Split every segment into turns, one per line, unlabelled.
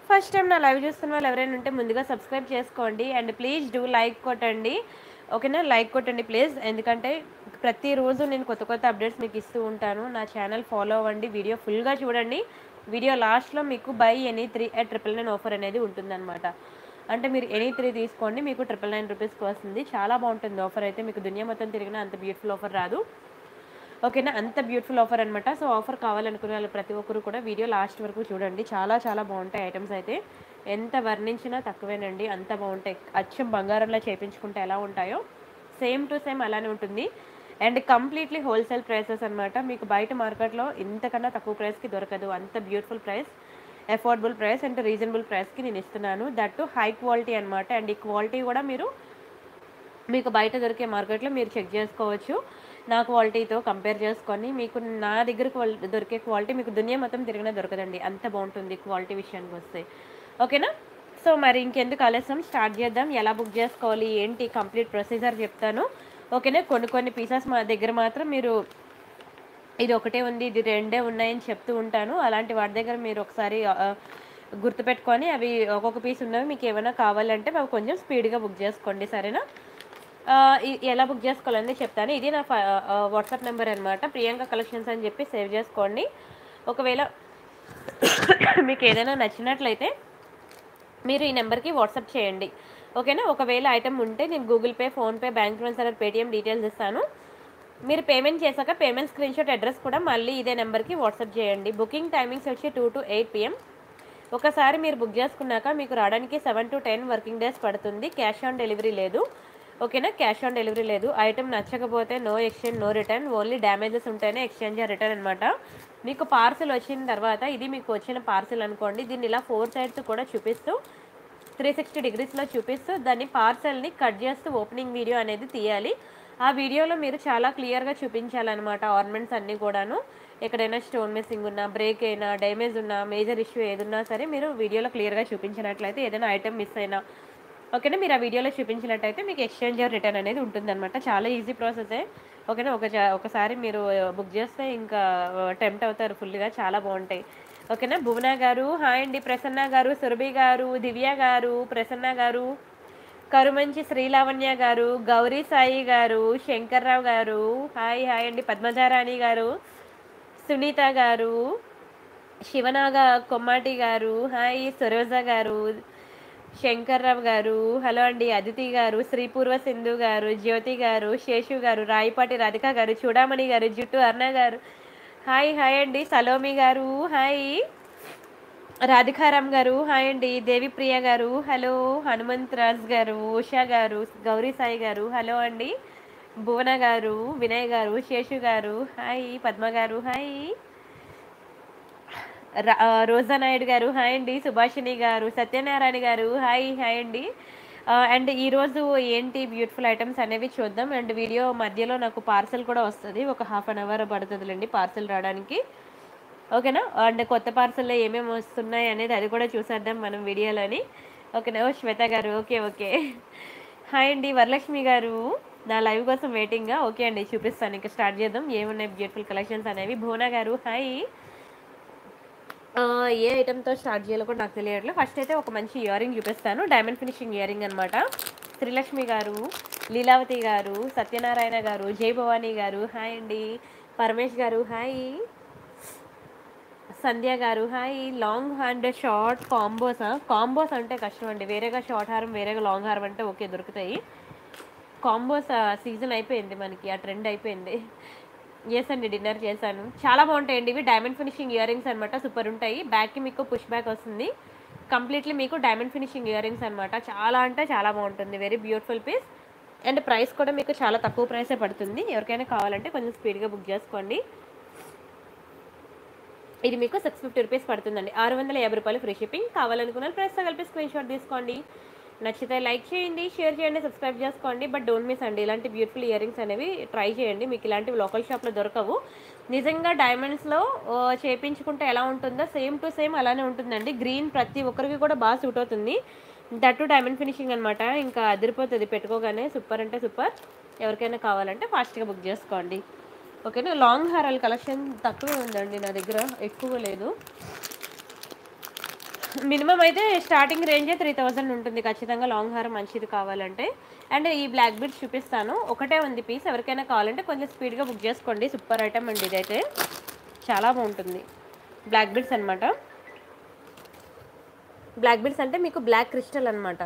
First time నా live చూస్తున్న వాళ్ళు ఎవరైనా ఉంటే ముందుగా సబ్స్క్రైబ్ చేసుకోండి అండ్ ప్లీజ్ డూ లైక్ కొట్టండి. ఓకేనా, లైక్ కొట్టండి ప్లీజ్. ఎందుకంటే ప్రతిరోజు నేను కొత్త కొత్త అప్డేట్స్ మీకు ఇస్తూ ఉంటాను. నా ఛానల్ ఫాలో అవ్వండి, వీడియో ఫుల్గా చూడండి. వీడియో లాస్ట్లో మీకు బై ఎనీ 3 at 999 ఆఫర్ అనేది ఉంటుందన్నమాట. అంటే మీరు ఎనీ 3 తీసుకోండి, మీకు 999 రూపీస్కి వస్తుంది. చాలా బాగుంటుంది ఆఫర్ అయితే. మీకు దునియా మొత్తం తిరిగినా అంత బ్యూటిఫుల్ ఆఫర్ రాదు. ఓకేనా, అంత బ్యూటిఫుల్ ఆఫర్ అనమాట. సో ఆఫర్ కావాలనుకునే వాళ్ళు ప్రతి ఒక్కరు కూడా వీడియో లాస్ట్ వరకు చూడండి. చాలా చాలా బాగుంటాయి ఐటమ్స్ అయితే. ఎంత వర్ణించినా తక్కువేనండి, అంత బాగుంటాయి. అచ్చం బంగారంలో చేయించుకుంటే ఎలా ఉంటాయో సేమ్ టు సేమ్ అలానే ఉంటుంది. అండ్ కంప్లీట్లీ హోల్సేల్ ప్రైసెస్ అనమాట. మీకు బయట మార్కెట్లో ఇంతకన్నా తక్కువ ప్రైస్కి దొరకదు. అంత beautiful price, affordable price and reasonable ప్రైస్కి నేను ఇస్తున్నాను. దట్ టు హై క్వాలిటీ అనమాట. అండ్ ఈ క్వాలిటీ కూడా మీకు బయట దొరికే మార్కెట్లో మీరు చెక్ చేసుకోవచ్చు. నా క్వాలిటీతో కంపేర్ చేసుకొని మీకు నా దగ్గర దొరికే క్వాలిటీ మీకు దునియా మొత్తం తిరిగినా దొరకదండి. అంత బాగుంటుంది క్వాలిటీ విషయానికి వస్తే. ఓకేనా, సో మరి ఇంకెందుకు ఆలస్యం, స్టార్ట్ చేద్దాం. ఎలా బుక్ చేసుకోవాలి ఏంటి కంప్లీట్ ప్రొసీజర్ చెప్తాను. ఓకేనా, కొన్ని పీసెస్ మా దగ్గర మాత్రం మీరు ఇది ఒకటే ఉంది, ఇది రెండే ఉన్నాయని చెప్తూ ఉంటాను. అలాంటి వాటి దగ్గర మీరు ఒకసారి గుర్తుపెట్టుకొని అవి ఒక్కొక్క పీస్ ఉన్నవి మీకు ఏమైనా కావాలంటే అవి కొంచెం స్పీడ్గా బుక్ చేసుకోండి, సరేనా. ఎలా బుక్ చేసుకోవాలని చెప్తాను. ఇది నా వాట్సాప్ నెంబర్ అనమాట, ప్రియాంక కలెక్షన్స్ అని చెప్పి సేవ్ చేసుకోండి. ఒకవేళ మీకు ఏదైనా నచ్చినట్లయితే మీరు ఈ నెంబర్కి వాట్సాప్ చేయండి. ఓకేనా, ఒకవేళ ఐటమ్ ఉంటే నేను Google Pay, PhonePe, bank transfer, Paytm details ఇస్తాను. మీరు పేమెంట్ చేశాక పేమెంట్ స్క్రీన్ షాట్ అడ్రస్ కూడా మళ్ళీ ఇదే నెంబర్కి వాట్సాప్ చేయండి. బుకింగ్ టైమింగ్స్ వచ్చి 2 to 8 PM. ఒకసారి మీరు బుక్ చేసుకున్నాక మీకు రావడానికి 7 to 10 వర్కింగ్ డేస్ పడుతుంది. క్యాష్ ఆన్ డెలివరీ లేదు. ఓకేనా, క్యాష్ ఆన్ డెలివరీ లేదు. ఐటమ్ నచ్చకపోతే no exchange, no return. Only damages ఉంటేనే ఎక్స్చేంజ్ రిటర్న్ అనమాట. మీకు పార్సిల్ వచ్చిన తర్వాత ఇది మీకు వచ్చిన పార్సిల్ అనుకోండి. దీన్ని ఇలా 4 sides కూడా చూపిస్తూ 360 degreesలో చూపిస్తూ దాన్ని పార్సల్ని కట్ చేస్తూ ఓపెనింగ్ వీడియో అనేది తీయాలి. ఆ వీడియోలో మీరు చాలా క్లియర్గా చూపించాలన్నమాట. ఆర్నమెంట్స్ అన్నీ కూడాను ఎక్కడైనా స్టోన్ మిస్సింగ్ ఉన్నా, బ్రేక్ అయినా, డ్యామేజ్ ఉన్నా, మేజర్ ఇష్యూ ఏదున్నా సరే మీరు వీడియోలో క్లియర్గా చూపించినట్లయితే, ఏదైనా ఐటమ్ మిస్ అయినా ఓకేనా, మీరు ఆ వీడియోలో చూపించినట్టయితే మీకు ఎక్స్చేంజ్ రిటర్న్ అనేది ఉంటుందన్నమాట. చాలా ఈజీ ప్రాసెసే. ఓకేనా, ఒకసారి మీరు బుక్ చేస్తే ఇంకా టెంప్ట్ అవుతారు ఫుల్గా, చాలా బాగుంటాయి. ఓకేనా, భువన గారు హాయ్ అండి, ప్రసన్న గారు, సురభి గారు, దివ్య గారు, ప్రసన్న గారు, కరుమంచి శ్రీలావణ్య గారు, గౌరీ సాయి గారు, శంకర్రావు గారు హాయ్ హాయ్ అండి, పద్మజారాణి గారు, సునీత గారు, శివనాగ కొమ్మాటి గారు హాయ్, సరోజ గారు, శంకర్రావు గారు హలో అండి, అదితి గారు, శ్రీపూర్వ సింధు గారు, జ్యోతి గారు, శేషు గారు, రాయిపాటి రాధిక గారు, చూడామణి గారు, జుట్టు అర్ణ గారు హాయ్ హాయ్ అండి, సలోమి గారు హాయ్, రాధికారాం గారు హాయ్ అండి, దేవిప్రియ గారు హలో, హనుమంత్ రాజ్ గారు, ఉషా గారు, గౌరీ సాయి గారు హలో అండి, భువన గారు, వినయ్ గారు, శేషు గారు హాయ్, పద్మ గారు హాయ్, రోజా నాయుడు గారు హాయ్ అండి, సుభాషిణి గారు, సత్యనారాయణ గారు హాయ్ హాయ్ అండి. అండ్ ఈరోజు ఏంటి బ్యూటిఫుల్ ఐటమ్స్ అనేవి చూద్దాం. అండ్ వీడియో మధ్యలో నాకు పార్సల్ కూడా వస్తుంది, ఒక 1/2 hour పడుతుందిలేండి పార్సల్ రావడానికి. ఓకేనా, అండ్ కొత్త పార్సల్లో ఏమేమి వస్తున్నాయి అనేది అది కూడా చూసేద్దాం మనం వీడియోలోని. ఓకేనా, శ్వేత గారు ఓకే హాయ్ అండి, వరలక్ష్మి గారు నా లైవ్ కోసం వెయిటింగ్గా. ఓకే అండి, చూపిస్తాను, ఇంకా స్టార్ట్ చేద్దాం ఏమున్నాయి బ్యూటిఫుల్ కలెక్షన్స్ అనేవి. భువన గారు హాయ్. ఏ ఐటెంతో స్టార్ట్ చేయాలో కూడా నాకు తెలియట్లేదు. ఫస్ట్ అయితే ఒక మంచి ఇయరింగ్ చూపిస్తాను, డైమండ్ ఫినిషింగ్ ఇయరింగ్ అనమాట. శ్రీలక్ష్మి గారు, లీలావతి గారు, సత్యనారాయణ గారు, జై భవానీ గారు హాయ్ అండి, పరమేష్ గారు హాయ్, సంధ్య గారు hi. Long hand short combos అంటే కష్టం అండి, వేరేగా షార్ట్ హారం వేరేగా లాంగ్ హారం అంటే ఓకే దొరుకుతాయి. కాంబోస్ సీజన్ అయిపోయింది మనకి, ఆ ట్రెండ్ అయిపోయింది. ఎస్ అండి, డిన్నర్ చేశాను, చాలా బాగుంటాయండి ఇవి. డైమండ్ ఫినిషింగ్ ఇయర్ రింగ్స్ అనమాట, సూపర్ ఉంటాయి. బ్యాక్కి మీకు పుష్ బ్యాక్ వస్తుంది, కంప్లీట్లీ మీకు డైమండ్ ఫినిషింగ్ ఇయర్ రింగ్స్ అనమాట. చాలా అంటే చాలా బాగుంటుంది, very beautiful piece. And price కూడా మీకు చాలా తక్కువ ప్రైసే పడుతుంది. ఎవరికైనా కావాలంటే కొంచెం స్పీడ్గా బుక్ చేసుకోండి. ఇది మీకు 650 రూపీస్ పడుతుందండి, 650 రూపాయలు ఫ్రీ షిప్పింగ్. కావాలనుకున్న ప్రైస్తో కలిపి స్క్రీన్ షాట్ తీసుకోండి. నచ్చితే లైక్ చేయండి, షేర్ చేయండి, సబ్స్క్రైబ్ చేసుకోండి. బట్ డోంట్ మిస్ అండి, ఇలాంటి బ్యూటిఫుల్ ఇయర్ రింగ్స్ అనేవి ట్రై చేయండి, మీకు ఇలాంటివి లోకల్ షాప్లో దొరకవు. నిజంగా డైమండ్స్లో చేయించుకుంటే ఎలా ఉంటుందో సేమ్ టు సేమ్ అలానే ఉంటుందండి. గ్రీన్ ప్రతి ఒక్కరికి కూడా బాగా సూట్ అవుతుంది, దట్టు డైమండ్ ఫినిషింగ్ అనమాట. ఇంకా అదిరిపోతుంది పెట్టుకోగానే, సూపర్ అంటే సూపర్. ఎవరికైనా కావాలంటే ఫాస్ట్గా బుక్ చేసుకోండి. ఓకేనా, లాంగ్ హారాల కలెక్షన్ తక్కువే ఉందండి నా దగ్గర, ఎక్కువ లేదు. మినిమం అయితే స్టార్టింగ్ రేంజే 3000 ఉంటుంది ఖచ్చితంగా లాంగ్ హారం మంచిది కావాలంటే. అండ్ ఈ బ్లాక్ బీడ్స్ చూపిస్తాను. ఒకటే ఉంది పీస్. ఎవరికైనా కావాలంటే కొంచెం స్పీడ్గా బుక్ చేసుకోండి. సూపర్ ఐటమ్ అండి ఇదైతే. చాలా బాగుంటుంది. బ్లాక్ బీడ్స్ అనమాట. బ్లాక్ బీడ్స్ అంటే మీకు బ్లాక్ క్రిస్టల్ అనమాట.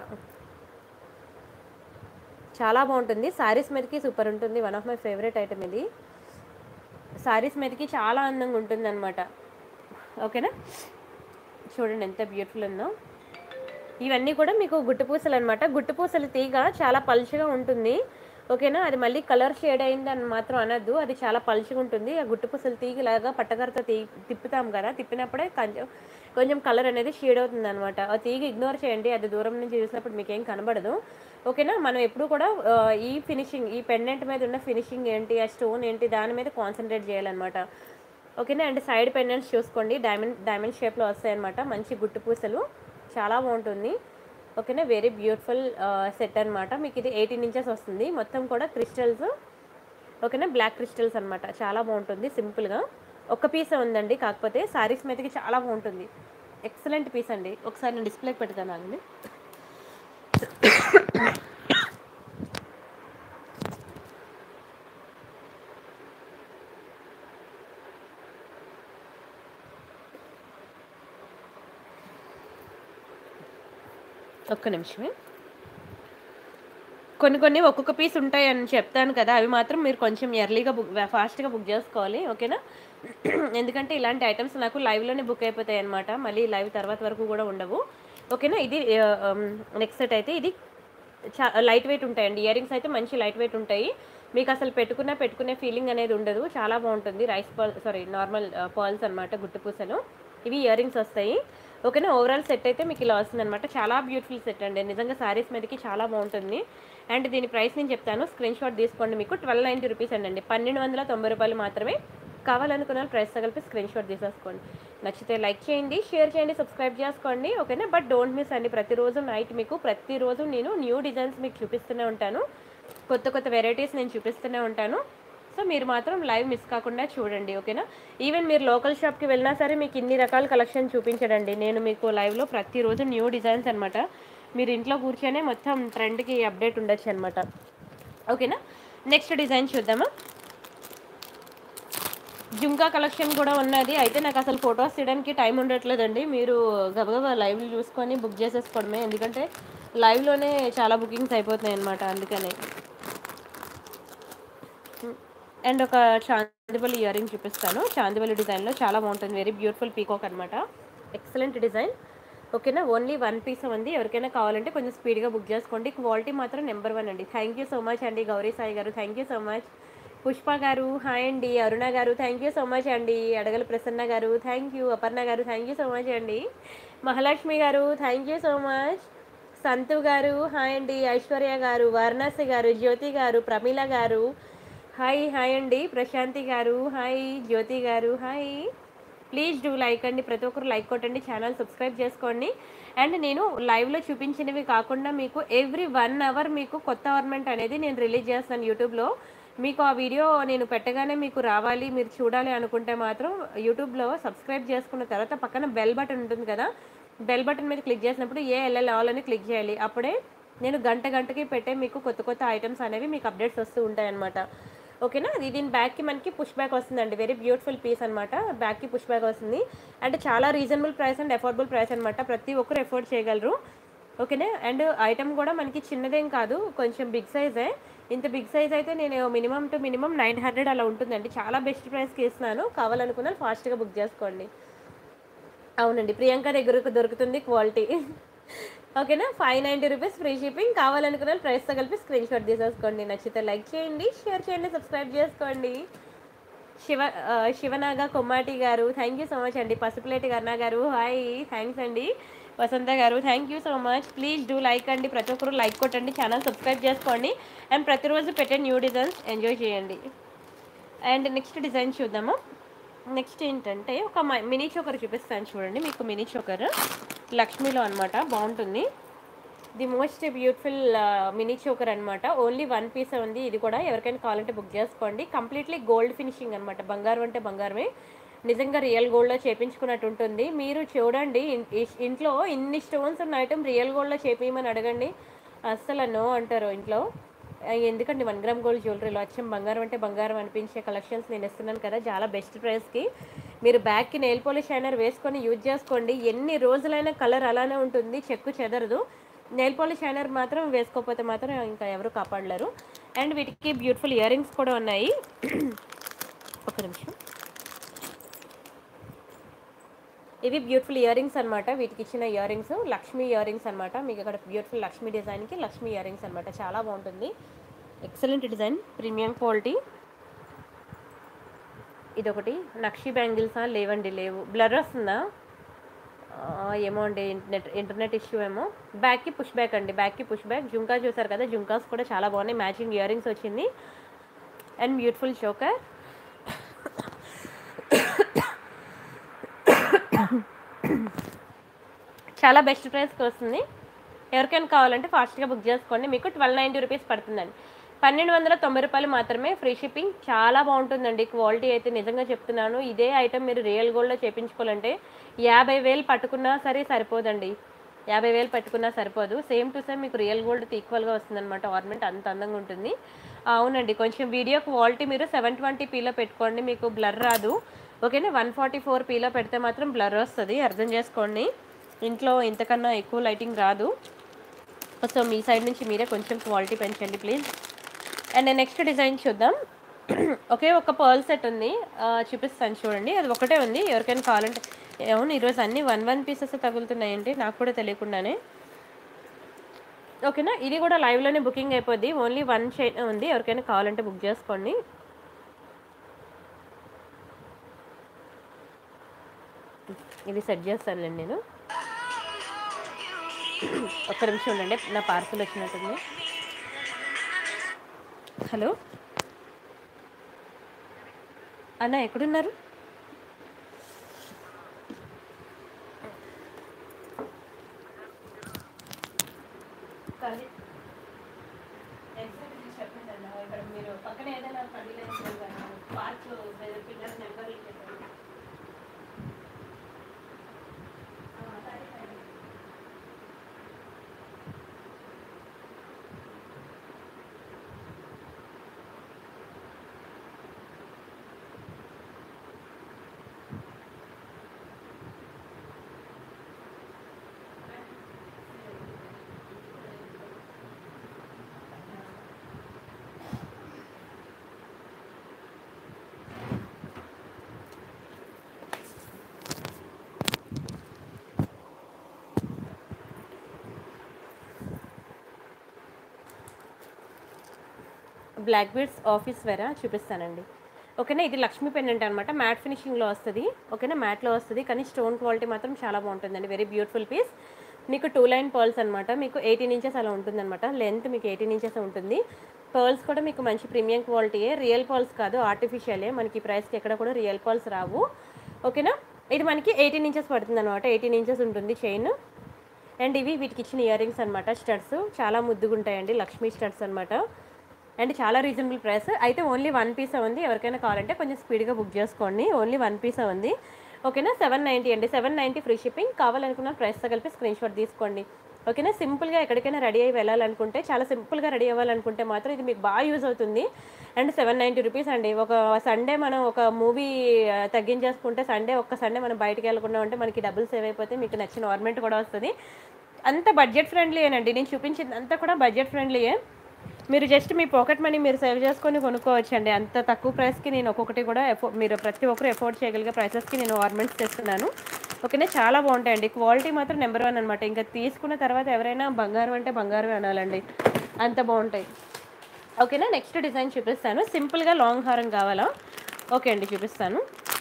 చాలా బాగుంటుంది. శారీస్ మీదకి సూపర్ ఉంటుంది. One of my favourite item ఇది. శారీస్ మీదకి చాలా అందంగా ఉంటుంది అనమాట. ఓకేనా, చూడండి ఎంత బ్యూటిఫుల్ ఉందో. ఇవన్నీ కూడా మీకు గుట్టుపూసలు అనమాట. గుట్టుపూసల తీగ చాలా పలుచగా ఉంటుంది. ఓకేనా, అది మళ్ళీ కలర్ షేడ్ అయింది అని మాత్రం అనద్దు. అది చాలా పలుచగా ఉంటుంది. ఆ గుట్టుపూసల తీగలాగా పట్టకరతో తిప్పుతాం కదా, తిప్పినప్పుడే కొంచెం కలర్ అనేది షేడ్ అవుతుంది అనమాట. ఆ తీగ ఇగ్నోర్ చేయండి. అది దూరం నుంచి చూసినప్పుడు మీకు ఏం కనబడదు. ఓకేనా, మనం ఎప్పుడు కూడా ఈ ఫినిషింగ్, ఈ పెండెంట్ మీద ఉన్న ఫినిషింగ్ ఏంటి, ఆ స్టోన్ ఏంటి, దాని మీద కాన్సన్ట్రేట్ చేయాలన్నమాట. ఓకేనా, అండ్ సైడ్ పెండెంట్స్ చూసుకోండి. డైమండ్ షేప్లో వస్తాయన్నమాట. మంచి గుట్టు పూసలు, చాలా బాగుంటుంది. ఓకేనా, వెరీ బ్యూటిఫుల్ సెట్ అనమాట. మీకు ఇది 18 ఇంచెస్ వస్తుంది. మొత్తం కూడా క్రిస్టల్స్. ఓకేనా, బ్లాక్ క్రిస్టల్స్ అనమాట. చాలా బాగుంటుంది. సింపుల్గా ఒక్క పీసే ఉందండి, కాకపోతే శారీస్ మీదకి చాలా బాగుంటుంది. ఎక్సలెంట్ పీస్ అండి. ఒకసారి నేను డిస్ప్లేకి పెడతాను అండి. ఒక్క నిమిషమే. కొన్ని ఒక్కొక్క పీస్ ఉంటాయని చెప్తాను కదా, అవి మాత్రం మీరు కొంచెం ఎర్లీగా ఫాస్ట్గా బుక్ చేసుకోవాలి. ఓకేనా, ఎందుకంటే ఇలాంటి ఐటమ్స్ నాకు లైవ్లోనే బుక్ అయిపోతాయి అనమాట. మళ్ళీ లైవ్ తర్వాత వరకు కూడా ఉండవు. ఓకేనా, ఇది నెక్స్ట్ సెట్ అయితే ఇది లైట్ వెయిట్ ఉంటాయండి. ఇయర్ రింగ్స్ అయితే మంచి లైట్ వెయిట్ ఉంటాయి. మీకు అసలు పెట్టుకునే ఫీలింగ్ అనేది ఉండదు. చాలా బాగుంటుంది. నార్మల్ పర్ల్స్ అనమాట, గుట్టుపూసలు. ఇవి ఇయర్ రింగ్స్ వస్తాయి. ఓకేనా, ఓవరాల్ సెట్ అయితే మీకు ఇలా వస్తుందన్నమాట. చాలా బ్యూటిఫుల్ సెట్ అండి. నిజంగా శారీస్ మీదకి చాలా బాగుంటుంది. అండ్ దీని ప్రైస్ నేను చెప్తాను, స్క్రీన్ షాట్ తీసుకోండి. మీకు 1290 రూపీస్ అండి. 1290 రూపాయలు మాత్రమే. కావాలనుకున్న ప్రైస్ తగిలిపి స్క్రీన్ షాట్ తీసేసుకోండి. నచ్చితే లైక్ చేయండి, షేర్ చేయండి, సబ్స్క్రైబ్ చేసుకోండి. ఓకేనా, బట్ డోంట్ మిస్ అండి. ప్రతిరోజు నైట్ మీకు ప్రతిరోజు నేను న్యూ డిజైన్స్ మీకు చూపిస్తూనే ఉంటాను. కొత్త వెరైటీస్ నేను చూపిస్తూనే ఉంటాను. సో మీరు మాత్రం లైవ్ మిస్ కాకుండా చూడండి. ఓకేనా, ఈవెన్ మీరు లోకల్ షాప్కి వెళ్ళినా సరే మీకు ఇన్ని రకాల కలెక్షన్ చూపించడండి. నేను మీకు లైవ్లో ప్రతిరోజు న్యూ డిజైన్స్ అనమాట. మీరు ఇంట్లో కూర్చొనే మొత్తం ట్రెండ్కి అప్డేట్ ఉండొచ్చు అనమాట. ఓకేనా, నెక్స్ట్ డిజైన్ చూద్దామా. జుంకా కలెక్షన్ కూడా ఉన్నది. అయితే నాకు అసలు ఫొటోస్ తీయడానికి టైం ఉండట్లేదండి. మీరు గబగబా లైవ్లు చూసుకొని బుక్ చేసేసుకోవడమే, ఎందుకంటే లైవ్లోనే చాలా బుకింగ్స్ అయిపోతున్నాయి అనమాట. అందుకనే. అండ్ ఒక చాందిబలి ఇయర్ రింగ్ చూపిస్తాను. చాందిబలి డిజైన్లో చాలా బాగుంటుంది. వెరీ బ్యూటిఫుల్ పీకాక్ అనమాట. Excellent design. ఓకేనా, ఓన్లీ 1 పీస్ ఉంది. ఎవరికైనా కావాలంటే కొంచెం స్పీడ్గా బుక్ చేసుకోండి. క్వాలిటీ మాత్రం నెంబర్ 1 అండి. థ్యాంక్ యూ సో మచ్ అండి. గౌరీ సాయి గారు thank you so much. Pushpa గారు హాయ్ అండి. అరుణ గారు థ్యాంక్ యూ సో మచ్ అండి. అడగల ప్రసన్న గారు థ్యాంక్ యూ. అపర్ణ గారు థ్యాంక్ యూ సో మచ్ అండి. మహాలక్ష్మి గారు థ్యాంక్ యూ సో మచ్. సంతు గారు హాయ్ అండి. ఐశ్వర్య గారు, వారణాసి గారు, జ్యోతి గారు, ప్రమీల గారు హాయ్ అండి. ప్రశాంతి గారు హాయ్. జ్యోతి గారు హాయ్. ప్లీజ్ డూ లైక్ అండి. ప్రతి ఒక్కరు లైక్ కొట్టండి, ఛానల్ సబ్స్క్రైబ్ చేసుకోండి. అండ్ నేను లైవ్లో చూపించినవి కాకుండా మీకు ఎవ్రీ 1 అవర్ మీకు కొత్త ఆర్నమెంట్ అనేది నేను రిలీజ్ చేస్తాను యూట్యూబ్లో. మీకు ఆ వీడియో నేను పెట్టగానే మీకు రావాలి, మీరు చూడాలి అనుకుంటే మాత్రం యూట్యూబ్లో సబ్స్క్రైబ్ చేసుకున్న తర్వాత పక్కన బెల్ బటన్ ఉంటుంది కదా, బెల్ బటన్ మీద క్లిక్ చేసినప్పుడు ఏఎల్ఎల్ ఆల్ అని క్లిక్ చేయాలి. అప్పుడే నేను గంటకి పెట్టే మీకు కొత్త ఐటమ్స్ అనేవి మీకు అప్డేట్స్ వస్తూ ఉంటాయన్నమాట. ఓకేనా, దీని బ్యాక్కి మనకి పుష్ బ్యాక్ వస్తుందండి. వెరీ బ్యూటిఫుల్ పీస్ అనమాట. బ్యాక్కి పుష్ బ్యాక్ వస్తుంది. అంటే చాలా reasonable price and affordable price అనమాట. ప్రతి ఒక్కరు ఎఫోర్డ్ చేయగలరు. ఓకేనా, అండ్ ఐటమ్ కూడా మనకి చిన్నదేం కాదు, కొంచెం బిగ్ సైజే. ఇంత బిగ్ సైజ్ అయితే నేను మినిమం టు మినిమం 900 అలా ఉంటుందండి. చాలా బెస్ట్ ప్రైస్కి ఇస్తున్నాను. కావాలనుకున్నాను ఫాస్ట్గా బుక్ చేసుకోండి. అవునండి, ప్రియాంక దగ్గరకు దొరుకుతుంది క్వాలిటీ. ఓకేనా, 590 రూపీస్ ఫ్రీ షిప్పింగ్. కావాలనుకున్న ప్రైస్తో కలిపి స్క్రీన్ షాట్ తీసేసుకోండి. నచ్చితే లైక్ చేయండి, షేర్ చేయండి, సబ్స్క్రైబ్ చేసుకోండి. శివనాగ కొమ్మాటి గారు థ్యాంక్ యూ సో మచ్ అండి. పసుపులేటి కర్ణ గారు హాయ్, థ్యాంక్స్ అండి. వసంత గారు thank you so much. Please do like అండి. ప్రతి ఒక్కరు లైక్ కొట్టండి, ఛానల్ సబ్స్క్రైబ్ చేసుకోండి. అండ్ ప్రతిరోజు పెట్టే న్యూ డిజైన్స్ ఎంజాయ్ చేయండి. అండ్ నెక్స్ట్ డిజైన్ చూద్దాము. నెక్స్ట్ ఏంటంటే ఒక మినీ చోకర్ చూపిస్తాను చూడండి. మీకు మినీ చోకర్ లక్ష్మీలో అనమాట, బాగుంటుంది. The most beautiful mini choker అనమాట. ఓన్లీ 1 పీస్ ఉంది. ఇది కూడా ఎవరికైనా కావాలంటే బుక్ చేసుకోండి. కంప్లీట్లీ గోల్డ్ ఫినిషింగ్ అనమాట. బంగారం అంటే బంగారమే. నిజంగా రియల్ గోల్డ్‌లో చేపించుకున్నట్టు ఉంటుంది. మీరు చూడండి ఇంట్లో ఇన్ని స్టోన్స్ ఉన్న ఐటెమ్ రియల్ గోల్డ్‌లో చేపియమని అడగండి. అస్సలు నో అంటారు ఇంట్లో. ఎందుకండి 1 గ్రామ్ గోల్డ్ జ్యువెలరీలో అచ్చం బంగారం అంటే బంగారం అనిపించే కలెక్షన్స్ నేను ఇస్తున్నాను కదా! చాలా బెస్ట్ ప్రైస్‌కి. మీరు బ్యాగ్‌కి నెయిల్ పాలిష్ షైనర్ వేసుకొని యూజ్ చేసుకోండి. ఎన్ని రోజులైనా కలర్ అలానే ఉంటుంది. చెక్కు చెదరదు. నెయిల్ పాలిష్ షైనర్ మాత్రం వేసుకోకపోతే మాత్రం ఇంకా ఎవరు కాపాడలేరు. అండ్ వీటికి బ్యూటిఫుల్ ఇయర్ రింగ్స్ కూడా ఉన్నాయి. ఒక్క నిమిషం. ఇవి బ్యూటిఫుల్ ఇయర్ రింగ్స్ అనమాట. వీటికి ఇచ్చిన ear rings Lakshmi ear rings అనమాట. మీకు ఇక్కడ బ్యూటిఫుల్ లక్ష్మీ డిజైన్కి లక్ష్మీ ఇయర్ రింగ్స్ అనమాట. చాలా బాగుంటుంది. Excellent design, premium quality. ఇదొకటి నక్షి బ్యాంగిల్సా? లేవండి, లేవు. బ్లర్ వస్తుందా? ఏమో అండి, ఇంటర్నెట్ ఇష్యూ ఏమో. బ్యాక్కి పుష్ బ్యాక్ అండి, బ్యాక్కి పుష్ బ్యాక్. జుంకా చూసారు కదా, జుంకాస్ కూడా చాలా బాగున్నాయి. మ్యాచింగ్ ఇయర్ రింగ్స్ వచ్చింది అండ్ బ్యూటిఫుల్ చోకర్. చాలా బెస్ట్ ప్రైస్కి వస్తుంది. ఎవరికైనా కావాలంటే ఫాస్ట్గా బుక్ చేసుకోండి. మీకు 1290 రూపీస్ పడుతుందండి. 1290 రూపాయలు మాత్రమే, ఫ్రీ షిప్పింగ్. చాలా బాగుంటుందండి క్వాలిటీ అయితే, నిజంగా చెప్తున్నాను. ఇదే ఐటమ్ మీరు రియల్ గోల్డ్లో చేయించుకోవాలంటే 50,000 పట్టుకున్నా సరే సరిపోదండి. 50,000 పట్టుకున్నా సరిపోదు. సేమ్ టు సేమ్ మీకు రియల్ గోల్డ్తో ఈక్వల్గా వస్తుందన్నమాట. ఆర్నమెంట్ అంత అందంగా ఉంటుంది. అవునండి, కొంచెం వీడియో క్వాలిటీ మీరు 720pలో పెట్టుకోండి, మీకు బ్లర్ రాదు. ఓకేనా? 144pలో పెడితే మాత్రం బ్లర్ వస్తుంది, అర్థం చేసుకోండి. ఇంట్లో ఇంతకన్నా ఎక్కువ లైటింగ్ రాదు. సో మీ సైడ్ నుంచి మీరే కొంచెం క్వాలిటీ పెంచండి ప్లీజ్. అండ్ నెక్స్ట్ డిజైన్ చూద్దాం. ఒకే ఒక పర్ల్ సెట్ ఉంది, చూపిస్తాను చూడండి. అది ఒకటే ఉంది, ఎవరికైనా కావాలంటే. అవును, ఈరోజు అన్ని 1 పీసెస్ తగులుతున్నాయండి, నాకు కూడా తెలియకుండానే. ఓకేనా? ఇది కూడా లైవ్లోనే బుకింగ్ అయిపోద్ది. ఓన్లీ 1 చైన్ ఉంది, ఎవరికైనా కావాలంటే బుక్ చేసుకోండి. ఇది సెట్ చేస్తానులేండి నేను. ఒక్క నిమిషం ఉండండి, నా పార్సల్ వచ్చినట్టుంది. హలో అన్న, ఎక్కడున్నారు? చెప్పండి, ఇక్కడ మీరు పక్కన ఏదైనా పార్క్ పిల్లల నెంబర్లు చెప్పండి. బ్లాక్ బీడ్స్ ఆఫీస్ వేరా చూపిస్తానండి. ఓకేనా? ఇది లక్ష్మీ పెండెంట్ అనమాట, మ్యాట్ ఫినిషింగ్లో వస్తుంది. ఓకేనా? మ్యాట్లో వస్తుంది, కానీ స్టోన్ క్వాలిటీ మాత్రం చాలా బాగుంటుందండి. Very beautiful piece. మీకు 2 లైన్ పర్ల్స్ అనమాట. మీకు 18 ఇంచెస్ అలా ఉంటుందన్నమాట. లెంత్ మీకు 18 ఇంచెస్ ఉంటుంది. పర్ల్స్ కూడా మీకు మంచి ప్రీమియం క్వాలిటీయే, రియల్ పర్ల్స్ కాదు, ఆర్టిఫిషియలే. మనకి ఈ ప్రైస్కి ఎక్కడ కూడా రియల్ పర్ల్స్ రావు. ఓకేనా? ఇది మనకి 18 ఇంచెస్ పడుతుంది అనమాట. 18 ఇంచెస్ ఉంటుంది చైన్. అండ్ ఇవి వీటికి ఇచ్చిన ఇయర్ రింగ్స్ అనమాట. స్టడ్స్ చాలా ముద్దుగా ఉంటాయండి, లక్ష్మీ స్టడ్స్ అనమాట. అండ్ చాలా రీజనబుల్ ప్రైస్. అయితే ఓన్లీ 1 పీసే ఉంది, ఎవరికైనా కావాలంటే కొంచెం స్పీడ్గా బుక్ చేసుకోండి. ఓన్లీ 1 పీసే ఉంది. ఓకేనా? 790 అండి, 790 ఫ్రీ షిప్పింగ్. కావాలనుకున్న ప్రైస్తో కలిపి స్క్రీన్ షాట్ తీసుకోండి. ఓకేనా? సింపుల్గా ఎక్కడికైనా రెడీ అయ్యి వెళ్ళాలనుకుంటే, చాలా సింపుల్గా రెడీ అవ్వాలనుకుంటే మాత్రం ఇది మీకు బాగా యూజ్ అవుతుంది. అండ్ 790 రూపీస్ అండి. ఒక సండే మనం ఒక మూవీ తగ్గించేసుకుంటే, ఒక్క సండే మనం బయటికి వెళ్ళకుండా ఉంటే మనకి డబ్బులు సేవ్ అయిపోతే మీకు నచ్చిన ఆర్నమెంట్ కూడా వస్తుంది. అంత బడ్జెట్ ఫ్రెండ్లీయేనండి, నేను చూపించింది అంతా కూడా బడ్జెట్ ఫ్రెండ్లీయే. మీరు జస్ట్ మీ పాకెట్ మనీ మీరు సేవ్ చేసుకొని కొనుక్కోవచ్చండి. అంత తక్కువ ప్రైస్కి నేను ఒక్కొక్కటి కూడా మీరు ప్రతి ఒక్కరు ఎఫోర్డ్ చేయగలిగే ప్రైసెస్కి నేను ఆర్నమెంట్స్ తెస్తున్నాను. ఓకేనా? చాలా బాగుంటాయండి, క్వాలిటీ మాత్రం నెంబర్ 1 అనమాట. ఇంకా తీసుకున్న తర్వాత ఎవరైనా బంగారం అంటే బంగారమే అనాలండి, అంత బాగుంటాయి. ఓకేనా? నెక్స్ట్ డిజైన్ చూపిస్తాను. సింపుల్గా లాంగ్ హారం కావాలా? ఓకే అండి, చూపిస్తాను.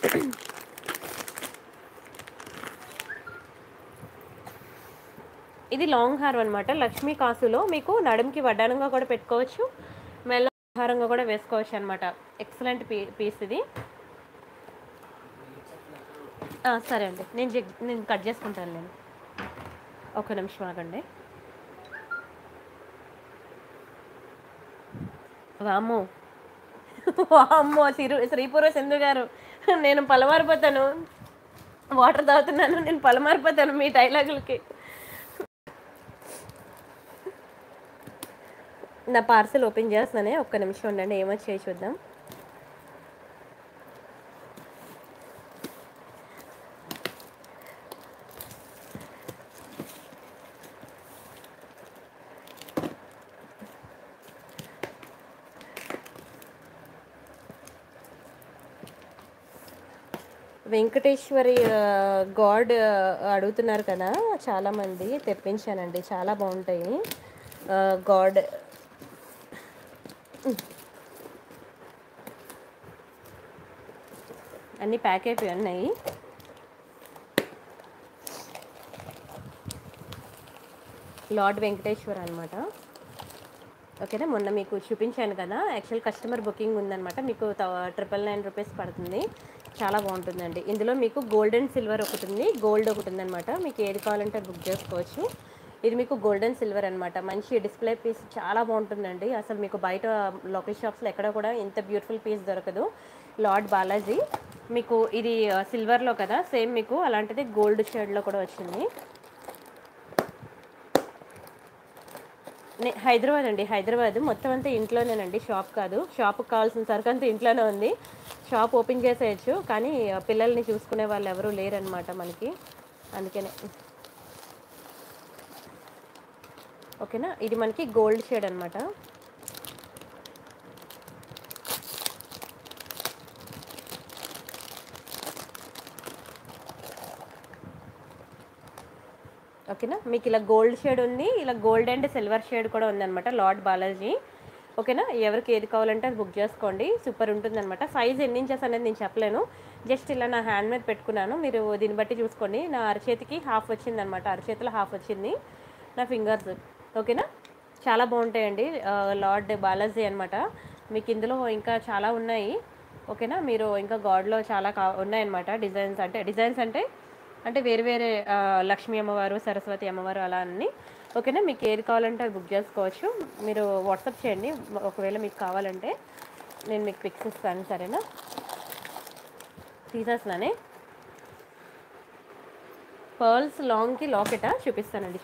ఇది లాంగ్ హారం అనమాట. లక్ష్మీ కాసులో మీకు నడుముకి వడ్డానంగా కూడా పెట్టుకోవచ్చు, మెల్ల హారంగా కూడా వేసుకోవచ్చు అనమాట. ఎక్సలెంట్ పీస్ ఇది. సరే అండి, నేను కట్ చేసుకుంటాను. నేను ఒక నిమిషం ఆగండి. వామ్మో, అమ్మో శ్రీపూర్వ సింధు గారు, నేను పలమారిపోతాను. వాటర్ తాగుతున్నాను, నేను పలమారిపోతాను మీ డైలాగులకి. నా పార్సెల్ ఓపెన్ చేస్తున్నానే, ఒక్క నిమిషం ఉండండి, ఏమొచ్చాయి చూద్దాం. వెంకటేశ్వరి గాడ్ అడుగుతున్నారు కదా చాలామంది, తెప్పించానండి, చాలా బాగుంటాయి. గాడ్ అన్నీ ప్యాక్ అయిపోయి ఉన్నాయి. లార్డ్ వెంకటేశ్వర్ అనమాట. ఓకేనా, మొన్న మీకు చూపించాను కదా, యాక్చువల్ కస్టమర్ బుకింగ్ ఉందన్నమాట. మీకు 999 రూపీస్ పడుతుంది. చాలా బాగుంటుందండి. ఇందులో మీకు గోల్డ్ అండ్ సిల్వర్ ఒకటి ఉంది, గోల్డ్ ఒకటి ఉందన్నమాట. మీకు ఏది కావాలంటే బుక్ చేసుకోవచ్చు. ఇది మీకు గోల్డ్ అండ్ సిల్వర్ అనమాట. మంచి డిస్ప్లే పీస్, చాలా బాగుంటుందండి. అసలు మీకు బయట లోకల్ షాప్స్లో ఎక్కడ కూడా ఇంత బ్యూటిఫుల్ పీస్ దొరకదు. లార్డ్ బాలాజీ మీకు ఇది సిల్వర్లో కదా, సేమ్ మీకు అలాంటిది గోల్డ్ షేడ్లో కూడా వచ్చింది. హైదరాబాద్ అండి, హైదరాబాద్. మొత్తం అంతా ఇంట్లోనేనండి, షాప్ కాదు. షాప్కి కావాల్సిన సరుకు అంతా ఇంట్లోనే ఉంది. షాప్ ఓపెన్ చేసేయచ్చు, కానీ పిల్లల్ని చూసుకునే వాళ్ళు ఎవరూ లేరనమాట మనకి, అందుకనే. ఓకేనా, ఇది మనకి గోల్డ్ షేడ్ అనమాట. ఓకేనా, మీకు ఇలా గోల్డ్ షేడ్ ఉంది, ఇలా గోల్డ్ అండ్ సిల్వర్ షేడ్ కూడా ఉందన్నమాట. లార్డ్ బాలాజీ. ఓకేనా, ఎవరికి ఏది కావాలంటే అది బుక్ చేసుకోండి, సూపర్ ఉంటుందన్నమాట. సైజ్ ఎన్ని ఇంచెస్ అనేది నేను చెప్పలేను, జస్ట్ ఇలా నా హ్యాండ్ మీద పెట్టుకున్నాను, మీరు దీన్ని బట్టి చూసుకోండి. నా అరచేతికి హాఫ్ వచ్చిందనమాట, అరచేతిలో హాఫ్ వచ్చింది నా ఫింగర్స్. ఓకేనా, చాలా బాగుంటాయండి. లార్డ్ బాలాజీ అనమాట. మీకు ఇందులో ఇంకా చాలా ఉన్నాయి. ఓకేనా, మీరు ఇంకా గాడ్లో చాలా ఉన్నాయన్నమాట. డిజైన్స్ అంటే వేరే వేరే లక్ష్మీ అమ్మవారు, సరస్వతి అమ్మవారు అలా అన్ని. ఓకేనా, మీకు ఏది కావాలంటే అది బుక్ చేసుకోవచ్చు. మీరు వాట్సాప్ చేయండి, ఒకవేళ మీకు కావాలంటే నేను మీకు పిక్స్ ఇస్తాను, సరేనా. తీసేస్తున్నానే. పర్ల్స్ లాంగ్కి లాకెటా చూపిస్తాను.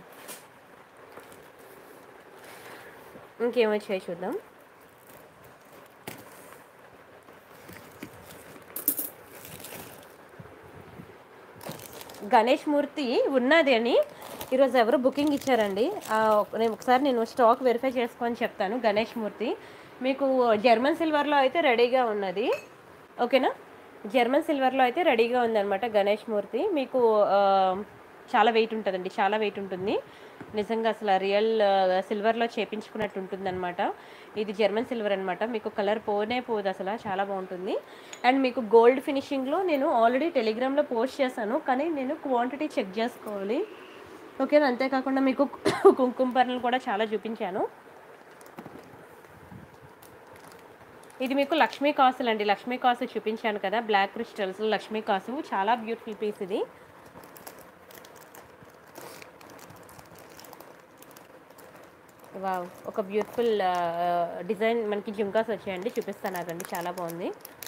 ఇంకేమొచ్చాయి చూద్దాం. గణేష్ మూర్తి ఉన్నది అని ఈరోజు ఎవరు బుకింగ్ ఇచ్చారండి. నేను స్టాక్ వెరిఫై చేసుకొని చెప్తాను. గణేష్ మూర్తి మీకు జర్మన్ సిల్వర్లో అయితే రెడీగా ఉన్నది. ఓకేనా, జర్మన్ సిల్వర్లో అయితే రెడీగా ఉందన్నమాట. గణేష్ మూర్తి మీకు చాలా వెయిట్ ఉంటుందండి, చాలా వెయిట్ ఉంటుంది నిజంగా. అసలు రియల్ సిల్వర్లో చేపించుకున్నట్టు ఉంటుందన్నమాట. ఇది జర్మన్ సిల్వర్ అనమాట. మీకు కలర్ పోదు అసలు, చాలా బాగుంటుంది. అండ్ మీకు గోల్డ్ ఫినిషింగ్లో నేను ఆల్రెడీ టెలిగ్రామ్లో పోస్ట్ చేశాను, కానీ నేను క్వాంటిటీ చెక్ చేసుకోవాలి. ఓకేనా, అంతేకాకుండా మీకు కుంకుమ పర్లు కూడా చాలా చూపించాను. ఇది మీకు లక్ష్మీ కాసులు అండి, లక్ష్మీ కాసు చూపించాను కదా, బ్లాక్ క్రిస్టల్స్ లక్ష్మీ కాసు, చాలా బ్యూటిఫుల్ పీస్ ఇది. వావ్, ఒక బ్యూటిఫుల్ డిజైన్ మనకి జుంకాస్ వచ్చాయండి, చూపిస్తాను అదండి, చాలా బాగుంది.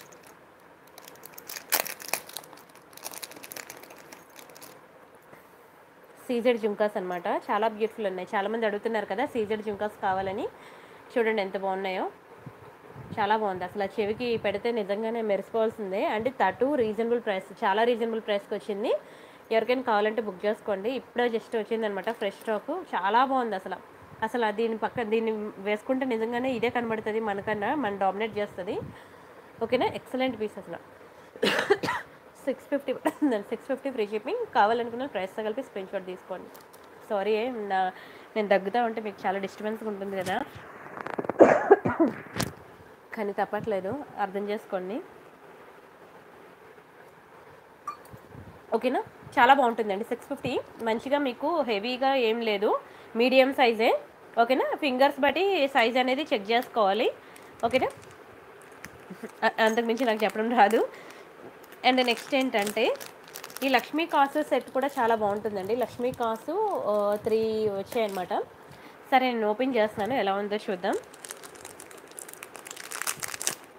సీజెడ్ జుంకాస్ అనమాట, చాలా బ్యూటిఫుల్ ఉన్నాయి. చాలామంది అడుగుతున్నారు కదా సీజెడ్ జుంకాస్ కావాలని. చూడండి ఎంత బాగున్నాయో, చాలా బాగుంది అసలు. చెవికి పెడితే నిజంగానే మెరిసిపోవాల్సిందే. అండ్ తటు రీజనబుల్ ప్రైస్, చాలా రీజనబుల్ ప్రైస్కి వచ్చింది. ఎవరికైనా కావాలంటే బుక్ చేసుకోండి. ఇప్పుడే జస్ట్ వచ్చిందనమాట ఫ్రెష్ స్టాక్, చాలా బాగుంది అసలు దీన్ని వేసుకుంటే నిజంగానే ఇదే కనబడుతుంది మనకన్నా, మన డామినేట్ చేస్తుంది. ఓకేనా, ఎక్సలెంట్ పీస్ అసలు. 650 పడుతుందండి, 650 ఫ్రీ షిప్పింగ్. కావాలనుకున్న ప్రైస్తో కలిపి స్క్రీన్ షాట్ తీసుకోండి. సారీ, నేను దగ్గుతూ ఉంటే మీకు చాలా డిస్టర్బెన్స్గా ఉంటుంది కదా, కానీ తప్పట్లేదు, అర్థం చేసుకోండి. ఓకేనా, చాలా బాగుంటుందండి. 650 మంచిగా, మీకు హెవీగా ఏం లేదు, మీడియం సైజే. ఓకేనా, ఫింగర్స్ బట్టి సైజ్ అనేది చెక్ చేసుకోవాలి. ఓకేనా, అంతకుమించి నాకు చెప్పడం రాదు. అండ్ నెక్స్ట్ ఏంటంటే ఈ లక్ష్మీ కాసు సెట్ కూడా చాలా బాగుంటుందండి. లక్ష్మీ కాసు 3 వచ్చాయన్నమాట. సరే, నేను ఓపెన్ చేస్తున్నాను, ఎలా ఉందో చూద్దాం.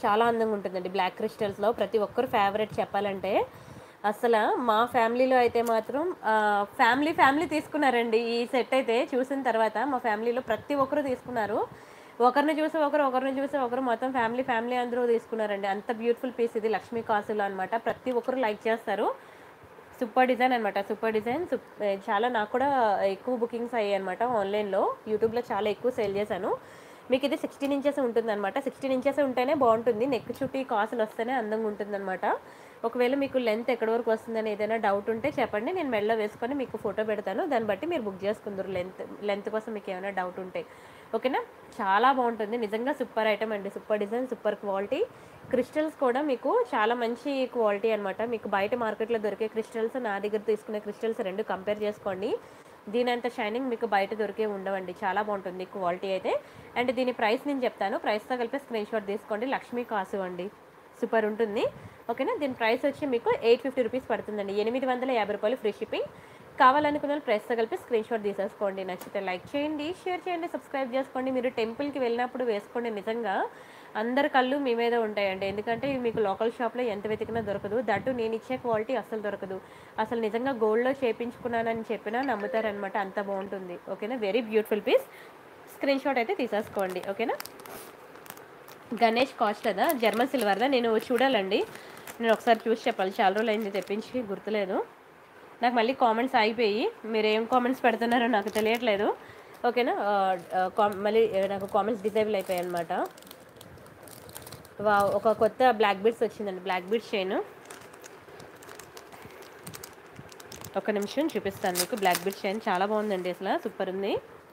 చాలా అందంగా ఉంటుందండి. బ్లాక్ క్రిస్టల్స్‌లో ప్రతి ఒక్కరు ఫేవరెట్ చెప్పాలంటే. అసల మా ఫ్యామిలీలో అయితే మాత్రం ఫ్యామిలీ తీసుకున్నారండి. ఈ సెట్ అయితే చూసిన తర్వాత మా ఫ్యామిలీలో ప్రతి ఒక్కరు తీసుకున్నారు. ఒకరిని చూసి ఒకరు, ఒకరిని చూసి ఒకరు మొత్తం ఫ్యామిలీ అందరూ తీసుకున్నారండి. అంత బ్యూటిఫుల్ పీస్ ఇది లక్ష్మీ కాసులో అనమాట. ప్రతి ఒక్కరు లైక్ చేస్తారు. సూపర్ డిజైన్ అనమాట. సూపర్ డిజైన్ చాలా నాకు కూడా ఎక్కువ బుకింగ్స్ అయ్యాయన్నమాట ఆన్‌లైన్‌లో. యూట్యూబ్‌లో చాలా ఎక్కువ సేల్ చేశాను. మీకు ఇది 16 ఇంచెస్ ఉంటుందన్నమాట. 16 ఇంచెస్ ఉంటేనే బావుంటుంది. నెక్ చుట్టూ ఈ కాసులొస్తేనే అందంగా ఉంటుందన్నమాట. ఒకవేళ మీకు లెంత్ ఎక్కడి వరకు వస్తుందని ఏదైనా డౌట్ ఉంటే చెప్పండి. నేను మెడలో వేసుకొని మీకు ఫోటో పెడతాను. దాన్ని బట్టి మీరు బుక్ చేసుకుందురు లెంత్ కోసం మీకు ఏమైనా డౌట్ ఉంటే. ఓకేనా? చాలా బావుంటుంది. నిజంగా సూపర్ ఐటెమ్ అండి. Super design, super quality. Crystals కూడా మీకు చాలా మంచి క్వాలిటీ అనమాట. మీకు బయట మార్కెట్‌లో దొరికే క్రిస్టల్స్, నా దగ్గర తీసుకునే క్రిస్టల్స్ 2 కంపేర్ చేసుకోండి. దీనంత షైనింగ్ మీకు బయట దొరికేవి ఉండవండి. చాలా బావుంటుంది క్వాలిటీ అయితే. అండ్ దీని ప్రైస్ నేను చెప్తాను. ప్రైస్‌తో కలిపి స్క్రీన్‌షాట్ తీసుకోండి. లక్ష్మీ కాసు అండి. సూపర్ ఉంటుంది. ఓకేనా? దీని ప్రైస్ వచ్చి మీకు 850 రూపీస్ పడుతుందండి. రూ. 850 ఫ్రీ షిప్పింగ్. కావాలనుకున్న వాళ్ళు ప్రైస్‌తో కలిపి స్క్రీన్‌షాట్ తీసేసుకోండి. నచ్చితే లైక్ చేయండి, షేర్ చేయండి, సబ్స్క్రైబ్ చేసుకోండి. మీరు టెంపుల్‌కి వెళ్ళినప్పుడు వేసుకోండి. నిజంగా అందరి కళ్ళు మీ మీదే ఉంటాయండి. ఎందుకంటే ఇవి మీకు లోకల్ షాప్‌లో ఎంత వెతికినా దొరకదు. దట్టు నేను ఇచ్చే క్వాలిటీ అస్సలు దొరకదు. అసలు నిజంగా గోల్డ్‌లో చేపించుకున్నానని చెప్పినా నమ్ముతారనమాట. అంత బావుంటుంది. ఓకేనా? Very beautiful piece. స్క్రీన్‌షాట్ అయితే తీసేసుకోండి. ఓకేనా? గణేష్ కాస్ట్ అదా? జర్మన్ సిల్వర్‌దా? నేను చూడాలండి. నేను ఒకసారి చూసి చెప్పాలి. చాలా రోజులైంది తెప్పించి గుర్తులేదు. నాకు మళ్ళీ కామెంట్స్ ఆగిపోయి మీరేం కామెంట్స్ పెడుతున్నారో నాకు తెలియట్లేదు. ఓకేనా? మళ్ళీ నాకు కామెంట్స్ డిజేబుల్ అయిపోయాయన్నమాట. వావ్! ఒక కొత్త బ్లాక్ బీడ్స్ వచ్చిందండి. Black beads chain. ఒక నిమిషం చూపిస్తాను మీకు. బ్లాక్ బీడ్స్ చైన్ చాలా బాగుందండి. అసలు సూపర్ ఉంది.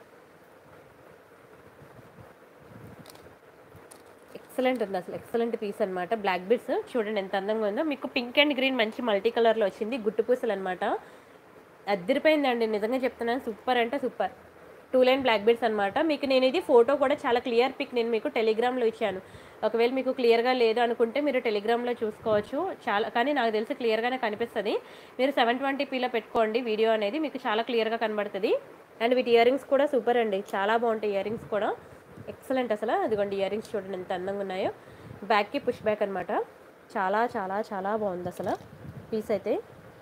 ఎక్సలెంట్ ఉంది. అసలు ఎక్సలెంట్ పీస్ అనమాట. బ్లాక్ బీడ్స్ చూడండి ఎంత అందంగా ఉందో. మీకు పింక్ అండ్ గ్రీన్ మంచి మల్టీ కలర్‌లో వచ్చింది. గుట్టు పూసలు అనమాట. అద్దిరిపోయిందండి. నిజంగా చెప్తున్నాను. సూపర్ అంటే సూపర్. 2 లైన్ బ్లాక్ బీడ్స్ అనమాట. మీకు నేను ఇది ఫోటో కూడా చాలా క్లియర్ పిక్ నేను మీకు టెలిగ్రామ్‌లో ఇచ్చాను. ఒకవేళ మీకు క్లియర్‌గా లేదు అనుకుంటే మీరు టెలిగ్రామ్‌లో చూసుకోవచ్చు. కానీ నాకు తెలిసి క్లియర్‌గానే కనిపిస్తది. మీరు 720pలో పెట్టుకోండి వీడియో అనేది. మీకు చాలా క్లియర్‌గా కనబడుతది. అండ్ వీటి ఇయర్ రింగ్స్ కూడా సూపర్ అండి. చాలా బాగుంటాయి ఇయర్ రింగ్స్ కూడా. ఎక్సలెంట్ అసలు. అదిగోండి ఇయర్ రింగ్స్ చూడండి ఎంత అందంగా ఉన్నాయో. బ్యాక్‌కి పుష్ బ్యాక్ అనమాట. చాలా చాలా చాలా బాగుంది అసలు పీస్ అయితే.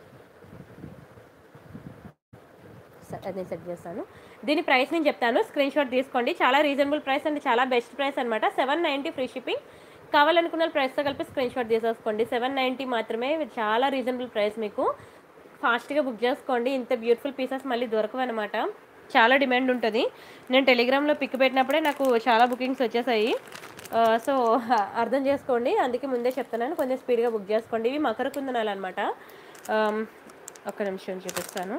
నేను సెట్ చేస్తాను. దీని ప్రైస్ నేను చెప్తాను. స్క్రీన్‌షాట్ తీసుకోండి. చాలా రీజనబుల్ ప్రైస్ అండ్ చాలా బెస్ట్ ప్రైస్ అనమాట. 790 ఫ్రీ షిప్పింగ్. కావాలనుకున్న ప్రైస్‌తో కలిపి స్క్రీన్‌షాట్ తీసేసుకోండి. 790 మాత్రమే. చాలా రీజనబుల్ ప్రైస్ మీకు. ఫాస్ట్‌గా బుక్ చేసుకోండి. ఇంత బ్యూటిఫుల్ పీసెస్ మళ్ళీ దొరకవనమాట. చాలా డిమాండ్ ఉంటుంది. నేను టెలిగ్రామ్‌లో పిక్ పెట్టినప్పుడే నాకు చాలా బుకింగ్స్ వచ్చేసాయి. సో, అర్థం చేసుకోండి. అందుకే ముందే చెప్తున్నాను. కొంచెం స్పీడ్‌గా బుక్ చేసుకోండి. ఇవి మకర కుందనాలు అనమాట. ఒక్క నిమిషం చూపిస్తాను.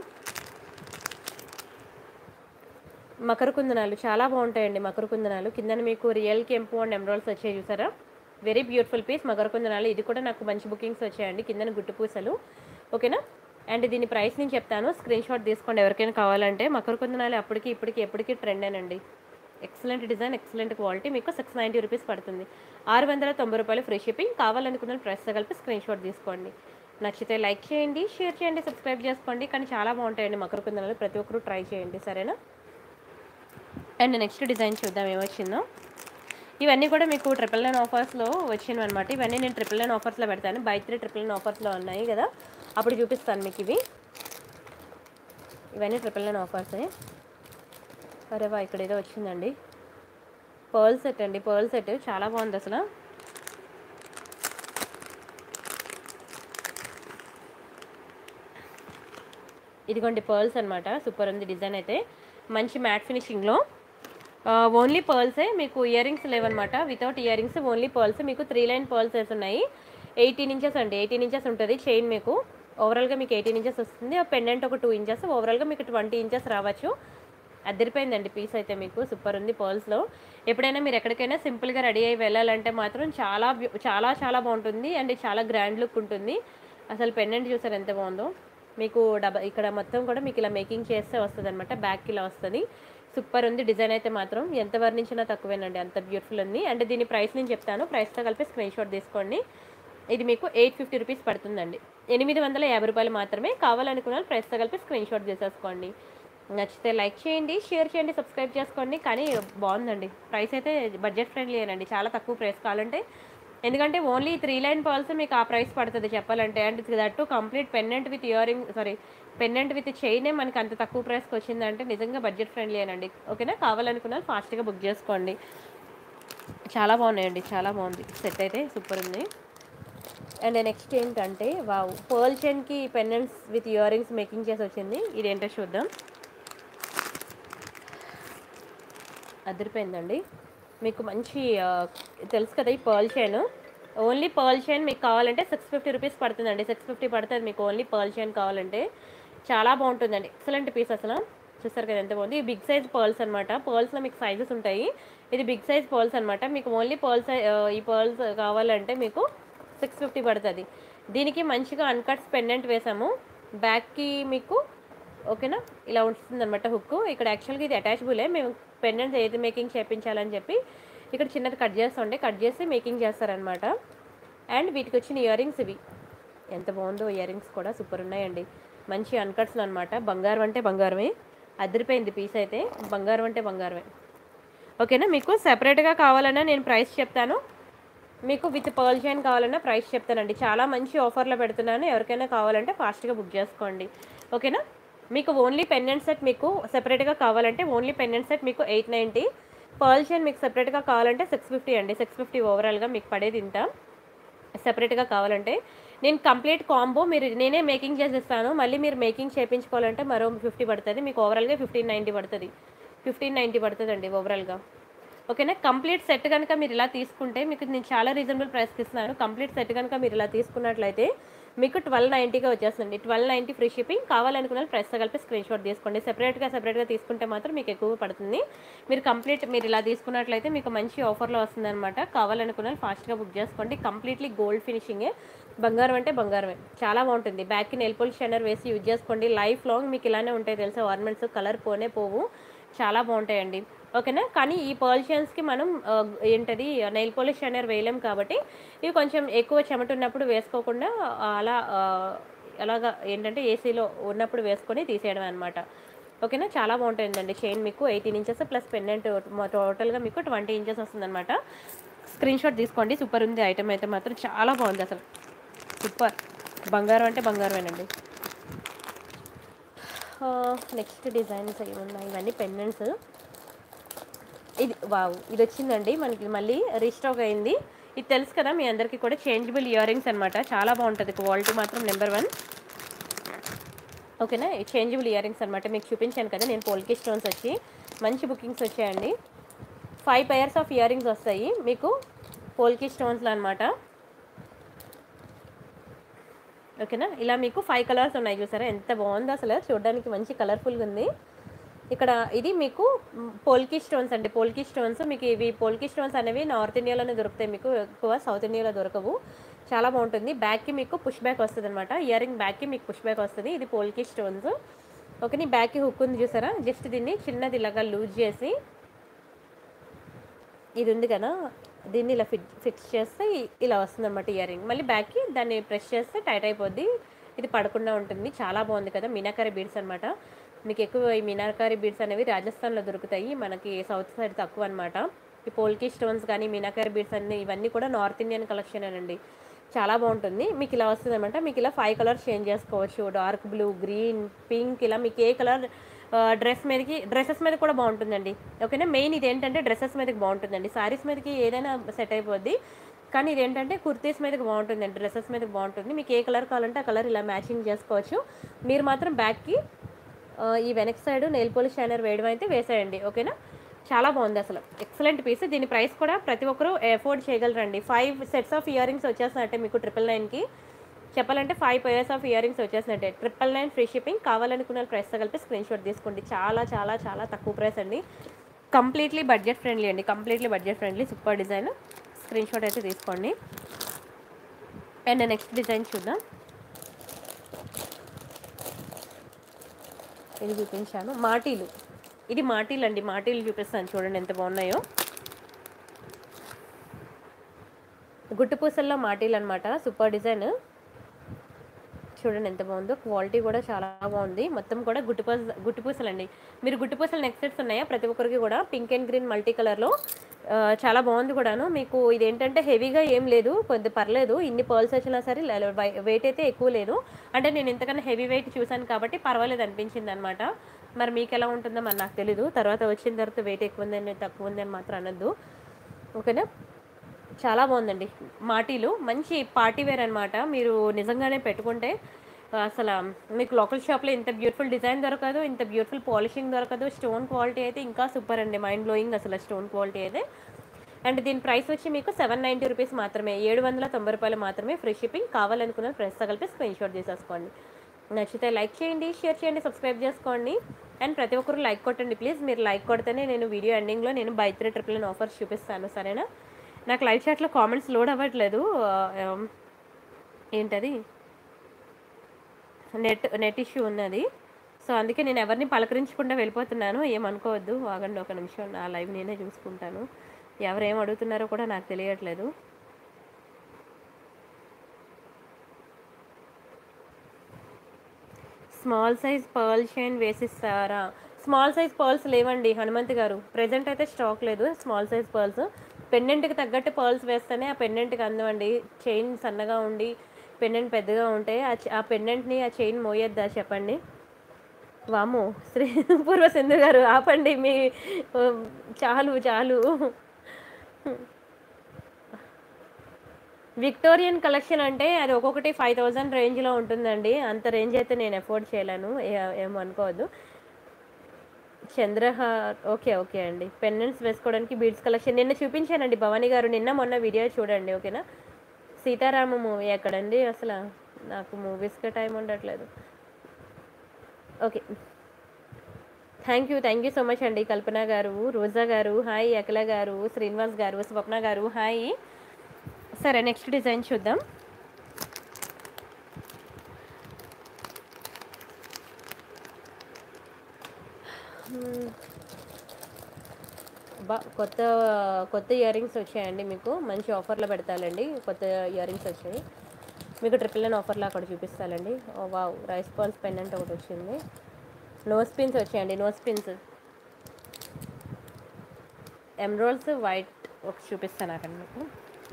మకర కుందనాలు చాలా బాగుంటాయండి. మకర కుందనాలు కిందన మీకు రియల్ కెంపు అండ్ ఎమరాల్డ్స్ వచ్చాయి చూసారా? Very beautiful piece Makar కుందనాలు. ఇది కూడా నాకు మంచి బుకింగ్స్ వచ్చాయండి. కిందన గుట్టు పూసలు. ఓకేనా? అండ్ దీని ప్రైస్ నేను చెప్తాను. స్క్రీన్‌షాట్ తీసుకోండి ఎవరికైనా కావాలంటే. మకర కుందనాలు అప్పటికి ఇప్పటికి ఎప్పటికీ ట్రెండేనండి. Excellent design, excellent quality. మీకు 690 రూపీస్ పడుతుంది. రూ. 690 ఫ్రీ షిప్పింగ్. కావాలనుకున్న ప్రైస్‌తో కలిపి స్క్రీన్‌షాట్ తీసుకోండి. నచ్చితే లైక్ చేయండి, షేర్ చేయండి, సబ్స్క్రైబ్ చేసుకోండి. కానీ చాలా బాగుంటాయండి మకర కుందనాలు. ప్రతి ఒక్కరు ట్రై చేయండి. సరేనా? అండ్ నెక్స్ట్ డిజైన్ చూద్దాం ఏమొచ్చిందో. ఇవన్నీ కూడా మీకు 999 ఆఫర్స్‌లో వచ్చినవన్నమాట. ఇవన్నీ నేను 999 ఆఫర్స్‌లో పెడతాను. బై 3 999 ఆఫర్స్‌లో ఉన్నాయి కదా! అప్పుడు చూపిస్తాను మీకు ఇవి. ఇవన్నీ 999 ఆఫర్సే. అరే వా! ఇక్కడ ఏదో వచ్చిందండి. పర్ల్ సెట్ అండి. పర్ల్ సెట్ చాలా బాగుంది అసలు. ఇదిగోండి పర్ల్స్ అనమాట. సూపర్ ఉంది డిజైన్ అయితే. మంచి మ్యాట్ ఫినిషింగ్‌లో. ఓన్లీ పర్ల్సే. మీకు ఇయర్ రింగ్స్ లేవన్నమాట. Without ear rings only pearls. మీకు 3 లైన్ పర్ల్స్ ఉన్నాయి. 18 ఇంచెస్ అండి. 18 ఇంచెస్ ఉంటుంది చైన్ మీకు. ఓవరాల్‌గా మీకు 18 ఇంచెస్ వస్తుంది. ఆ పెండెంట్ ఒక 2 ఇంచెస్. ఓవరాల్‌గా మీకు 20 ఇంచెస్ రావచ్చు. అదిరిపోయిందండి పీస్ అయితే మీకు. సూపర్ ఉంది పర్ల్స్‌లో. ఎప్పుడైనా మీరు ఎక్కడికైనా సింపుల్‌గా రెడీ అయ్యి వెళ్ళాలంటే మాత్రం చాలా చాలా బాగుంటుంది. అండ్ చాలా గ్రాండ్ లుక్ ఉంటుంది. అసలు పెండెంట్ చూసారు ఎంత బాగుందో. మీకు ఇక్కడ మొత్తం కూడా మీకు ఇలా మేకింగ్ చేస్తే వస్తుందన్నమాట. బ్యాక్‌కి ఇలా వస్తుంది. సూపర్ ఉంది డిజైన్ అయితే మాత్రం. ఎంత వర్ణించినా తక్కువేనండి. అంత బ్యూటిఫుల్ ఉంది. అండ్ దీని ప్రైస్ నేను చెప్తాను. ప్రైస్‌తో కలిపి స్క్రీన్‌షాట్ తీసుకోండి. ఇది మీకు 850 రూపీస్ పడుతుందండి. రూ. 850 మాత్రమే. కావాలనుకున్న వాళ్ళు ప్రైస్‌తో కలిపి స్క్రీన్‌షాట్ చేసేసుకోండి. నచ్చితే లైక్ చేయండి, షేర్ చేయండి, సబ్స్క్రైబ్ చేసుకోండి. కానీ బాగుందండి. ప్రైస్ అయితే బడ్జెట్ ఫ్రెండ్లీయేనండి. చాలా తక్కువ ప్రైస్. కావాలంటే ఎందుకంటే ఓన్లీ 3 లైన్ పర్ల్స్ మీకు ఆ ప్రైస్ పడుతుంది చెప్పాలంటే. And that complete pendant with earring sorry pendant with చైనే మనకి అంత తక్కువ ప్రైస్కి వచ్చిందంటే నిజంగా బడ్జెట్ ఫ్రెండ్లీ అనండి. ఓకేనా, కావాలనుకున్న ఫాస్ట్గా బుక్ చేసుకోండి. చాలా బాగున్నాయండి, చాలా బాగుంది సెట్ అయితే సూపర్ ఉంది. అండ్ నెక్స్ట్ ఏంటంటే వావ్, పర్ల్ చైన్కి pendants with ear rings making చేసి వచ్చింది. ఇదేంటో చూద్దాం. అదిరిపోయిందండి. మీకు మంచి తెలుసు కదా ఈ pearl chain. Only pearl chain మీకు కావాలంటే 650 రూపీస్ పడుతుందండి. 650 పడుతుంది మీకు ఓన్లీ పర్ల్ చైన్ కావాలంటే. చాలా బాగుంటుందండి, ఎక్సలెంట్ పీస్ అసలు. చూస్తారు కదా ఎంత బాగుంది. ఈ బిగ్ సైజ్ పర్ల్స్ అనమాట. పర్ల్స్లో మీకు సైజెస్ ఉంటాయి. ఇది బిగ్ సైజ్ పర్ల్స్ అనమాట. మీకు ఓన్లీ ఈ పర్ల్స్ కావాలంటే మీకు 650 పడుతుంది. దీనికి మంచిగా అన్కట్స్ పెండెంట్ వేసాము బ్యాక్కి మీకు. ఓకేనా, ఇలా ఉంటుంది అనమాట హుక్. ఇక్కడ యాక్చువల్గా ఇది అటాచబులే, మేము పెండెంట్స్ ఏది మేకింగ్ చేయించాలని చెప్పి ఇక్కడ చిన్నది కట్ చేస్తుండే, కట్ చేసి మేకింగ్ చేస్తారనమాట. అండ్ వీటికి వచ్చిన ఇయర్ రింగ్స్ ఇవి. ఎంత బాగుందో ఇయర్ రింగ్స్ కూడా సూపర్ ఉన్నాయండి. మంచి అన్కట్స్లో అనమాట. బంగారం అంటే బంగారమే, అదిరిపోయింది పీస్ అయితే. బంగారం అంటే బంగారమే. ఓకేనా, మీకు సెపరేట్గా కావాలన్నా నేను ప్రైస్ చెప్తాను, మీకు విత్ పర్ల్ చైన్ కావాలన్నా ప్రైస్ చెప్తానండి. చాలా మంచి ఆఫర్లో పెడుతున్నాను, ఎవరికైనా కావాలంటే ఫాస్ట్గా బుక్ చేసుకోండి. ఓకేనా, మీకు ఓన్లీ పెండెంట్ సెట్ మీకు సెపరేట్గా కావాలంటే ఓన్లీ పెండెంట్ సెట్ మీకు 890. పర్ల్ చైన్ మీకు సెపరేట్గా కావాలంటే 650 అండి. 650 ఓవరాల్గా మీకు పడేది ఇంత. సెపరేట్గా కావాలంటే నేను కంప్లీట్ కాంబో నేనే మేకింగ్ చేసిస్తాను. మళ్ళీ మీరు మేకింగ్ చేయించుకోవాలంటే మరో 50 పడుతుంది. మీకు ఓవరాల్గా 1590 పడుతుంది. 1590 పడుతుందండి ఓవరాల్గా. ఓకేనా, కంప్లీట్ సెట్ కనుక మీరు ఇలా తీసుకుంటే మీకు నేను చాలా రీజనబుల్ ప్రైస్కి ఇస్తున్నాను. కంప్లీట్ సెట్ కనుక మీరు ఇలా తీసుకున్నట్లయితే మీకు 1290గా వచ్చేస్తుంది. 1290 ఫ్రీ షిప్పింగ్. కావాలనుకున్న ప్రైస్తో కలిపి స్క్రీన్ షాట్ తీసుకోండి. సెపరేట్గా తీసుకుంటే మాత్రం మీకు ఎక్కువ పడుతుంది. మీరు ఇలా తీసుకున్నట్లయితే మీకు మంచి ఆఫర్లో వస్తుందన్నమాట. కావాలనుకున్న ఫాస్ట్గా బుక్ చేసుకోండి. కంప్లీట్లీ గోల్డ్ ఫినిషింగే, బంగారం అంటే బంగారమే. చాలా బాగుంటుంది. బ్యాక్కి నెయిల్ పాలిష్ షైనర్ వేసి యూజ్ చేసుకోండి. లైఫ్ లాంగ్ మీకు ఇలానే ఉంటాయి తెలుసా ఆర్నమెంట్స్, కలర్ పోనే పోవు, చాలా బాగుంటాయండి. ఓకేనా, కానీ ఈ పర్ల్ చైన్స్కి మనం ఏంటది నెయిల్ పాలిష్ షైనర్ వేయలేం కాబట్టి ఇవి కొంచెం ఎక్కువ చెమట ఉన్నప్పుడు వేసుకోకుండా అలాగా ఏంటంటే ఏసీలో ఉన్నప్పుడు వేసుకొని తీసేయడం అనమాట. ఓకేనా, చాలా బాగుంటుందండి. చైన్ మీకు 18 ఇంచెస్ ప్లస్ పెండెంట్ టోటల్గా మీకు 20 ఇంచెస్ వస్తుందన్నమాట. స్క్రీన్ షాట్ తీసుకోండి. సూపర్ ఉంది ఐటమ్ అయితే మాత్రం, చాలా బాగుంది అసలు, సూపర్. బంగారం అంటే బంగారమేనండి. నెక్స్ట్ డిజైన్స్ ఏమున్నాయి, ఇవన్నీ పెండెంట్స్. ఇది వావ్, ఇది వచ్చిందండి మనకి మళ్ళీ రీస్టాక్ అయింది. ఇది తెలుసు కదా మీ అందరికీ కూడా, చేంజబుల్ ఇయర్ రింగ్స్ అనమాట. చాలా బాగుంటుంది, క్వాలిటీ మాత్రం నెంబర్ 1. ఓకేనా, చేంజబుల్ ఇయర్ రింగ్స్ అనమాట. మీకు చూపించాను కదా నేను, పోల్కి స్టోన్స్ వచ్చి మంచి బుకింగ్స్ వచ్చాయండి. 5 పైర్స్ ఆఫ్ ఇయర్ రింగ్స్ వస్తాయి మీకు పోల్కి స్టోన్స్లో అనమాట. ఓకేనా, ఇలా మీకు 5 కలర్స్ ఉన్నాయి. చూసారా ఎంత బాగుందో అసలు, చూడడానికి మంచి కలర్ఫుల్గా ఉంది. ఇక్కడ ఇది మీకు పోల్కి స్టోన్స్ అండి. పోల్కి స్టోన్స్ మీకు ఇవి పోల్కి స్టోన్స్ అనేవి నార్త్ ఇండియాలోనే దొరుకుతాయి, మీకు ఎక్కువ సౌత్ ఇండియాలో దొరకవు. చాలా బాగుంటుంది. బ్యాక్కి మీకు పుష్ బ్యాక్ వస్తుంది అనమాట. ఇయర్ రింగ్ బ్యాక్కి మీకు పుష్ బ్యాక్ వస్తుంది. ఇది పోల్కి స్టోన్స్. ఓకే, బ్యాక్కి హుక్ ఉంది చూసారా, జస్ట్ దీన్ని చిన్నది ఇలాగా లూజ్ చేసి, ఇది ఉంది కదా దీన్ని ఇలా ఫిక్స్ చేస్తే ఇలా వస్తుంది అనమాట ఇయర్ రింగ్. మళ్ళీ బ్యాక్కి దాన్ని ప్రెస్ చేస్తే టైట్ అయిపోద్ది, ఇది పడకుండా ఉంటుంది. చాలా బాగుంది కదా, మీనాకారి బీడ్స్ అనమాట. మీకు ఎక్కువ ఈ మీనాకారి బీడ్స్ అనేవి రాజస్థాన్లో దొరుకుతాయి, మనకి సౌత్ సైడ్ తక్కువ అనమాట. ఈ పోల్కి స్టోన్స్ కానీ మీనాకారి బీడ్స్ అన్ని ఇవన్నీ కూడా నార్త్ ఇండియన్ కలెక్షన్ అండి. చాలా బాగుంటుంది. మీకు ఇలా వస్తుంది అనమాట. మీకు ఇలా 5 కలర్స్ చేంజ్ చేసుకోవచ్చు. డార్క్ బ్లూ, గ్రీన్, పింక్, ఇలా మీకు ఏ కలర్ డ్రెస్సెస్ మీద కూడా బాగుంటుందండి. ఓకేనా, మెయిన్ ఇది ఏంటంటే డ్రెస్సెస్ మీదకి బాగుంటుందండి. శారీస్ మీదకి ఏదైనా సెట్ అయిపోద్ది, కానీ ఇదేంటంటే కుర్తీస్ మీదకి బాగుంటుందండి, డ్రెస్సెస్ మీదకి బాగుంటుంది. మీకు ఏ కలర్ కావాలంటే ఆ కలర్ ఇలా మ్యాచింగ్ చేసుకోవచ్చు. మీరు మాత్రం బ్యాక్కి ఈ వెనక్ సైడ్ నెయిల్ పాలిష్ షైనర్ వేయడం అయితే వేసేయండి. ఓకేనా, చాలా బాగుంది అసలు, ఎక్సలెంట్ పీస్. దీని ప్రైస్ కూడా ప్రతి ఒక్కరూ అఫోర్డ్ చేయగలరండి. 5 సెట్స్ ఆఫ్ ఇయర్ రింగ్స్ వచ్చేసినట్టే మీకు 999కి. చెప్పాలంటే 5 పైర్స్ ఆఫ్ ఇయర్ రింగ్స్ వచ్చేసినట్టే. 999 ఫ్రీ షిప్పింగ్. కావాలనుకున్న ప్రైస్తో కలిపి స్క్రీన్ షాట్ తీసుకోండి. చాలా చాలా చాలా తక్కువ ప్రైస్ అండి. కంప్లీట్లీ బడ్జెట్ ఫ్రెండ్లీ అండి, completely budget friendly. Super design, screen shot అయితే తీసుకోండి. అండ్ నెక్స్ట్ డిజైన్ చూద్దాం. ఇది చూపించాను మాటీలు, ఇది మాటీలు అండి. మాటీలు చూపిస్తాను చూడండి ఎంత బాగున్నాయో. గుట్టు పూసల్లో మాటీలు అనమాట. సూపర్ డిజైన్, చూడండి ఎంత బాగుందో, క్వాలిటీ కూడా చాలా బాగుంది. మొత్తం కూడా గుట్టుపూసలండి. మీరు గుట్టుపూసల నెక్ సెట్స్ ఉన్నాయా ప్రతి ఒక్కరికి కూడా, పింక్ అండ్ గ్రీన్ మల్టీ కలర్లో చాలా బాగుంది కూడాను. మీకు ఇదేంటంటే హెవీగా ఏం లేదు, కొద్ది పర్లేదు, ఇన్ని పర్ల్స్ వచ్చినా సరే వెయిట్ అయితే ఎక్కువ లేదు. అంటే నేను ఇంతకన్నా హెవీ వెయిట్ చూసాను కాబట్టి పర్వాలేదు అనిపించింది అనమాట. మరి మీకు ఎలా ఉంటుందో మరి నాకు తెలీదు. తర్వాత వచ్చిన తర్వాత వెయిట్ ఎక్కువ ఉందని తక్కువ ఉందని మాత్రం అనొద్దు, ఓకేనా. చాలా బాగుందండి. మాటీలు మంచి పార్టీ వేర్ అనమాట. మీరు నిజంగానే పెట్టుకుంటే అసలు మీకు లోకల్ షాప్లో ఇంత బ్యూటిఫుల్ డిజైన్ దొరకదు, ఇంత బ్యూటిఫుల్ పాలిషింగ్ దొరకదు. స్టోన్ క్వాలిటీ అయితే ఇంకా సూపర్ అండి, మైండ్ బ్లోయింగ్ అసలు స్టోన్ క్వాలిటీ అయితే. అండ్ దీని ప్రైస్ వచ్చి మీకు 790 రూపీస్ మాత్రమే, 790 రూపాయలు మాత్రమే, ఫ్రీ షిప్పింగ్. కావాలనుకున్న ప్రైస్ తగిలిపి స్క్రీన్ షాట్ చేసేసుకోండి. నచ్చితే లైక్ చేయండి, షేర్ చేయండి, సబ్స్క్రైబ్ చేసుకోండి. అండ్ ప్రతి ఒక్కరు లైక్ కొట్టండి ప్లీజ్. మీరు లైక్ కొడితేనే నేను వీడియో ఎండింగ్లో నేను బై 3 ట్రిపుల్ నైన్ ఆఫర్స్ చూపిస్తాను, సరేనా. నాకు లైవ్ చాట్లో కామెంట్స్ లోడ్ అవ్వట్లేదు, ఏంటది నెట్ ఇష్యూ ఉన్నది. సో అందుకే నేను ఎవరిని పలకరించకుండా వెళ్ళిపోతున్నాను, ఏమనుకోవద్దు. ఆగండి ఒక నిమిషం, నా లైవ్ నేనే చూసుకుంటాను. ఎవరేం అడుగుతున్నారో కూడా నాకు తెలియట్లేదు. స్మాల్ సైజ్ పర్ల్ చైన్ వేసిస్తారా? స్మాల్ సైజ్ పర్ల్స్ లేవండి హనుమంత్ గారు, ప్రజెంట్ అయితే స్టాక్ లేదు స్మాల్ సైజ్ పర్ల్స్. పెండెంట్కి తగ్గట్టు పర్ల్స్ వేస్తేనే ఆ పెండెంట్కి అందమండి. చైన్ సన్నగా ఉండి పెండెంట్ పెద్దగా ఉంటే ఆ పెండెంట్ని ఆ చైన్ మోయొద్దా చెప్పండి. వామో శ్రీ పూర్వసింధు గారు ఆపండి, మీ చాలు చాలు. విక్టోరియన్ కలెక్షన్ అంటే అది ఒక్కొక్కటి 5000 రేంజ్లో ఉంటుందండి. అంత రేంజ్ అయితే నేను అఫోర్డ్ చేయలేను, ఏమనుకోవద్దు. చంద్రహార్ ఓకే ఓకే అండి. పెండెంట్స్ వేసుకోవడానికి బీడ్స్ కలెక్షన్ నిన్న చూపించానండి భవానీ గారు, నిన్న మొన్న వీడియో చూడండి, ఓకేనా. సీతారామ మూవీ ఎక్కడండి అసలు, నాకు మూవీస్కే టైం ఉండట్లేదు. Okay, thank you so much అండి. కల్పన గారు, రోజా గారు హాయ్, అఖిల గారు, శ్రీనివాస్ గారు, స్వప్న గారు హాయ్. సరే నెక్స్ట్ డిజైన్ చూద్దాం. కొత్త కొత్త ఇయర్ రింగ్స్ వచ్చాయండి, మీకు మంచి ఆఫర్లో పెడతానండి. కొత్త ఇయర్ రింగ్స్ వచ్చాయి మీకు, 999 ఆఫర్లో అక్కడ చూపిస్తానండి. ఓ వావ్, రైస్ బాల్స్ పెండెంట్ ఒకటి వచ్చింది. నోస్ పిన్స్ వచ్చాయండి, నోస్ పిన్స్ ఎమ్రోల్స్ వైట్ ఒకటి చూపిస్తాను అక్కడ మీకు.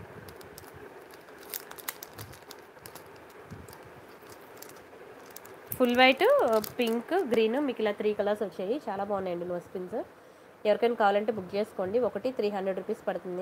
ఫుల్ వైట్, పింక్, గ్రీన్, మీకు ఇలా 3 కలర్స్ వచ్చాయి. చాలా బాగున్నాయండి నోస్ పిన్స్. ఎవరికైనా కావాలంటే బుక్ చేసుకోండి, ఒకటి 300 రూపీస్ పడుతుంది,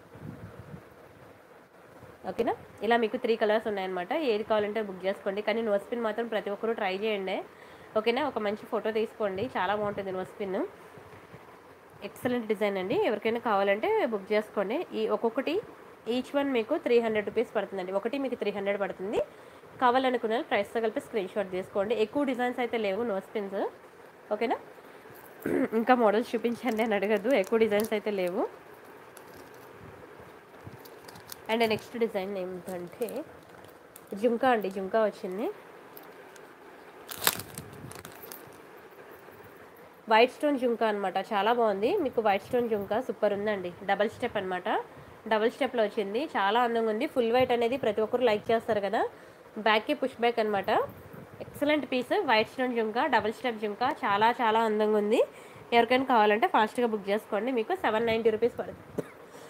ఓకేనా. ఇలా మీకు 3 కలర్స్ ఉన్నాయన్నమాట, ఏది కావాలంటే బుక్ చేసుకోండి. కానీ నోస్ పిన్ మాత్రం ప్రతి ఒక్కరూ ట్రై చేయండి, ఓకేనా. ఒక మంచి ఫోటో తీసుకోండి, చాలా బాగుంటుంది నోస్ పిన్, ఎక్సలెంట్ డిజైన్ అండి. ఎవరికైనా కావాలంటే బుక్ చేసుకోండి. ఈ ఒక్కొక్కటి ఈచ్ వన్ మీకు 300 రూపీస్ పడుతుందండి, ఒకటి మీకు 300 పడుతుంది. కావాలనుకున్న ప్రైస్తో కలిపి స్క్రీన్ షాట్ తీసుకోండి. ఎక్కువ డిజైన్స్ అయితే లేవు నోస్ పిన్స్, ఓకేనా. ఇంకా మోడల్స్ చూపించండి అని అడగద్దు, ఎక్కువ డిజైన్స్ అయితే లేవు. అండ్ నెక్స్ట్ డిజైన్ ఏమిటంటే జుంకా అండి, జుంకా వచ్చింది. వైట్ స్టోన్ జుంకా అనమాట, చాలా బాగుంది. మీకు వైట్ స్టోన్ జుంకా సూపర్ ఉందండి. డబల్ స్టెప్ అనమాట, డబల్ స్టెప్లో వచ్చింది, చాలా అందంగా ఉంది. ఫుల్ వైట్ అనేది ప్రతి ఒక్కరు లైక్ చేస్తారు కదా, బ్యాక్కి పుష్ బ్యాక్ అనమాట. Excellent piece, white stone jhumka, double step jhumka, చాలా చాలా అందంగా ఉంది. ఎవరికైనా కావాలంటే ఫాస్ట్గా బుక్ చేసుకోండి, మీకు 790 రూపీస్ పడుతుంది,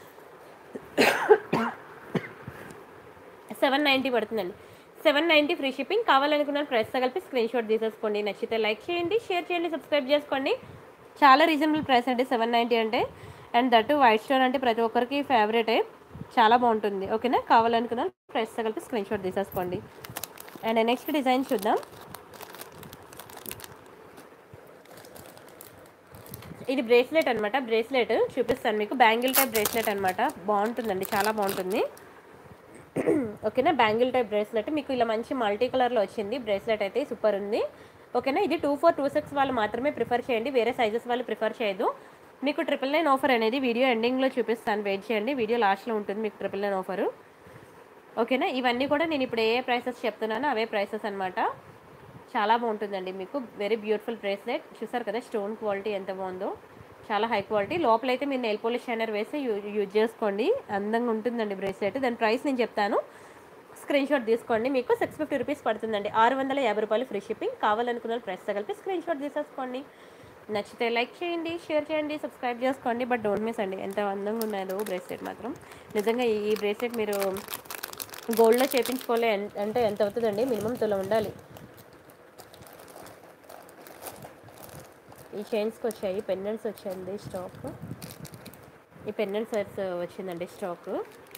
790 పడుతుందండి. 790 ఫ్రీ షిప్పింగ్. కావాలనుకున్న ప్రైస్తో కలిపి స్క్రీన్ షాట్ తీసేసుకోండి. నచ్చితే లైక్ చేయండి, షేర్ చేయండి, సబ్స్క్రైబ్ చేసుకోండి. చాలా రీజనబుల్ ప్రైస్ అండి 790 అంటే. అండ్ దట్ వైట్ స్టోన్ అంటే ప్రతి ఒక్కరికి ఫేవరెటే, చాలా బాగుంటుంది, ఓకేనా. కావాలనుకున్న ప్రైస్తో కలిపి స్క్రీన్ షాట్ తీసేసుకోండి. అండ్ నెక్స్ట్ డిజైన్ చూద్దాం. ఇది బ్రేస్లెట్ అనమాట, బ్రేస్లెట్ చూపిస్తాను మీకు, బ్యాంగిల్ టైప్ బ్రేస్లెట్ అనమాట, బాగుంటుందండి, చాలా బాగుంటుంది, ఓకేనా. బ్యాంగిల్ టైప్ బ్రేస్లెట్ మీకు ఇలా మంచి మల్టీ కలర్లో వచ్చింది. బ్రేస్లెట్ అయితే సూపర్ ఉంది, ఓకేనా. ఇది 2426 వాళ్ళు మాత్రమే ప్రిఫర్ చేయండి, వేరే సైజెస్ వాళ్ళు ప్రిఫర్ చేయదు. మీకు 999 ఆఫర్ అనేది వీడియో ఎండింగ్లో చూపిస్తాను, వెయిట్ చేయండి, వీడియో లాస్ట్లో ఉంటుంది మీకు 999 ఆఫరు, ఓకేనా. ఇవన్నీ కూడా నేను ఇప్పుడు ఏ ప్రైసెస్ చెప్తున్నానో అవే ప్రైసెస్ అనమాట. చాలా బాగుంటుందండి, మీకు వెరీ బ్యూటిఫుల్ బ్రేస్లెట్. చూసారు కదా స్టోన్ క్వాలిటీ ఎంత బాగుందో, చాలా హై క్వాలిటీ. లోపలైతే మీరు నెయిల్ పాలిష్ షైనర్ వేసి యూజ్ చేసుకోండి, అందంగా ఉంటుందండి బ్రేస్లెట్. దాని ప్రైస్ నేను చెప్తాను, స్క్రీన్ షాట్ తీసుకోండి. మీకు 650 రూపీస్ పడుతుందండి. 650 రూపాయలు ఫ్రీ షిప్పింగ్. కావాలనుకున్న ప్రైస్తో కలిపి స్క్రీన్ షాట్ తీసేసుకోండి. నచ్చితే లైక్ చేయండి, షేర్ చేయండి, సబ్స్క్రైబ్ చేసుకోండి. బట్ డోంట్ మిస్ అండి. ఎంత అందంగా ఉన్నదో బ్రేస్లెట్ మాత్రం. నిజంగా ఈ బ్రేస్లెట్ మీరు గోల్డ్లో చేయించుకోలే అంటే ఎంత అవుతుందండి? మినిమం తులం ఉండాలి. ఈ చైన్స్కి వచ్చాయి, పెండెంట్స్ వచ్చింది స్టాక్. ఈ పెండెంట్ సెట్స్ వచ్చిందండి స్టాక్.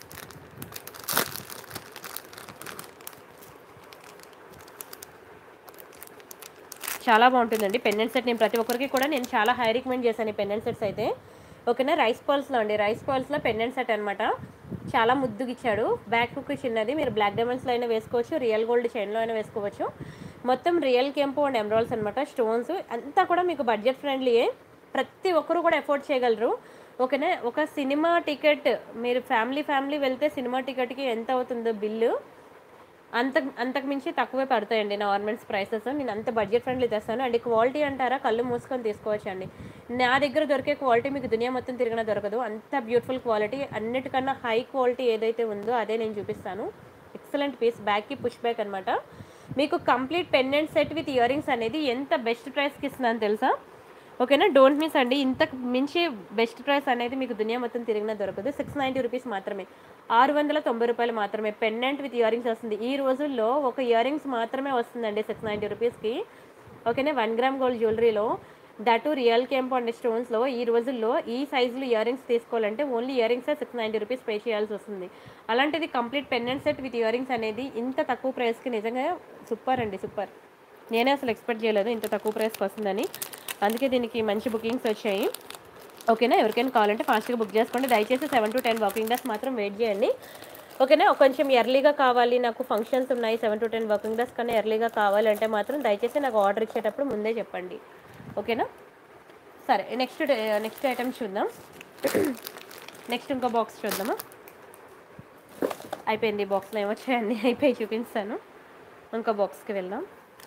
చాలా బాగుంటుందండి పెండెంట్ సెట్. నేను ప్రతి ఒక్కరికి కూడా నేను చాలా హై రికమెండ్ చేశాను ఈ పెండెంట్ సెట్స్ అయితే. ఓకేనా, రైస్ పర్ల్స్లో అండి. రైస్ పర్ల్స్లో పెండెంట్ సెట్ అనమాట. చాలా ముద్దుగా ఇచ్చాడు. బ్యాక్ హుక్ చిన్నది. మీరు బ్లాక్ డైమండ్స్లో అయినా వేసుకోవచ్చు, రియల్ గోల్డ్ చైన్లో అయినా వేసుకోవచ్చు. మొత్తం రియల్ కెంపు అండ్ ఎమరాల్డ్స్ అనమాట. స్టోన్స్ అంతా కూడా మీకు బడ్జెట్ ఫ్రెండ్లీయే. ప్రతి ఒక్కరు కూడా ఎఫోర్డ్ చేయగలరు. ఓకేనా, ఒక సినిమా టికెట్ మీరు ఫ్యామిలీ వెళ్తే సినిమా టికెట్కి ఎంత అవుతుందో బిల్లు అంతకు మించి తక్కువే పడతాయండి నా ఆర్నమెంట్స్ ప్రైసెస్. నేను అంత బడ్జెట్ ఫ్రెండ్లీ తెస్తాను. అండ్ క్వాలిటీ అంటారా, కళ్ళు మూసుకొని తీసుకోవచ్చు అండి. నా దగ్గర దొరికే క్వాలిటీ మీకు దునియా మొత్తం తిరిగినా దొరకదు. అంత బ్యూటిఫుల్ క్వాలిటీ. అన్నిటికన్నా హై క్వాలిటీ ఏదైతే ఉందో అదే నేను చూపిస్తాను. Excellent piece. బ్యాక్కి పుష్ బ్యాక్ అనమాట. మీకు complete pendant set with ear rings అనేది ఎంత బెస్ట్ ప్రైస్కి ఇస్తున్నాను తెలుసా? ఓకేనా, డోంట్ మిస్ అండి. ఇంతకు మించి బెస్ట్ ప్రైస్ అనేది మీకు దునియా మొత్తం తిరిగినా దొరకదు. 690 రూపీస్ మాత్రమే, 690 రూపాయలు మాత్రమే. పెండెంట్ విత్ ఇయర్ రింగ్స్ వస్తుంది. ఈ రోజుల్లో ఒక ఇయర్ రింగ్స్ మాత్రమే వస్తుందండి 690 రూపీస్కి. ఓకేనా, 1 గ్రామ్ గోల్డ్ జ్యువెలరీలో దట్ రియల్ కెంపు అండ్ స్టోన్స్లో ఈ రోజుల్లో ఈ సైజులో ఇయర్ రింగ్స్ తీసుకోవాలంటే ఓన్లీ ఇయర్ రింగ్సే 690 రూపీస్ పే చేయాల్సి వస్తుంది. అలాంటిది complete pendant set with ear rings అనేది ఇంత తక్కువ ప్రైస్కి నిజంగా సూపర్ అండి, సూపర్. నేనే అసలు ఎక్స్పెక్ట్ చేయలేదు ఇంత తక్కువ ప్రైస్కి వస్తుందని. అందుకే దీనికి మంచి బుకింగ్స్ వచ్చాయి. ఓకేనా, ఎవరికైనా కావాలంటే ఫాస్ట్గా బుక్ చేసుకోండి. దయచేసి 7 to 10 వర్కింగ్ డేస్ మాత్రం వెయిట్ చేయండి. ఓకేనా, కొంచెం ఎర్లీగా కావాలి, నాకు ఫంక్షన్స్ ఉన్నాయి, 7 to 10 వర్కింగ్ డేస్ కన్నా ఎర్లీగా కావాలంటే మాత్రం దయచేసి నాకు ఆర్డర్ ఇచ్చేటప్పుడు ముందే చెప్పండి. ఓకేనా, సరే. నెక్స్ట్ ఐటమ్ చూద్దాం. నెక్స్ట్ ఇంకో బాక్స్ చూద్దామా? అయిపోయింది. బాక్స్లో ఏమొచ్చాయండి, అయిపోయి చూపిస్తాను. ఇంకో బాక్స్కి వెళ్దాం.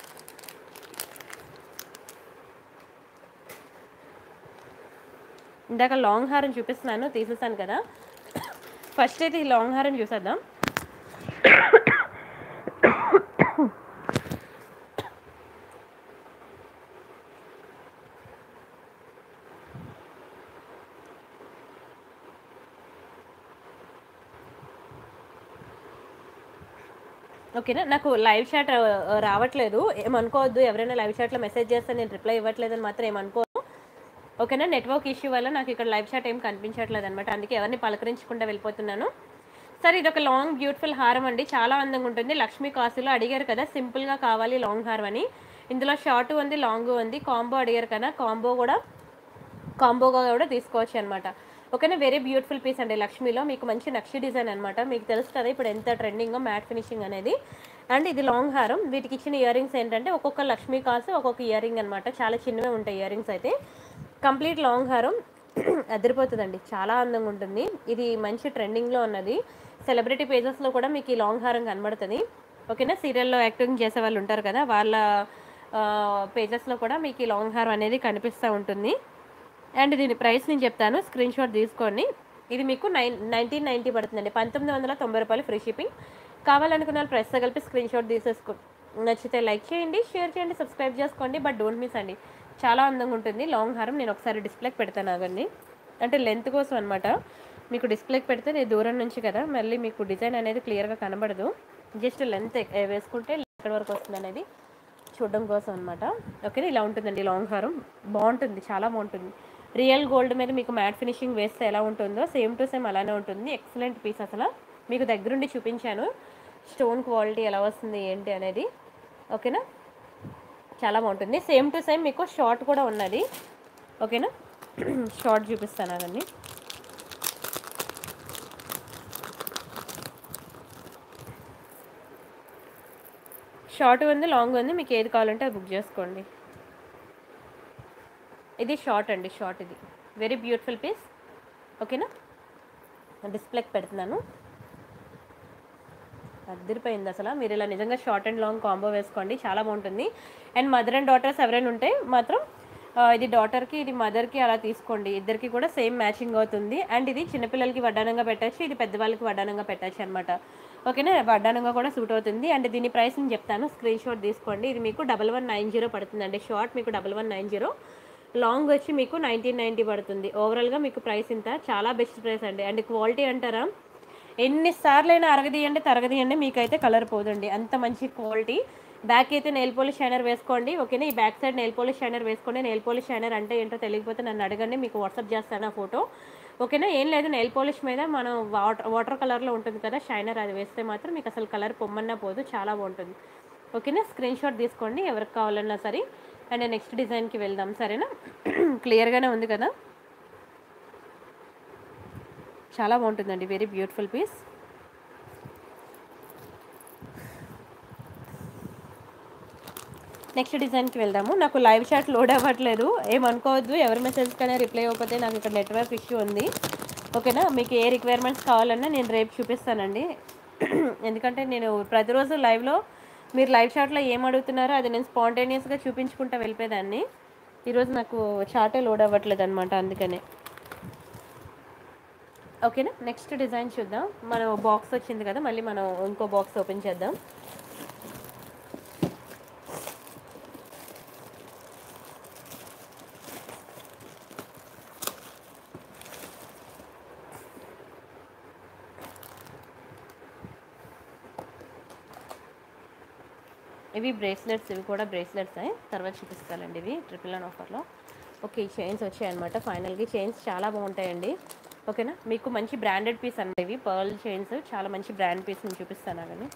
ఇందాక లాంగ్ హారం చూపిస్తున్నాను, తీసేసాను కదా. ఫస్ట్ అయితే ఈ లాంగ్ హారం చూసేద్దాం. ఓకేనా, నాకు లైవ్ చాట్ రావట్లేదు, ఏమనుకోవద్దు. ఎవరైనా లైవ్ చాట్లో మెసేజ్ చేస్తే నేను రిప్లై ఇవ్వట్లేదని మాత్రం ఏమనుకోను. ఓకేనా, నెట్వర్క్ ఇష్యూ వల్ల నాకు ఇక్కడ లైవ్ చాట్ ఏం కనిపించట్లేదు అనమాట. అందుకే ఎవరిని పలకరించకుండా వెళ్ళిపోతున్నాను. సరే, ఇది ఒక లాంగ్ బ్యూటిఫుల్ హారం అండి. చాలా అందంగా ఉంటుంది. లక్ష్మీ కాసులో అడిగారు కదా సింపుల్గా కావాలి లాంగ్ హారం అని. ఇందులో షార్ట్ ఉంది, లాంగ్ ఉంది. కాంబో అడిగారు కదా, కాంబోగా కూడా తీసుకోవచ్చు అనమాట. ఓకేనా, వెరీ బ్యూటిఫుల్ పీస్ అండి. లక్ష్మీలో మీకు మంచి నక్షి డిజైన్ అనమాట. మీకు తెలుసు కదా ఇప్పుడు ఎంత ట్రెండింగో మ్యాట్ ఫినిషింగ్ అనేది. అండ్ ఇది లాంగ్ హారం. వీటికి ఇచ్చిన ఇయర్ రింగ్స్ ఏంటంటే ఒక్కొక్క లక్ష్మీ కాసు ఒక్కొక్క ఇయర్ రింగ్ అనమాట. చాలా చిన్నవే ఉంటాయి ఇయర్ రింగ్స్ అయితే. కంప్లీట్ లాంగ్ హారం అదిరిపోతుందండి, చాలా అందంగా ఉంటుంది. ఇది మంచి ట్రెండింగ్లో ఉన్నది. సెలబ్రిటీ పేజెస్లో కూడా మీకు ఈ లాంగ్ హారం కనబడుతుంది. ఓకేనా, సీరియల్లో యాక్టింగ్ చేసే వాళ్ళు ఉంటారు కదా, వాళ్ళ పేజెస్లో కూడా మీకు ఈ లాంగ్ హారం అనేది కనిపిస్తూ ఉంటుంది. అండ్ దీని ప్రైస్ నేను చెప్తాను, స్క్రీన్ షాట్ తీసుకోండి. ఇది మీకు 1990 పడుతుందండి, 1990 రూపాయలు ఫ్రీ షిప్పింగ్. కావాలనుకున్న ప్రైస్తో కలిపి స్క్రీన్ షాట్ తీసేసుకో. నచ్చితే లైక్ చేయండి, షేర్ చేయండి, సబ్స్క్రైబ్ చేసుకోండి. బట్ డోంట్ మిస్ అండి, చాలా అందంగా ఉంటుంది లాంగ్ హారం. నేను ఒకసారి డిస్ప్లేకి పెడతాను ఆగండి, అంటే లెంత్ కోసం అనమాట. మీకు డిస్ప్లేకి పెడితే నేను దూరం నుంచి కదా, మళ్ళీ మీకు డిజైన్ అనేది క్లియర్గా కనబడదు. జస్ట్ లెంత్ వేసుకుంటే ఎక్కడి వరకు వస్తుంది అనేది చూడడం కోసం అనమాట. ఓకేనా, ఇలా ఉంటుందండి లాంగ్ హారం. బాగుంటుంది, చాలా బాగుంటుంది. రియల్ గోల్డ్ మీద మీకు మ్యాట్ ఫినిషింగ్ వేస్తే ఎలా ఉంటుందో సేమ్ టు సేమ్ అలానే ఉంటుంది. Excellent piece. అసలు మీకు దగ్గరుండి చూపించాను స్టోన్ క్వాలిటీ ఎలా వస్తుంది ఏంటి అనేది. ఓకేనా, చాలా బాగుంటుంది. సేమ్ టు సేమ్ మీకు షార్ట్ కూడా ఉన్నది. ఓకేనా, షార్ట్ చూపిస్తాను అవన్నీ. షార్ట్ ఉంది, లాంగ్ ఉంది. మీకు ఏది కావాలంటే అది బుక్ చేసుకోండి. ఇది షార్ట్ అండి, షార్ట్. ఇది వెరీ బ్యూటిఫుల్ పీస్. ఓకేనా, డిస్ప్లేకి పెడుతున్నాను. అదిరిపోయింది అసలు. మీరు ఇలా నిజంగా షార్ట్ అండ్ లాంగ్ కాంబో వేసుకోండి, చాలా బాగుంటుంది. అండ్ మదర్ అండ్ డాటర్స్ ఎవరైనా ఉంటే మాత్రం ఇది డాటర్కి, ఇది మదర్కి అలా తీసుకోండి. ఇద్దరికి కూడా సేమ్ మ్యాచింగ్ అవుతుంది. అండ్ ఇది చిన్నపిల్లలకి వడ్డానంగా పెట్టచ్చు, ఇది పెద్దవాళ్ళకి వడ్డానంగా పెట్టచ్చు అనమాట. ఓకేనా, వడ్డానంగా కూడా సూట్ అవుతుంది. అండ్ దీని ప్రైస్ నేను చెప్తాను, స్క్రీన్ షాట్ తీసుకోండి. ఇది మీకు 1190 పడుతుందండి. షార్ట్ మీకు 1190, లాంగ్ వచ్చి మీకు 1990 పడుతుంది. ఓవరాల్గా మీకు ప్రైస్ ఇంత, చాలా బెస్ట్ ప్రైస్ అండి. అండ్ క్వాలిటీ అంటారా, ఎన్నిసార్లైనా అరగదీయండి తరగదీయండి మీకైతే కలర్ పోదండి, అంత మంచి క్వాలిటీ. బ్యాక్ అయితే నెయిల్ పాలిష్ షైనర్ వేసుకోండి. ఓకేనా, ఈ back side nail polish shiner వేసుకోండి. నెయిల్ పాలిష్ షైనర్ అంటే ఏంటో తెలియకపోతే నన్ను అడగండి, మీకు వాట్సాప్ చేస్తాను ఆ ఫోటో. ఓకేనా, ఏం లేదు, నెయిల్ పాలిష్ మీద మనం వాటర్ కలర్లో ఉంటుంది కదా షైనర్, అది వేస్తే మాత్రం మీకు అసలు కలర్ పొమ్మన్నా పోదు, చాలా బాగుంటుంది. ఓకేనా, స్క్రీన్ షాట్ తీసుకోండి ఎవరికి కావాలన్నా సరే. అండ్ నెక్స్ట్ డిజైన్కి వెళ్దాం, సరేనా. క్లియర్గానే ఉంది కదా, చాలా బాగుంటుందండి, వెరీ బ్యూటిఫుల్ పీస్. నెక్స్ట్ డిజైన్కి వెళ్దాము. నాకు లైవ్ చాట్ లోడ్ అవ్వట్లేదు, ఏమనుకోవద్దు, ఎవరి మెసేజ్కైనా రిప్లై అవ్వకపోతే నాకు ఇక్కడ నెట్వర్క్ ఇష్యూ ఉంది. ఓకేనా, మీకు ఏ రిక్వైర్మెంట్స్ కావాలన్నా నేను రేపు చూపిస్తానండి. ఎందుకంటే నేను ప్రతిరోజు లైవ్లో మీరు లైవ్ చాట్లో ఏం అడుగుతున్నారో అది నేను స్పాంటేనియస్గా చూపించుకుంటూ వెళ్ళిపోయేదాన్ని. ఈరోజు నాకు చాటే లోడ్ అవ్వట్లేదు అనమాట, అందుకనే. ఓకేనా, నెక్స్ట్ డిజైన్ చూద్దాం. మనం బాక్స్ వచ్చింది కదా, మళ్ళీ మనం ఇంకో బాక్స్ ఓపెన్ చేద్దాం. ఇవి బ్రేస్లెట్స్, ఇవి కూడా బ్రేస్లెట్స్ తర్వాత చూపిస్తానండి. ఇవి 999 ఆఫర్లో. ఓకే, ఈ చైన్స్ వచ్చాయన్నమాట. ఫైనల్గా చైన్స్ చాలా బాగుంటాయండి. ఓకేనా, మీకు మంచి బ్రాండెడ్ పీస్ అన్నమాట. ఇవి పర్ల్ చైన్స్, చాలా మంచి బ్రాండ్ పీస్ నేను చూపిస్తాను కానీ.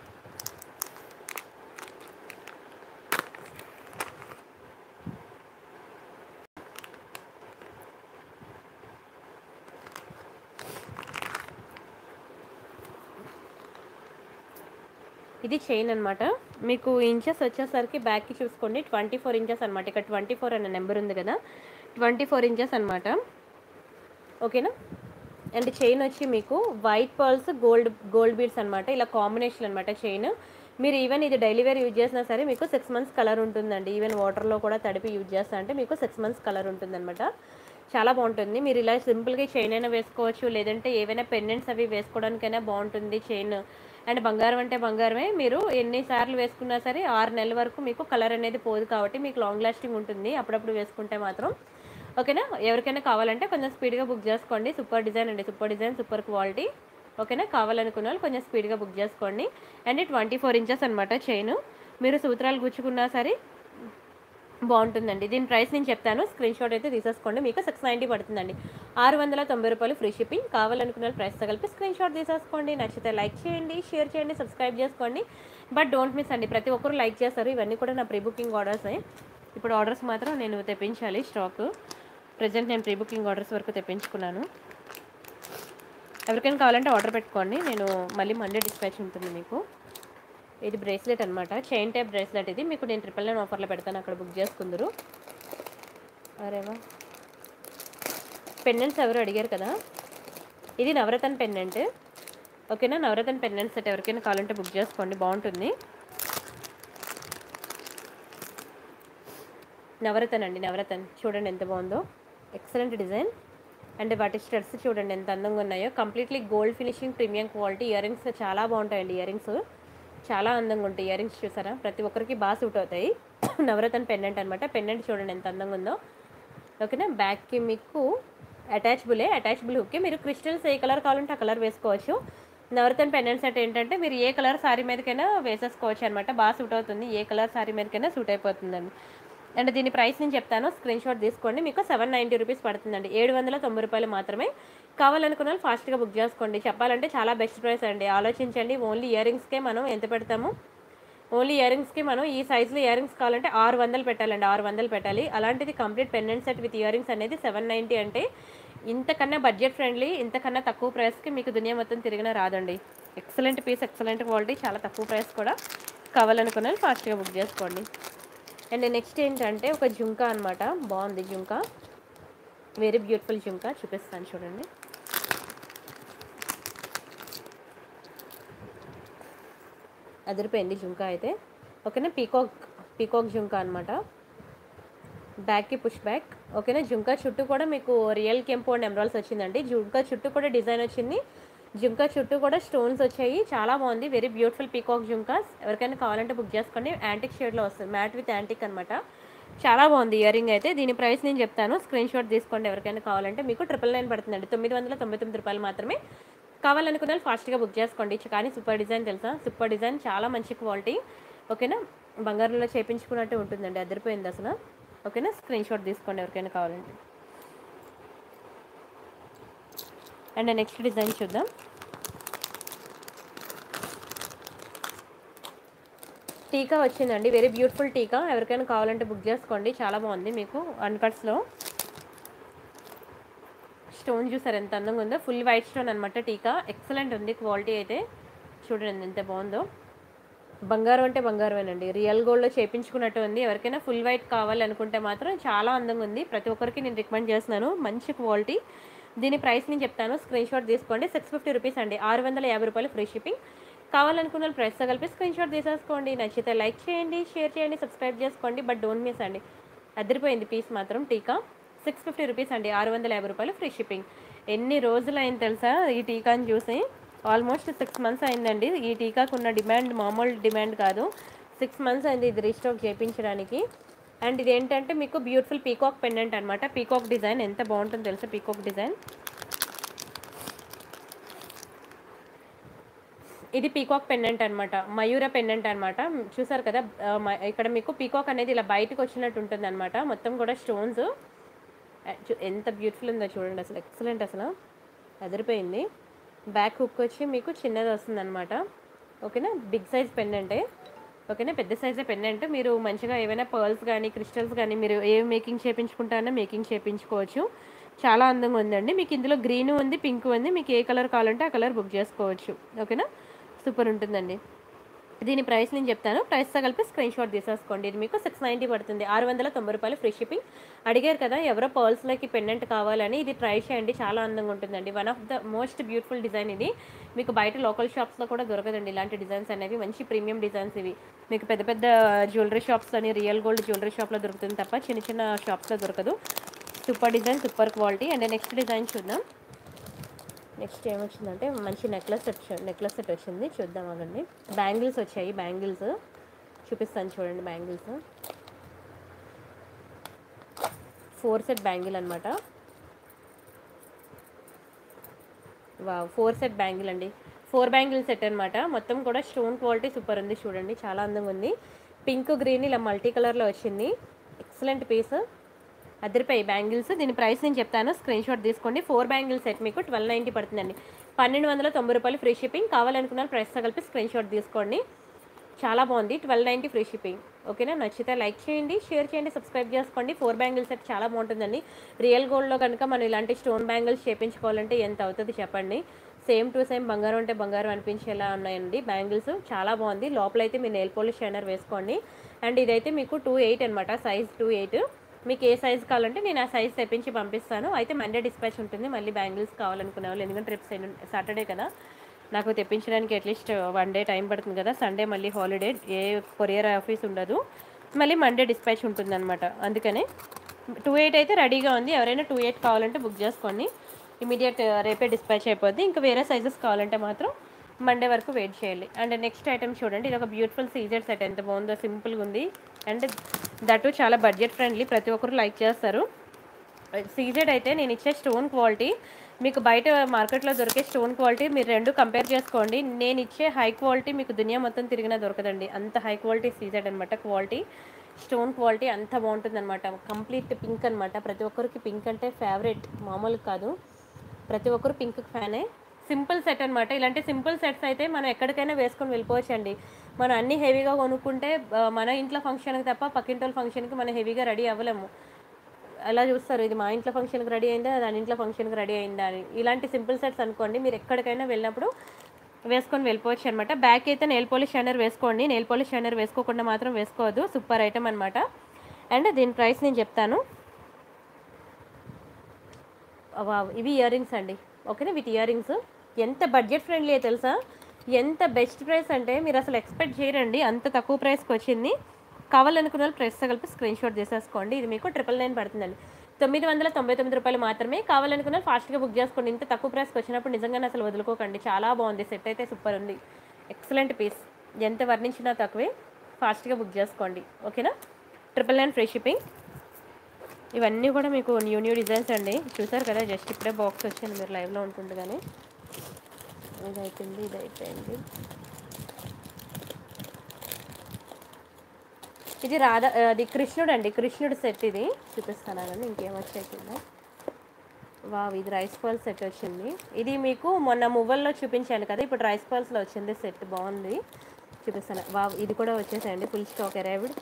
ఇది చైన్ అనమాట. మీకు ఇంచెస్ వచ్చేసరికి బ్యాక్కి చూసుకోండి 24 ఇంచెస్ అనమాట. ఇక్కడ 24 అనే నెంబర్ ఉంది కదా, 24 ఇంచెస్ అనమాట. ఓకేనా, అండ్ చైన్ వచ్చి మీకు వైట్ పర్ల్స్ గోల్డ్ బీడ్స్ అనమాట. ఇలా కాంబినేషన్ అనమాట చైన్. మీరు ఈవెన్ ఇది డైలీ వేర్ యూజ్ చేసినా సరే మీకు 6 months కలర్ ఉంటుందండి. ఈవెన్ వాటర్లో కూడా తడిపి యూజ్ చేస్తా అంటే మీకు 6 months కలర్ ఉంటుందన్నమాట. చాలా బాగుంటుంది. మీరు ఇలా సింపుల్గా చైన్ అయినా వేసుకోవచ్చు, లేదంటే ఏవైనా పెండెంట్స్ అవి వేసుకోవడానికైనా బాగుంటుంది చైన్. అండ్ బంగారం అంటే బంగారమే, మీరు ఎన్నిసార్లు వేసుకున్నా సరే 6 నెలల వరకు మీకు కలర్ అనేది పోదు, కాబట్టి మీకు లాంగ్ లాస్టింగ్ ఉంటుంది అప్పుడప్పుడు వేసుకుంటే మాత్రం. ఓకేనా, ఎవరికైనా కావాలంటే కొంచెం స్పీడ్గా బుక్ చేసుకోండి. సూపర్ డిజైన్ అండి, సూపర్ డిజైన్, సూపర్ క్వాలిటీ. ఓకేనా, కావాలనుకున్న వాళ్ళు కొంచెం స్పీడ్గా బుక్ చేసుకోండి. అండ్ 24 ఇంచెస్ అనమాట చైన్. మీరు సూత్రాలు గుచ్చుకున్నా సరే బాగుంటుందండి. దీని ప్రైస్ నేను చెప్తాను, స్క్రీన్ షాట్ అయితే తీసేసుకోండి. మీకు 690 పడుతుందండి, 690 రూపాయలు ఫ్రీ షిప్పింగ్. కావాలనుకున్న ప్రైస్తో కలిపి స్క్రీన్ షాట్ తీసేసుకోండి. నచ్చితే లైక్ చేయండి, షేర్ చేయండి, సబ్స్క్రైబ్ చేసుకోండి. బట్ డోంట్ మిస్ అండి, ప్రతి ఒక్కరు లైక్ చేస్తారు. ఇవన్నీ కూడా నా ప్రీ బుకింగ్ ఆర్డర్స్. ఇప్పుడు ఆర్డర్స్ మాత్రం నేను తెప్పించాలి స్టాక్. ప్రజెంట్ నేను ప్రీ బుకింగ్ ఆర్డర్స్ వరకు తెప్పించుకున్నాను. ఎవరికైనా కావాలంటే ఆర్డర్ పెట్టుకోండి, నేను మళ్ళీ మండే డిస్పాచ్ ఉంటుంది మీకు. ఇది బ్రేస్లెట్ అనమాట, చైన్ టైప్ బ్రేస్లెట్. ఇది మీకు నేను 999 ఆఫర్లో పెడతాను, అక్కడ బుక్ చేసుకుందరు. అరేవా, పెండెంట్స్ ఎవరు అడిగారు కదా, ఇది నవరత్న పెండెంట్. ఓకేనా, నవరత్న పెండెంట్ సెట్ ఎవరికైనా కావాలంటే బుక్ చేసుకోండి, బాగుంటుంది. నవరత్న అండి, నవరత్న. చూడండి ఎంత బాగుందో, ఎక్సలెంట్ డిజైన్. అండ్ వాటి స్టడ్స్ చూడండి ఎంత అందంగా ఉన్నాయో. Completely gold finishing, premium quality. Ear rings చాలా బాగుంటాయండి, ఇయర్ రింగ్స్ చాలా అందంగా ఉంటాయి. ఇయర్ రింగ్స్ చూసారా, ప్రతి ఒక్కరికి బాగా సూట్ అవుతాయి. నవరత్న పెండెంట్ అనమాట. పెండెంట్ చూడండి ఎంత అందంగా ఉందో. ఓకేనా, బ్యాక్కి మీకు అటాచబుల్ హుక్కి మీరు క్రిస్టల్స్ ఏ కలర్ కావాలంటే ఆ కలర్ వేసుకోవచ్చు. నవరత్న పెండెంట్ సెట్ ఏంటంటే మీరు ఏ కలర్ శారీ మీదకైనా వేసేసుకోవచ్చు అనమాట, బాగా సూట్ అవుతుంది. ఏ కలర్ శారీ మీదకైనా సూట్ అయిపోతుందండి. అండ్ దీని ప్రైస్ నేను చెప్తాను, స్క్రీన్ షాట్ తీసుకోండి. మీకు 790 రూపీస్ పడుతుందండి, 790 రూపాయలు మాత్రమే. కావాలనుకున్న వాళ్ళు ఫాస్ట్గా బుక్ చేసుకోండి. చెప్పాలంటే చాలా బెస్ట్ ప్రైస్ అండి. ఆలోచించండి, ఓన్లీ ఇయర్ రింగ్స్కే మనం ఎంత పెడతాము. ఓన్లీ ఇయర్ రింగ్స్కి మనం ఈ సైజులో ఇయర్ రింగ్స్ కావాలంటే 600 పెట్టాలండి, 600 పెట్టాలి. అలాంటిది complete pendant set with ear rings అనేది 790 అంటే ఇంతకన్నా బడ్జెట్ ఫ్రెండ్లీ, ఇంతకన్నా తక్కువ ప్రైస్కి మీకు దునియా మొత్తం తిరిగినా రాదండి. ఎక్సలెంట్ పీస్, ఎక్సలెంట్ క్వాలిటీ, చాలా తక్కువ ప్రైస్ కూడా. కావాలనుకున్న వాళ్ళు ఫాస్ట్గా బుక్ చేసుకోండి. అండ్ నెక్స్ట్ ఏంటంటే ఒక జుంకా అనమాట, బాగుంది జుంకా, వెరీ బ్యూటిఫుల్ జుంకా. చూపిస్తాను చూడండి. అదిరిపోయింది జుంకా అయితే. ఓకేనా, పీకాక్ జుంకా అనమాట. బ్యాక్కి పుష్ బ్యాక్. ఓకేనా, జుంకా చుట్టూ కూడా మీకు రియల్ కెంపు అండ్ ఎమరాల్స్ వచ్చిందండి. జుంకా చుట్టూ కూడా డిజైన్ వచ్చింది. జుంకా చుట్టూ కూడా స్టోన్స్ వచ్చాయి, చాలా బాగుంది. Very beautiful peacock jhumkas. ఎవరికైనా కావాలంటే బుక్ చేసుకోండి. యాంటిక్ షేడ్లో వస్తుంది, మ్యాట్ విత్ యాంటిక్ అనమాట. చాలా బాగుంది ఇయర్ రింగ్ అయితే. దీని ప్రైస్ నేను చెప్తాను, స్క్రీన్ షాట్ తీసుకోండి. ఎవరికైనా కావాలంటే మీకు 999 పడుతుందండి, 999 రూపాయలు మాత్రమే. కావాలనుకున్న వాళ్ళు ఫాస్ట్గా బుక్ చేసుకోండి. కానీ సూపర్ డిజైన్ తెలుసా, సూపర్ డిజైన్, చాలా మంచి క్వాలిటీ. ఓకేనా, బంగారంలో చేపించుకున్నట్టు ఉంటుందండి, అదిరిపోయింది అసలు. ఓకేనా, స్క్రీన్ షాట్ తీసుకోండి ఎవరికైనా కావాలంటే. అండ్ నెక్స్ట్ డిజైన్ చూద్దాం. టీకా వచ్చిందండి, వెరీ బ్యూటిఫుల్ టీకా. ఎవరికైనా కావాలంటే బుక్ చేసుకోండి, చాలా బాగుంది. మీకు అన్కట్స్లో స్టోన్ చూసారు ఎంత అందంగా ఉందో, ఫుల్ వైట్ స్టోన్ అనమాట టీకా. ఎక్సలెంట్ ఉంది క్వాలిటీ అయితే, చూడండి ఎంత బాగుందో. బంగారం అంటే బంగారమేనండి, రియల్ గోల్డ్లో చేయించుకున్నట్టు ఉంది. ఎవరికైనా ఫుల్ వైట్ కావాలనుకుంటే మాత్రం చాలా అందంగా ఉంది. ప్రతి ఒక్కరికి నేను రికమెండ్ చేస్తున్నాను, మంచి క్వాలిటీ. దీని ప్రైస్ నేను చెప్తాను, స్క్రీన్ షాట్ తీసుకోండి. 650 రూపీస్ అండి, 650 రూపాయలు ఫ్రీ షిప్పింగ్. కావాలనుకున్న ప్రైస్తో కలిపి స్క్రీన్ షాట్ తీసేసుకోండి. నచ్చితే లైక్ చేయండి, షేర్ చేయండి, సబ్స్క్రైబ్ చేసుకోండి. బట్ డోంట్ మిస్ అండి, అదిరిపోయింది పీస్ మాత్రం. టీకా 650 రూపీస్ అండి, 650 రూపాయలు ఫ్రీ షిప్పింగ్. ఎన్ని రోజులు అయింది తెలుసా ఈ టీకాని చూసి, ఆల్మోస్ట్ 6 మంత్స్ అయిందండి. ఈ టీకాకు ఉన్న డిమాండ్ మామూలు డిమాండ్ కాదు, 6 మంత్స్ అయింది ఇది రీస్టాక్ చేయించడానికి. అండ్ ఇది ఏంటంటే మీకు బ్యూటిఫుల్ పీకాక్ పెండెంట్ అనమాట. పీకాక్ డిజైన్ ఎంత బాగుంటుందో తెలుసా, పీకాక్ డిజైన్. ఇది పీకాక్ పెండెంట్ అనమాట, మయూర పెండెంట్ అనమాట. చూసారు కదా, ఇక్కడ మీకు పీకాక్ అనేది ఇలా బయటకు వచ్చినట్టు ఉంటుంది అనమాట. మొత్తం కూడా స్టోన్స్, ఎంత బ్యూటిఫుల్ ఉందో చూడండి అసలు, ఎక్సలెంట్ అసలు, అదిరిపోయింది. బ్యాక్ హుక్ వచ్చి మీకు చిన్నది వస్తుంది అనమాట. ఓకేనా, బిగ్ సైజ్ పెండెంటే. ఓకేనా, పెద్ద సైజే పెండెంట్. మీరు మంచిగా ఏవైనా పర్ల్స్ కానీ క్రిస్టల్స్ కానీ మీరు ఏ మేకింగ్ చేయించుకుంటారో మేకింగ్ చేయించుకోవచ్చు. చాలా అందంగా ఉందండి. మీకు ఇందులో గ్రీన్ ఉంది, పింక్ ఉంది, మీకు ఏ కలర్ కావాలంటే ఆ కలర్ బుక్ చేసుకోవచ్చు. ఓకేనా, సూపర్ ఉంటుందండి. దీని ప్రైస్ నేను చెప్తాను, ప్రైస్తో కలిపి స్క్రీన్ షాట్ తీసేసుకోండి. ఇది మీకు 690 పడుతుంది, 690 రూపాయలు ఫ్రీ షిప్పింగ్. అడిగారు కదా ఎవరో పర్ల్స్లోకి పెండెంట్ కావాలని, ఇది ట్రై చేయండి, చాలా అందంగా ఉంటుందండి. One of the most beautiful design ఇది. మీకు బయట లోకల్ షాప్స్లో కూడా దొరకదండి ఇలాంటి డిజైన్స్ అనేవి, మంచి ప్రీమియం డిజైన్స్ ఇవి. మీకు పెద్ద పెద్ద జ్యువెలరీ షాప్స్లోని, రియల్ గోల్డ్ జ్యువెలరీ షాప్లో దొరుకుతుంది తప్ప చిన్న చిన్న షాప్స్లో దొరకదు. Super design, super quality. And next design చూద్దాం. నెక్స్ట్ ఏమొచ్చిందంటే మంచి నెక్లెస్ సెట్ వచ్చింది, చూద్దాం అవండి. బ్యాంగిల్స్ వచ్చాయి, బ్యాంగిల్స్ చూపిస్తాను చూడండి. బ్యాంగిల్స్ 4 సెట్ బ్యాంగిల్ అనమాట. వా 4 సెట్ బ్యాంగిల్ అండి, 4 బ్యాంగిల్ సెట్ అనమాట. మొత్తం కూడా స్టోన్ క్వాలిటీ సూపర్ ఉంది, చూడండి చాలా అందంగా ఉంది. పింక్ గ్రీన్ ఇలా మల్టీ కలర్లో వచ్చింది, ఎక్సలెంట్ పీస్, అదిరిపోయి బ్యాంగిల్స్. దీని ప్రైస్ నేను చెప్తాను, స్క్రీన్ షాట్ తీసుకోండి. 4 బ్యాంగిల్ సెట్ మీకు 1290 పడుతుందండి, 1290 రూపాయలు ఫ్రీ షిప్పింగ్. కావాలనుకున్న ప్రైస్తో కలిపి స్క్రీన్ షాట్ తీసుకోండి. చాలా బాగుంది, 1290 ఫ్రీ షిప్పింగ్. ఓకేనా, నచ్చితే లైక్ చేయండి, షేర్ చేయండి, సబ్స్క్రైబ్ చేసుకోండి. 4 బ్యాంగిల్ సెట్ చాలా బాగుంటుందండి. రియల్ గోల్డ్లో కనుక మనం ఇలాంటి స్టోన్ బ్యాంగిల్స్ చేయించుకోవాలంటే ఎంత అవుతుంది చెప్పండి. సేమ్ టు సేమ్ బంగారం అంటే బంగారం అనిపించేలా ఉన్నాయండి బ్యాంగిల్స్, చాలా బాగుంది. లోపలైతే మీరు నెయిల్ పాలిష్ షైనర్ వేసుకోండి. అండ్ ఇదైతే మీకు 28 అనమాట, సైజ్ 28. మీకు ఏ సైజ్ కావాలంటే నేను ఆ సైజ్ తెప్పించి పంపిస్తాను. అయితే మండే డిస్పాచ్ ఉంటుంది, మళ్ళీ బ్యాంగిల్స్ కావాలనుకునే వాళ్ళు, ఎందుకంటే రేపు సాటర్డే కదా, నాకు తెప్పించడానికి అట్లీస్ట్ 1 డే టైం పడుతుంది కదా. సండే మళ్ళీ హాలిడే, ఏ కొరియర్ ఆఫీస్ ఉండదు, మళ్ళీ మండే డిస్పాచ్ ఉంటుంది అనమాట. అందుకనే 28 అయితే రెడీగా ఉంది, ఎవరైనా 28 కావాలంటే బుక్ చేసుకోండి, ఇమీడియట్ రేపే డిస్పాచ్ అయిపోద్ది. ఇంకా వేరే సైజెస్ కావాలంటే మాత్రం మండే వరకు వెయిట్ చేయాలి. అండ్ నెక్స్ట్ ఐటమ్ చూడండి, ఇది ఒక బ్యూటిఫుల్ సీజెడ్ సెట్, ఎంత బాగుందో, సింపుల్గా ఉంది. అండ్ దట్ చాలా బడ్జెట్ ఫ్రెండ్లీ, ప్రతి ఒక్కరు లైక్ చేస్తారు. సీజెడ్ అయితే నేను ఇచ్చే స్టోన్ క్వాలిటీ మీకు బయట మార్కెట్లో దొరికే స్టోన్ క్వాలిటీ మీరు రెండు కంపేర్ చేసుకోండి. నేను ఇచ్చే హై క్వాలిటీ మీకు దునియా మొత్తం తిరిగినా దొరకదండి, అంత హై క్వాలిటీ సీజెడ్ అనమాట. క్వాలిటీ స్టోన్ క్వాలిటీ అంత బాగుంటుందన్నమాట. కంప్లీట్ పింక్ అనమాట, ప్రతి ఒక్కరికి పింక్ అంటే ఫేవరెట్, మామూలు కాదు, ప్రతి ఒక్కరు పింక్ ఫ్యానే. సింపుల్ సెట్ అనమాట. ఇలాంటి సింపుల్ సెట్స్ అయితే మనం ఎక్కడికైనా వేసుకొని వెళ్ళిపోవచ్చండి. మనం అన్ని హెవీగా కొనుక్కుంటే మన ఇంట్లో ఫంక్షన్కి తప్ప పక్కింటి ఫంక్షన్కి మనం హెవీగా రెడీ అవ్వలేము. అలా చూస్తారు, ఇది మా ఇంట్లో ఫంక్షన్కి రెడీ అయిందా, దాని ఇంట్లో ఫంక్షన్కి రెడీ అయిందా అని. ఇలాంటి సింపుల్ సెట్స్ అనుకోండి, మీరు ఎక్కడికైనా వెళ్ళినప్పుడు వేసుకొని వెళ్ళిపోవచ్చు అనమాట. బ్యాక్ అయితే నెయిల్ పాలిష్ షైనర్ వేసుకోండి, నెయిల్ పాలిష్ షైనర్ వేసుకోకుండా మాత్రం వేసుకోవద్దు, సూపర్ ఐటమ్ అనమాట. అండ్ దీని ప్రైస్ నేను చెప్తాను. ఇవి ఇయర్ రింగ్స్ అండి, ఓకేనా, విత్ ఇయర్ రింగ్స్. ఎంత బడ్జెట్ ఫ్రెండ్లీ తెలుసా, ఎంత బెస్ట్ ప్రైస్ అంటే మీరు అసలు ఎక్స్పెక్ట్ చేయరండి, అంత తక్కువ ప్రైస్కి వచ్చింది. కావాలనుకున్న వాళ్ళు ప్రైస్తో కలిపి స్క్రీన్ షాట్ చేసేసుకోండి. ఇది మీకు 999 పడుతుందండి, రూ. 999 మాత్రమే. కావాలనుకున్న ఫాస్ట్‌గా బుక్ చేసుకోండి. ఇంత తక్కువ ప్రైస్‌కి వచ్చినప్పుడు నిజంగానే అసలు వదులుకోకండి. చాలా బాగుంది. సెట్ అయితే సూపర్ ఉంది. Excellent piece. ఎంత వర్ణించినా తక్కువే. ఫాస్ట్‌గా బుక్ చేసుకోండి. ఓకేనా? 999 ఫ్రీ షిప్పింగ్. ఇవన్నీ కూడా మీకు న్యూ డిజైన్స్ అండి. చూసారు కదా, జస్ట్ ఇప్పుడే బాక్స్ వచ్చింది మీరు లైవ్లో ఉంటుండగానే. ఇది అయిపోయింది. ఇది అది కృష్ణుడు అండి. కృష్ణుడు సెట్ ఇది చూపిస్తాను కానీ ఇంకేమొచ్చాయి కింద. వావ్, ఇది రైస్ పర్ల్ సెట్ వచ్చింది. ఇది మీకు మొన్న మువ్వల్లో చూపించాను కదా, ఇప్పుడు రైస్ పర్ల్స్లో వచ్చింది సెట్. బాగుంది, చూపిస్తాను. వావ్, ఇది కూడా వచ్చేసాయండి. Full stock arrived.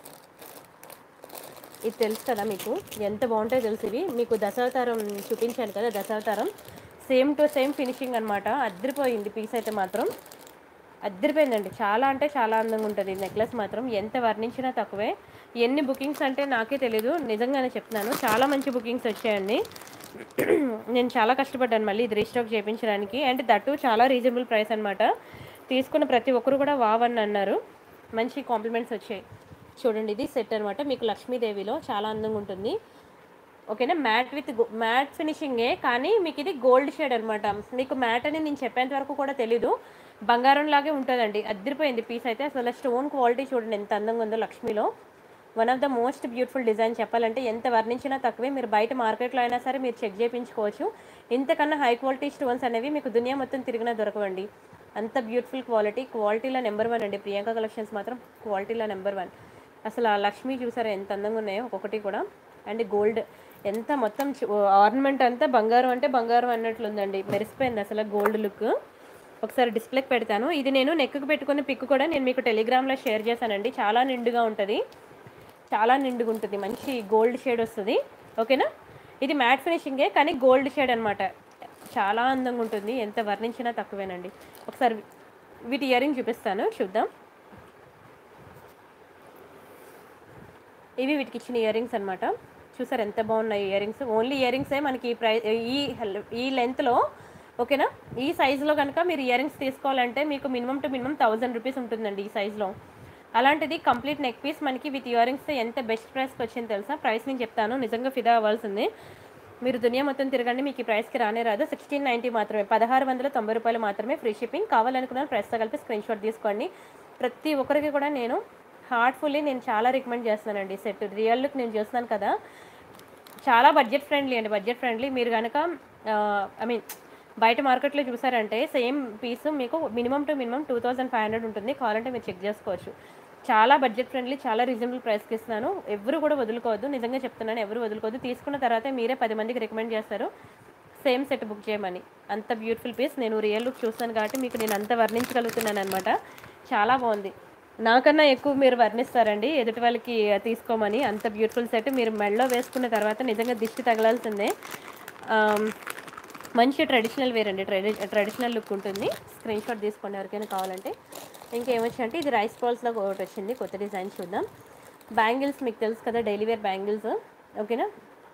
ఇది తెలుసు కదా మీకు, ఎంత బాగుంటాయో తెలుసు. ఇవి మీకు దశావతారం చూపించాను కదా, దశావతారం సేమ్ టు సేమ్ ఫినిషింగ్ అనమాట. అద్దరిపోయింది పీస్ అయితే మాత్రం, అద్దరిపోయిందండి. చాలా అంటే చాలా అందంగా ఉంటుంది నెక్లెస్ మాత్రం. ఎంత వర్ణించినా తక్కువే. ఎన్ని బుకింగ్స్ అంటే నాకే తెలీదు, నిజంగానే చెప్తున్నాను. చాలా మంచి బుకింగ్స్ వచ్చాయండి. నేను చాలా కష్టపడ్డాను మళ్ళీ ఇది రీస్టాక్ చేయించడానికి. అండ్ దట్టు చాలా రీజనబుల్ ప్రైస్ అనమాట. తీసుకున్న ప్రతి ఒక్కరు కూడా వావ్ అని అన్నారు. మంచి కాంప్లిమెంట్స్ వచ్చాయి. చూడండి, ఇది సెట్ అనమాట. మీకు లక్ష్మీదేవిలో చాలా అందంగా ఉంటుంది. ఓకేనా? మ్యాట్ ఫినిషింగే, కానీ మీకు ఇది గోల్డ్ షేడ్ అనమాట. మీకు మ్యాట్ అని నేను చెప్పేంత వరకు కూడా తెలీదు. బంగారం లాగే ఉంటుందండి. అద్దరిపోయింది పీస్ అయితే. అసలు స్టోన్ క్వాలిటీ చూడండి ఎంత అందంగా ఉందో. లక్ష్మీలో one of the most beautiful design చెప్పాలంటే. ఎంత వర్ణించినా తక్కువే. మీరు బయట మార్కెట్లో అయినా సరే మీరు చెక్ చేయించుకోవచ్చు. ఇంతకన్నా హై క్వాలిటీ స్టోన్స్ అనేవి మీకు దునియా మొత్తం తిరిగినా దొరకవండి. అంత బ్యూటిఫుల్ క్వాలిటీలో నెంబర్ 1 అండి. ప్రియాంక కలెక్షన్స్ మాత్రం క్వాలిటీలో నెంబర్ 1. అసలు ఆ లక్ష్మి చూసారా ఎంత అందంగా ఉన్నాయో ఒక్కొక్కటి కూడా. అండ్ గోల్డ్ ఎంత మొత్తం ఆర్నమెంట్ అంతా బంగారం అంటే బంగారం అన్నట్లుందండి. మెరిసిపోయింది అసలు గోల్డ్ లుక్. ఒకసారి డిస్ప్లేకి పెడతాను. ఇది నేను నెక్కి పెట్టుకునే పిక్ కూడా నేను మీకు టెలిగ్రామ్లో షేర్ చేశానండి. చాలా నిండుగా ఉంటుంది, చాలా నిండుగా ఉంటుంది. మంచి గోల్డ్ షేడ్ వస్తుంది. ఓకేనా? ఇది మ్యాట్ ఫినిషింగే, కానీ గోల్డ్ షేడ్ అనమాట. చాలా అందంగా ఉంటుంది. ఎంత వర్ణించినా తక్కువేనండి. ఒకసారి వీటి ఇయరింగ్ చూపిస్తాను, చూద్దాం. ఇవి వీటికి ఇచ్చిన ఇయరింగ్స్ అనమాట. చూసారు ఎంత బాగున్నాయి ఇయరింగ్స్. ఓన్లీ ఇయరింగ్సే మనకి ఈ లెంత్లో. ఓకేనా? ఈ సైజులో కనుక మీరు ఇయరింగ్స్ తీసుకోవాలంటే మీకు మినిమం టు మినిమం 1000 రూపీస్ ఉంటుందండి ఈ సైజులో. అలాంటిది కంప్లీట్ నెక్ పీస్ మనకి విత్ ఇయరింగ్స్ ఎంత బెస్ట్ ప్రైస్కి వచ్చింది తెలుసా? ప్రైస్ నేను చెప్తాను, నిజంగా ఫిదా అవ్వాల్సింది. మీరు దునియా మొత్తం తిరగండి, మీకు ఈ ప్రైస్కి రానే రాదు. 1690 మాత్రమే, 1690 రూపాయలు మాత్రమే ఫ్రీ షిప్పింగ్. కావాలనుకున్న ప్రైస్తో కలిపి స్క్రీన్ షాట్ తీసుకోండి. ప్రతి ఒక్కరికి కూడా నేను హార్ట్ఫుల్లీ నేను చాలా రికమెండ్ చేస్తానండి. సెట్ రియల్ లుక్ నేను చేస్తున్నాను కదా, చాలా బడ్జెట్ ఫ్రెండ్లీ అండి. Budget friendly. మీరు కనుక బయట మార్కెట్లో చూసారంటే సేమ్ పీస్ మీకు మినిమం టు మినిమం 2500 ఉంటుంది. కావాలంటే మీరు చెక్ చేసుకోవచ్చు. చాలా బడ్జెట్ ఫ్రెండ్లీ, చాలా రీజనబుల్ ప్రైస్కి ఇస్తున్నాను. ఎవరు కూడా వదులుకోవద్దు, నిజంగా చెప్తున్నాను. ఎవరు వదులుకోవద్దు. తీసుకున్న తర్వాత మీరే 10 మందికి రికమెండ్ చేస్తారు సేమ్ సెట్ బుక్ చేయమని. అంత బ్యూటిఫుల్ పీస్. నేను రియల్ లుక్ చూస్తాను కాబట్టి మీకు నేను అంత వర్ణించగలుగుతున్నాను అనమాట. చాలా బాగుంది. నాకన్నా ఎక్కువ మీరు వర్ణిస్తారండి ఎదుటి వాళ్ళకి తీసుకోమని. అంత బ్యూటిఫుల్ సెట్ మీరు మెడలో వేసుకున్న తర్వాత నిజంగా దిష్టి తగలాల్సిందే. మంచి ట్రెడిషనల్ వేర్ అండి. ట్రెడిషనల్ లుక్ ఉంటుంది. స్క్రీన్ షాట్ తీసుకోండి ఎవరికైనా కావాలంటే. ఇంకేమొచ్చాయంటే ఇది రైస్ బాల్స్లో ఒకటి వచ్చింది, కొత్త డిజైన్. చూద్దాం. బ్యాంగిల్స్ మీకు తెలుసు కదా, డైలీ వేర్ బ్యాంగిల్స్. ఓకేనా?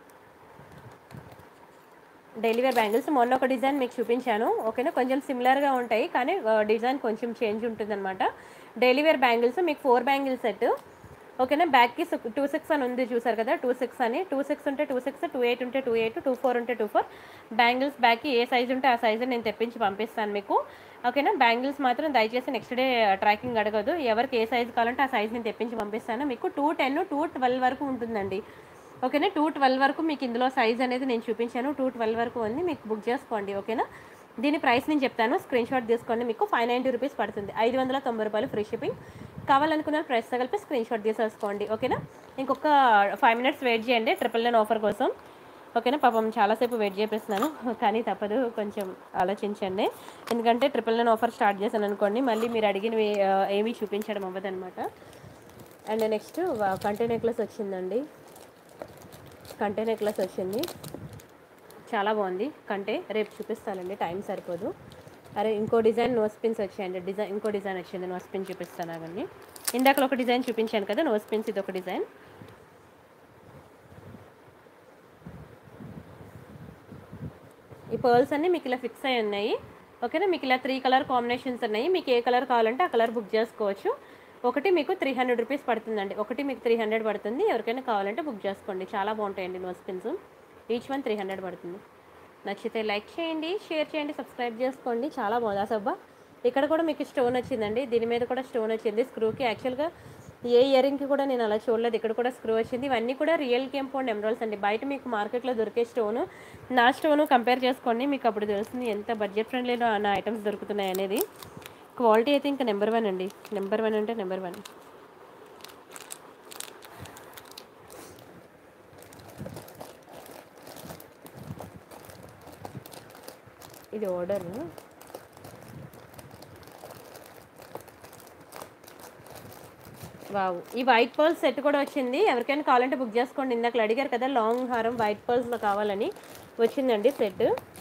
డైలీ వేర్ బ్యాంగిల్స్ మొన్న ఒక డిజైన్ మీకు చూపించాను. ఓకేనా? కొంచెం సిమిలర్గా ఉంటాయి, కానీ డిజైన్ కొంచెం చేంజ్ ఉంటుందన్నమాట. డైలీ వేర్ బ్యాంగిల్స్ మీకు 4 బ్యాంగిల్స్ సెట్. ఓకేనా? బ్యాక్కి 26 అని ఉంది, చూసారు కదా, 26 అని. 26 ఉంటే 26, 28 ఉంటే 28, 24 ఉంటే 24. బ్యాంగిల్స్ బ్యాక్కి ఏ సైజు ఉంటే ఆ సైజు నేను తెప్పించి పంపిస్తాను మీకు. ఓకేనా? బ్యాంగిల్స్ మాత్రం దయచేసి నెక్స్ట్ డే ట్రాకింగ్ అడగదు. ఎవరికి ఏ సైజు కావాలంటే ఆ సైజు నేను తెప్పించి పంపిస్తాను మీకు. 210, 212 వరకు ఉంటుందండి. ఓకేనా? 212 వరకు మీకు ఇందులో సైజ్ అనేది నేను చూపించాను. 212 వరకు ఉంది, మీకు బుక్ చేసుకోండి. ఓకేనా? దీని ప్రైస్ నేను చెప్తాను, స్క్రీన్ షాట్ తీసుకోండి. మీకు 590 రూపీస్ పడుతుంది. 590 రూపాయలు ఫ్రీ షిప్పింగ్. కావాలనుకున్న ప్రైస్తో కలిపి స్క్రీన్ షాట్ తీసేసుకోండి. ఓకేనా? ఇంకొక 5 మినిట్స్ వెయిట్ చేయండి 999 ఆఫర్ కోసం. ఓకేనా? పాపం చాలాసేపు వెయిట్ చేపిస్తున్నాను, కానీ తప్పదు, కొంచెం ఆలోచించండి. ఎందుకంటే 999 ఆఫర్ స్టార్ట్ చేశాను అనుకోండి, మళ్ళీ మీరు అడిగినవి ఏమీ చూపించడం అవ్వదు అనమాట. అండ్ నెక్స్ట్ కంటే నెక్లెస్ వచ్చిందండి. కంటే నెక్లెస్ వచ్చింది, చాలా బాగుంది. కంటే రేపు చూపిస్తానండి, టైం సరిపోదు. అరే ఇంకో డిజైన్ నో స్పిన్స్ వచ్చాయండి. ఇంకో డిజైన్ వచ్చింది, నో స్పిన్ చూపిస్తాను అవన్నీ. ఇందాక ఒక డిజైన్ చూపించాను కదా నో స్పిన్స్, ఇది ఒక డిజైన్. ఈ పర్ల్స్ అన్నీ మీకు ఇలా ఫిక్స్ అయి ఉన్నాయి. ఓకేనా? మీకు ఇలా 3 కలర్ కాంబినేషన్స్ ఉన్నాయి. మీకు ఏ కలర్ కావాలంటే ఆ కలర్ బుక్ చేసుకోవచ్చు. ఒకటి మీకు 300 రూపీస్ పడుతుందండి. ఒకటి మీకు 300 పడుతుంది. ఎవరికైనా కావాలంటే బుక్ చేసుకోండి. చాలా బాగుంటాయండి నోస్ పిన్స్. ఈచ్ వన్ 300 పడుతుంది. నచ్చితే లైక్ చేయండి, షేర్ చేయండి, సబ్స్క్రైబ్ చేసుకోండి. చాలా బాగుంది అసబ్బా. ఇక్కడ కూడా మీకు స్టోన్ వచ్చిందండి. దీని మీద కూడా స్టోన్ వచ్చింది స్క్రూకి. యాక్చువల్గా ఏ ఇయరింగ్కి కూడా నేను అలా చూడలేదు. ఇక్కడ కూడా స్క్రూ వచ్చింది. ఇవన్నీ కూడా రియల్ కెంపౌండ్ ఎమరాల్డ్స్ అండి. బయట మీకు మార్కెట్లో దొరికే స్టోను నా స్టోను కంపేర్ చేసుకోండి. మీకు అప్పుడు తెలుస్తుంది ఎంత బడ్జెట్ ఫ్రెండ్లీలో నా ఐటమ్స్ దొరుకుతున్నాయి అనేది. క్వాలిటీ అయితే ఇంకా నెంబర్ 1 అండి. నెంబర్ 1 అంటే నెంబర్ 1. ఇది ఆర్డర్. వావ్, ఈ వైట్ పర్ల్స్ సెట్ కూడా వచ్చింది. ఎవరికైనా కావాలంటే బుక్ చేసుకోండి. ఇందాక అడిగారు కదా లాంగ్ హారం వైట్ పర్ల్స్లో కావాలని, వచ్చిందండి సెట్.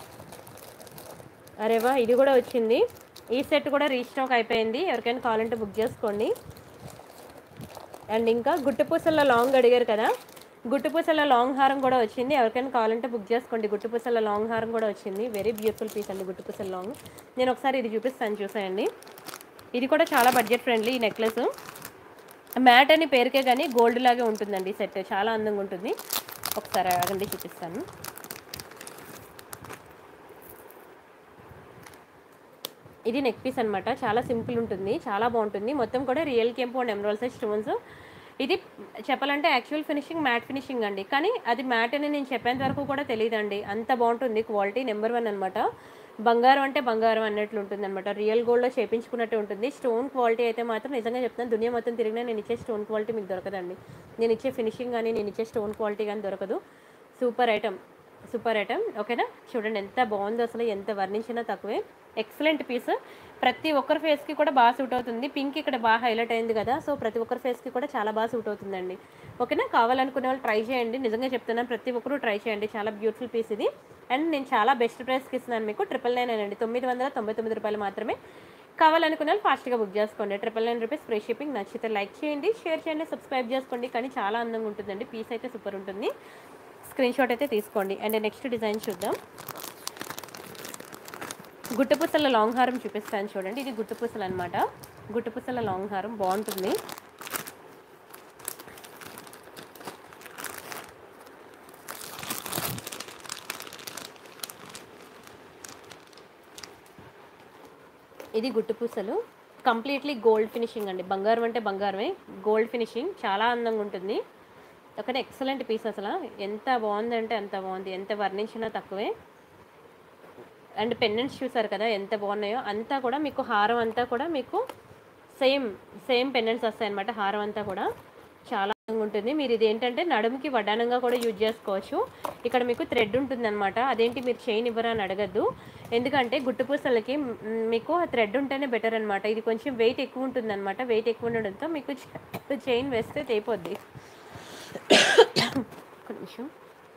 అరే వా, ఇది కూడా వచ్చింది. ఈ సెట్ కూడా రీస్టాక్ అయిపోయింది. ఎవరికైనా కావాలంటే బుక్ చేసుకోండి. అండ్ ఇంకా గుట్టుపూసల లాంగ్ అడిగారు కదా, గుట్టుపూసల లాంగ్ హారం కూడా వచ్చింది. ఎవరికైనా కావాలంటే బుక్ చేసుకోండి. గుట్టుపూసల లాంగ్ హారం కూడా వచ్చింది. వెరీ బ్యూటిఫుల్ పీస్ అండి గుట్టుపూసల లాంగ్. నేను ఒకసారి ఇది చూపిస్తాను చూసేయండి. ఇది కూడా చాలా బడ్జెట్ ఫ్రెండ్లీ. ఈ నెక్లెస్ మ్యాట్ అని పేరుకే కానీ గోల్డ్ లాగే ఉంటుందండి. సెట్ చాలా అందంగా ఉంటుంది. ఒకసారి ఆగండి చూపిస్తాను. ఇది నెక్ పీస్ అనమాట. చాలా సింపుల్ ఉంటుంది, చాలా బాగుంటుంది. మొత్తం కూడా రియల్ కెంపౌండ్ ఎమరాల్డ్స్ స్టోన్స్. ఇది చెప్పాలంటే యాక్చువల్ ఫినిషింగ్ మ్యాట్ ఫినిషింగ్ అండి. కానీ అది మ్యాట్ అని నేను చెప్పేంత వరకు కూడా తెలియదండి. అంత బాగుంటుంది. క్వాలిటీ నెంబర్ 1 అనమాట. బంగారం అంటే బంగారం అన్నట్లు ఉంటుంది అనమాట. రియల్ గోల్డ్లో చేపించుకున్నట్టు ఉంటుంది. స్టోన్ క్వాలిటీ అయితే మాత్రం నిజంగా చెప్తాను, దునియా మొత్తం తిరిగినా నేను ఇచ్చే స్టోన్ క్వాలిటీ మీకు దొరకదండి. నేను ఇచ్చే ఫినిషింగ్ కానీ నేను ఇచ్చే స్టోన్ క్వాలిటీ కానీ దొరకదు. Super item, super item. ఓకేనా, చూడండి ఎంత బాగుందో అసలు. ఎంత వర్ణించినా తక్కువే. Excellent piece. ప్రతి ఒక్కరి ఫేస్కి కూడా బాగా సూట్ అవుతుంది. పింక్ ఇక్కడ బాగా హైలైట్ అయింది కదా, సో ప్రతి ఒక్కరి ఫేస్కి కూడా చాలా బాగా సూట్ అవుతుందండి. ఓకేనా, కావాలనుకునే వాళ్ళు ట్రై చేయండి. నిజంగా చెప్తున్నాను, ప్రతి ఒక్కరూ ట్రై చేయండి. చాలా బ్యూటిఫుల్ పీస్ ఇది. అండ్ నేను చాలా బెస్ట్ ప్రైస్కి ఇస్తున్నాను మీకు. 999 అండి, 999 రూపాయలు మాత్రమే. కావాలనుకునే వాళ్ళు ఫాస్ట్గా బుక్ చేసుకోండి. 999 రూపీస్ ఫ్రీ షిప్పింగ్. నచ్చితే లైక్ చేయండి, షేర్ చేయండి, సబ్స్క్రైబ్ చేసుకోండి. కానీ చాలా అందంగా ఉంటుందండి. పీస్ అయితే సూపర్ ఉంటుంది. స్క్రీన్ షాట్ అయితే తీసుకోండి. అండ్ నెక్స్ట్ డిజైన్ చూద్దాం. గుట్టుపూసల లాంగ్ హారం చూపిస్తాను చూడండి. ఇది గుట్టుపూసలు అనమాట. గుట్టుపూసల లాంగ్ హారం బాగుంటుంది. ఇది గుట్టుపూసలు కంప్లీట్లీ గోల్డ్ ఫినిషింగ్ అండి. బంగారం అంటే బంగారమే, గోల్డ్ ఫినిషింగ్. చాలా అందంగా ఉంటుంది. ఒకటే ఎక్సలెంట్ పీస్. అసలు ఎంత బాగుందంటే అంత బాగుంది. ఎంత వర్ణించినా తక్కువే. అండ్ పెండెంట్స్ చూసారు కదా ఎంత బాగున్నాయో. అంతా కూడా మీకు హారం అంతా కూడా మీకు సేమ్ పెండెంట్స్ వస్తాయి అనమాట. హారం అంతా కూడా చాలా అందంగా ఉంటుంది. మీరు ఇది ఏంటంటే నడుముకి వడ్డానంగా కూడా యూజ్ చేసుకోవచ్చు. ఇక్కడ మీకు థ్రెడ్ ఉంటుంది అనమాట. అదేంటి మీరు చైన్ ఇవ్వరా అని అడగద్దు. ఎందుకంటే గుట్టుపూసలకి మీకు థ్రెడ్ ఉంటేనే బెటర్ అనమాట. ఇది కొంచెం వెయిట్ ఎక్కువ ఉంటుంది అనమాట. వెయిట్ ఎక్కువ ఉండడంతో మీకు చైన్ వేస్తే తెగిపోద్ది. ఒక నిమిషం.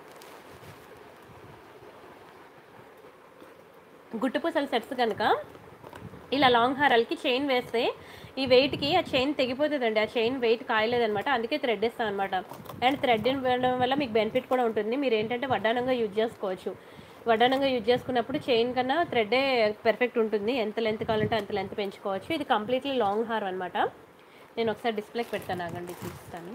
గుట్టుపూసల సెట్స్ కనుక ఇలా లాంగ్ హారాలకి చైన్ వేస్తే ఈ వెయిట్కి ఆ చైన్ తెగిపోతుందండి. ఆ చైన్ వెయిట్ కాయలేదనమాట. అందుకే థ్రెడ్ ఇస్తాం అనమాట. అండ్ థ్రెడ్ ఇవ్వడం వల్ల మీకు బెనిఫిట్ కూడా ఉంటుంది. మీరు ఏంటంటే వడ్డానంగా యూజ్ చేసుకోవచ్చు. వడ్డానంగా యూజ్ చేసుకున్నప్పుడు చైన్ కన్నా థ్రెడ్డే పెర్ఫెక్ట్ ఉంటుంది. ఎంత లెంత్ కావాలంటే అంత లెంత్ పెంచుకోవచ్చు. ఇది కంప్లీట్లీ లాంగ్ హార్ అనమాట. నేను ఒకసారి డిస్ప్లేకి పెడతాను, ఆగండి చూపిస్తాను.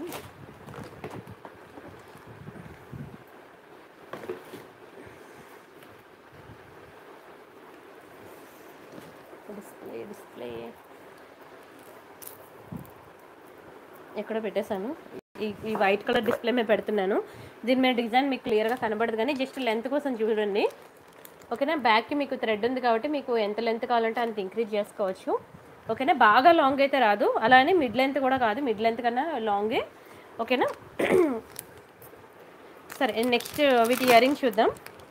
డిస్ప్లే ఎక్కడ పెట్టేశాను. ఈ వైట్ కలర్ డిస్ప్లే మీద పెడుతున్నాను. దీని మీద డిజైన్ మీకు క్లియర్గా కనబడదు కానీ జస్ట్ లెంత్ కోసం చూడండి. ఓకేనా, బ్యాక్కి మీకు థ్రెడ్ ఉంది కాబట్టి మీకు ఎంత లెంత్ కావాలంటే అంత ఇంక్రీజ్ చేసుకోవచ్చు. ఓకేనా, బాగా లాంగ్ అయితే రాదు, అలానే మిడ్ లెంత్ కూడా కాదు, మిడ్ లెంత్ కన్నా లాంగే. ఓకేనా, సరే నెక్స్ట్ వీటి ఇయరింగ్ చూద్దాం.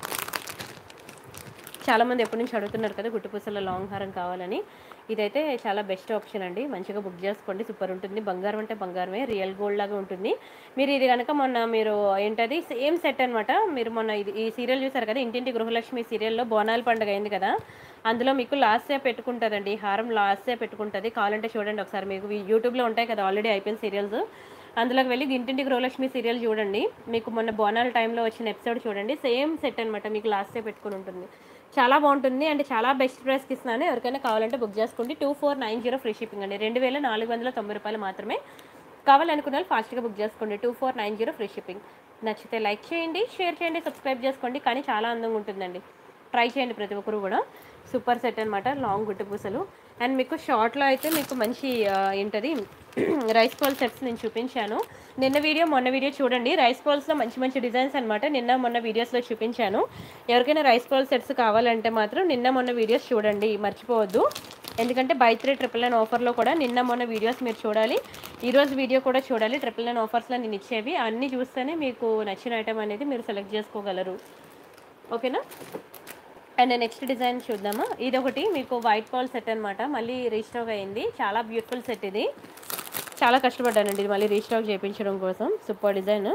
చాలామంది ఎప్పటి నుంచి అడుగుతున్నారు కదా గుట్టుపూసల లాంగ్ హారం కావాలని. ఇదైతే చాలా బెస్ట్ ఆప్షన్ అండి. మంచిగా బుక్ చేసుకోండి, సూపర్ ఉంటుంది. బంగారం అంటే బంగారమే, రియల్ గోల్డ్ లాగా ఉంటుంది. మీరు ఇది కనుక మొన్న మీరు ఏంటది సేమ్ సెట్ అనమాట. మీరు మొన్న ఈ సీరియల్ చూసారు కదా, ఇంటింటి గృహలక్ష్మి సీరియల్లో బోనాల పండుగ అయింది కదా, అందులో మీకు లాస్టే పెట్టుకుంటుందండి హారం. లాస్టే పెట్టుకుంటుంది. కావాలంటే చూడండి ఒకసారి. మీకు యూట్యూబ్లో ఉంటాయి కదా ఆల్రెడీ అయిపోయిన సీరియల్స్, అందులోకి వెళ్ళి ఇంటింటి గృహలక్ష్మి సీరియల్ చూడండి. మీకు మొన్న బోనాల టైంలో వచ్చిన ఎపిసోడ్ చూడండి. సేమ్ సెట్ అనమాట, మీకు లాస్టే పెట్టుకుని ఉంటుంది. చాలా బాగుంటుంది అండ్ చాలా బెస్ట్ ప్రైస్కి ఇస్తున్నాను. ఎవరికైనా కావాలంటే బుక్ చేసుకోండి. 2490 ఫ్రీ షిప్పింగ్ అండి. 2490 రూపాయలు మాత్రమే. కావాలనుకున్న వాళ్ళు ఫాస్ట్గా బుక్ చేసుకోండి. 2490 ఫ్రీ షిప్పింగ్. నచ్చితే లైక్ చేయండి, షేర్ చేయండి, సబ్స్క్రైబ్ చేసుకోండి. కానీ చాలా అందంగా ఉంటుందండి. ట్రై చేయండి ప్రతి ఒక్కరు కూడా. సూపర్ సెట్ అనమాట, లాంగ్ గుట్టు పూసలు. అండ్ మీకు షార్ట్లో అయితే మీకు మంచి ఏంటది రైస్ బాల్ సెట్స్ నేను చూపించాను. నిన్న వీడియో మొన్న వీడియో చూడండి. రైస్ బాల్స్లో మంచి మంచి డిజైన్స్ అనమాట నిన్న మొన్న వీడియోస్లో చూపించాను. ఎవరికైనా రైస్ బాల్ సెట్స్ కావాలంటే మాత్రం నిన్న మొన్న వీడియోస్ చూడండి, మర్చిపోవద్దు. ఎందుకంటే బై 3 999 ఆఫర్లో కూడా నిన్న మొన్న వీడియోస్ మీరు చూడాలి. ఈరోజు వీడియో కూడా చూడాలి. 999 ఆఫర్స్లో నేను ఇచ్చేవి అన్నీ చూస్తేనే మీకు నచ్చిన ఐటమ్ అనేది మీరు సెలెక్ట్ చేసుకోగలరు. ఓకేనా. అండ్ నెక్స్ట్ డిజైన్ చూద్దామా. ఇది ఒకటి మీకు వైట్ బాల్ సెట్ అనమాట. మళ్ళీ రీస్టాక్ అయింది. చాలా బ్యూటిఫుల్ సెట్ ఇది. చాలా కష్టపడ్డానండి ఇది మళ్ళీ రీస్టాక్ చేయించడం కోసం. Super design,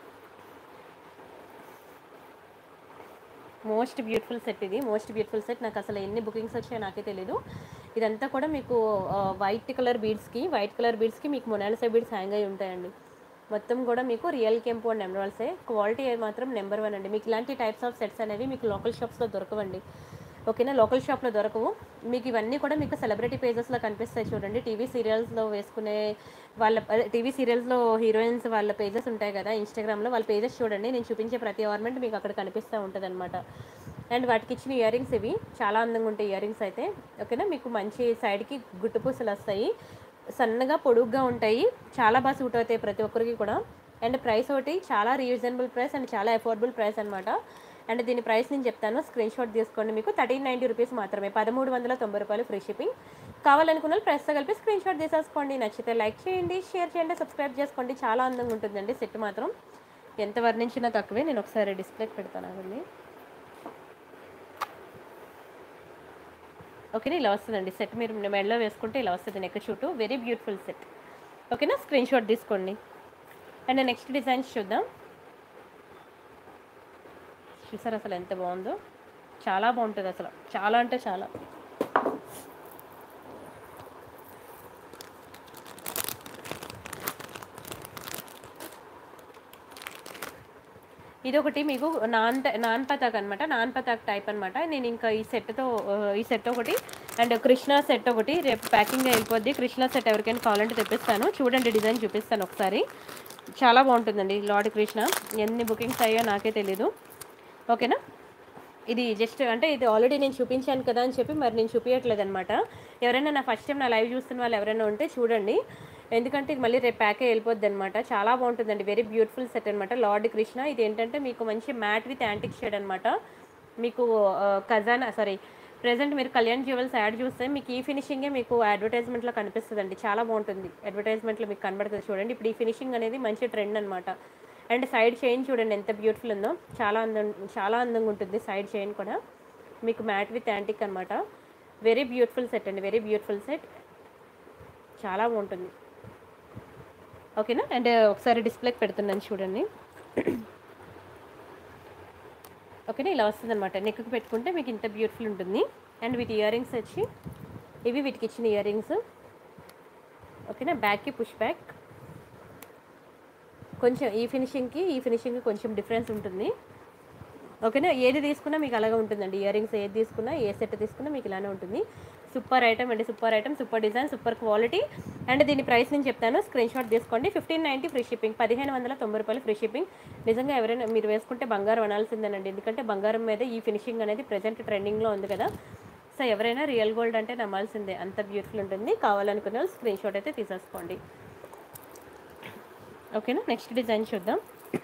most beautiful set ఇది. Most beautiful set. నాకు అసలు ఎన్ని బుకింగ్స్ వచ్చాయో నాకే తెలీదు. ఇదంతా కూడా మీకు వైట్ కలర్ బీడ్స్కి మీకు మొనాలిసా బీడ్స్ హ్యాంగ్ అయి ఉంటాయండి. మొత్తం కూడా మీకు రియల్ కెంపు అండ్ ఎమరాల్డ్సే. క్వాలిటీ మాత్రం నెంబర్ 1 అండి. మీకు ఇలాంటి టైప్స్ ఆఫ్ సెట్స్ అనేవి మీకు లోకల్ షాప్స్లో దొరకవండి. ఓకేనా, లోకల్ షాప్లో దొరకవు. మీకు ఇవన్నీ కూడా మీకు సెలబ్రిటీ పేజెస్లో కనిపిస్తాయి చూడండి. టీవీ సీరియల్స్లో వేసుకునే వాళ్ళ టీవీ సీరియల్స్లో హీరోయిన్స్ వాళ్ళ పేజెస్ ఉంటాయి కదా ఇన్స్టాగ్రామ్లో, వాళ్ళ పేజెస్ చూడండి. నేను చూపించే ప్రతి ఆర్నమెంట్ మీకు అక్కడ కనిపిస్తూ ఉంటుంది అనమాట. అండ్ వాటికి ఇచ్చిన ఇయర్ రింగ్స్ ఇవి చాలా అందంగా ఉంటాయి ఇయర్ రింగ్స్ అయితే. ఓకేనా, మీకు మంచి సైడ్కి గుట్టు పూసలు వస్తాయి. సన్నగా పొడుగ్గా ఉంటాయి. చాలా బాగా సూట్ అవుతాయి ప్రతి ఒక్కరికి కూడా. అండ్ ప్రైస్ ఒకటి చాలా రీజనబుల్ ప్రైస్ అండ్ చాలా అఫోర్డబుల్ ప్రైస్ అనమాట. అండ్ దీని ప్రైస్ నేను చెప్తాను, స్క్రీన్ షాట్ తీసుకోండి. మీకు 1390 రూపీస్ మాత్రమే. 1390 రూపాయలు ఫ్రీ షిప్పింగ్. కావాలనుకున్న ప్రైస్తో కలిపి స్క్రీన్ షాట్ తీసేసుకోండి. నచ్చితే లైక్ చేయండి, షేర్ చేయండి, సబ్స్క్రైబ్ చేసుకోండి. చాలా అందంగా ఉంటుందండి సెట్ మాత్రం. ఎంత వర్ణించినా తక్కువే. నేను ఒకసారి డిస్ప్లేకి పెడతాను అండి. ఓకేనా, ఇలా వస్తుందండి సెట్. మీరు మెడలో వేసుకుంటే ఇలా వస్తుంది నెక్ చుట్టూ. Very beautiful set. ఓకేనా, స్క్రీన్ షాట్ తీసుకోండి. అండ్ నెక్స్ట్ డిజైన్స్ చూద్దాం. చూసారు అసలు ఎంత బాగుందో. చాలా బాగుంటుంది అసలు, చాలా అంటే చాలా. ఇది ఒకటి మీకు నాన్ పతాక్ అనమాట. నాన్ పతాక్ టైప్ అనమాట. నేను ఇంకా ఈ సెట్ ఒకటి అండ్ కృష్ణ సెట్ ఒకటి రేపు ప్యాకింగ్ అయిపోద్ది. కృష్ణ సెట్ ఎవరికైనా కావాలంటే తెప్పిస్తాను. చూడండి డిజైన్ చూపిస్తాను ఒకసారి. చాలా బాగుంటుందండి లార్డ్ కృష్ణ. ఎన్ని బుకింగ్స్ అయ్యో నాకే తెలీదు. ఓకేనా, ఇది జస్ట్ అంటే ఇది ఆల్రెడీ నేను చూపించాను కదా అని చెప్పి మరి నేను చూపించట్లేదు అనమాట. ఎవరైనా నా ఫస్ట్ టైం నా లైవ్ చూస్తున్న వాళ్ళు ఎవరైనా ఉంటే చూడండి. ఎందుకంటే ఇది మళ్ళీ రేపు ప్యాకే వెళ్ళిపోద్ది అనమాట. చాలా బాగుంటుందండి. వెరీ బ్యూటిఫుల్ సెట్ అనమాట. లార్డ్ కృష్ణ. ఇది ఏంటంటే మీకు మంచి మ్యాట్ విత్ యాంటిక్ షేడ్ అనమాట. మీకు ప్రెజెంట్ మీరు కళ్యాణ్ జ్యువెల్స్ యాడ్ చూస్తే మీకు ఈ ఫినిషింగే మీకు అడ్వర్టైజ్మెంట్లో కనిపిస్తుందండి. చాలా బాగుంటుంది. అడ్వర్టైజ్మెంట్లో మీకు కనబడుతుంది చూడండి. ఇప్పుడు ఈ ఫినిషింగ్ అనేది మంచి ట్రెండ్ అనమాట. అండ్ సైడ్ చైన్ చూడండి ఎంత బ్యూటిఫుల్ ఉందో. చాలా అందంగా ఉంటుంది సైడ్ చైన్ కూడా. మీకు మ్యాట్ విత్ యాంటిక్ అనమాట. వెరీ బ్యూటిఫుల్ సెట్ అండి. Very beautiful set. చాలా బాగుంటుంది. ఓకేనా, అండ్ ఒకసారి డిస్ప్లేకి పెడుతున్నాను చూడండి. ఓకేనా, ఇలా వస్తుంది అనమాట. నెక్కి పెట్టుకుంటే మీకు ఇంత బ్యూటిఫుల్ ఉంటుంది. అండ్ వీటి ఇయర్ రింగ్స్ వచ్చి ఇవి వీటికి ఇచ్చిన ఇయర్ రింగ్స్. ఓకేనా, బ్యాక్కి పుష్ బ్యాక్. కొంచెం ఈ ఫినిషింగ్కి కొంచెం డిఫరెన్స్ ఉంటుంది. ఓకేనా, ఏది తీసుకున్నా మీకు అలాగే ఉంటుందండి. ఇయర్ రింగ్స్ ఏది తీసుకున్నా, ఏ సెట్ తీసుకున్నా మీకు ఇలానే ఉంటుంది. సూపర్ ఐటమ్ అండి. Super item, super design, super quality. And దీని ప్రైస్ నేను చెప్తాను, స్క్రీన్ షాట్ తీసుకోండి. 1590 ఫ్రీ షిప్పింగ్. 1590 రూపాయలు ఫ్రీ షిప్పింగ్. నిజంగా ఎవరైనా మీరు వేసుకుంటే బంగారం అనాల్సిందేనండి. ఎందుకంటే బంగారం మీద ఈ ఫినిషింగ్ అనేది ప్రజెంట్ ట్రెండింగ్లో ఉంది కదా. సో ఎవరైనా రియల్ గోల్డ్ అంటే నమ్మాల్సిందే, అంత బ్యూటిఫుల్ ఉంటుంది. కావాలనుకునే వాళ్ళు స్క్రీన్ షాట్ అయితే తీసేసుకోండి. ఓకేనా, నెక్స్ట్ డిజైన్ చూద్దాం.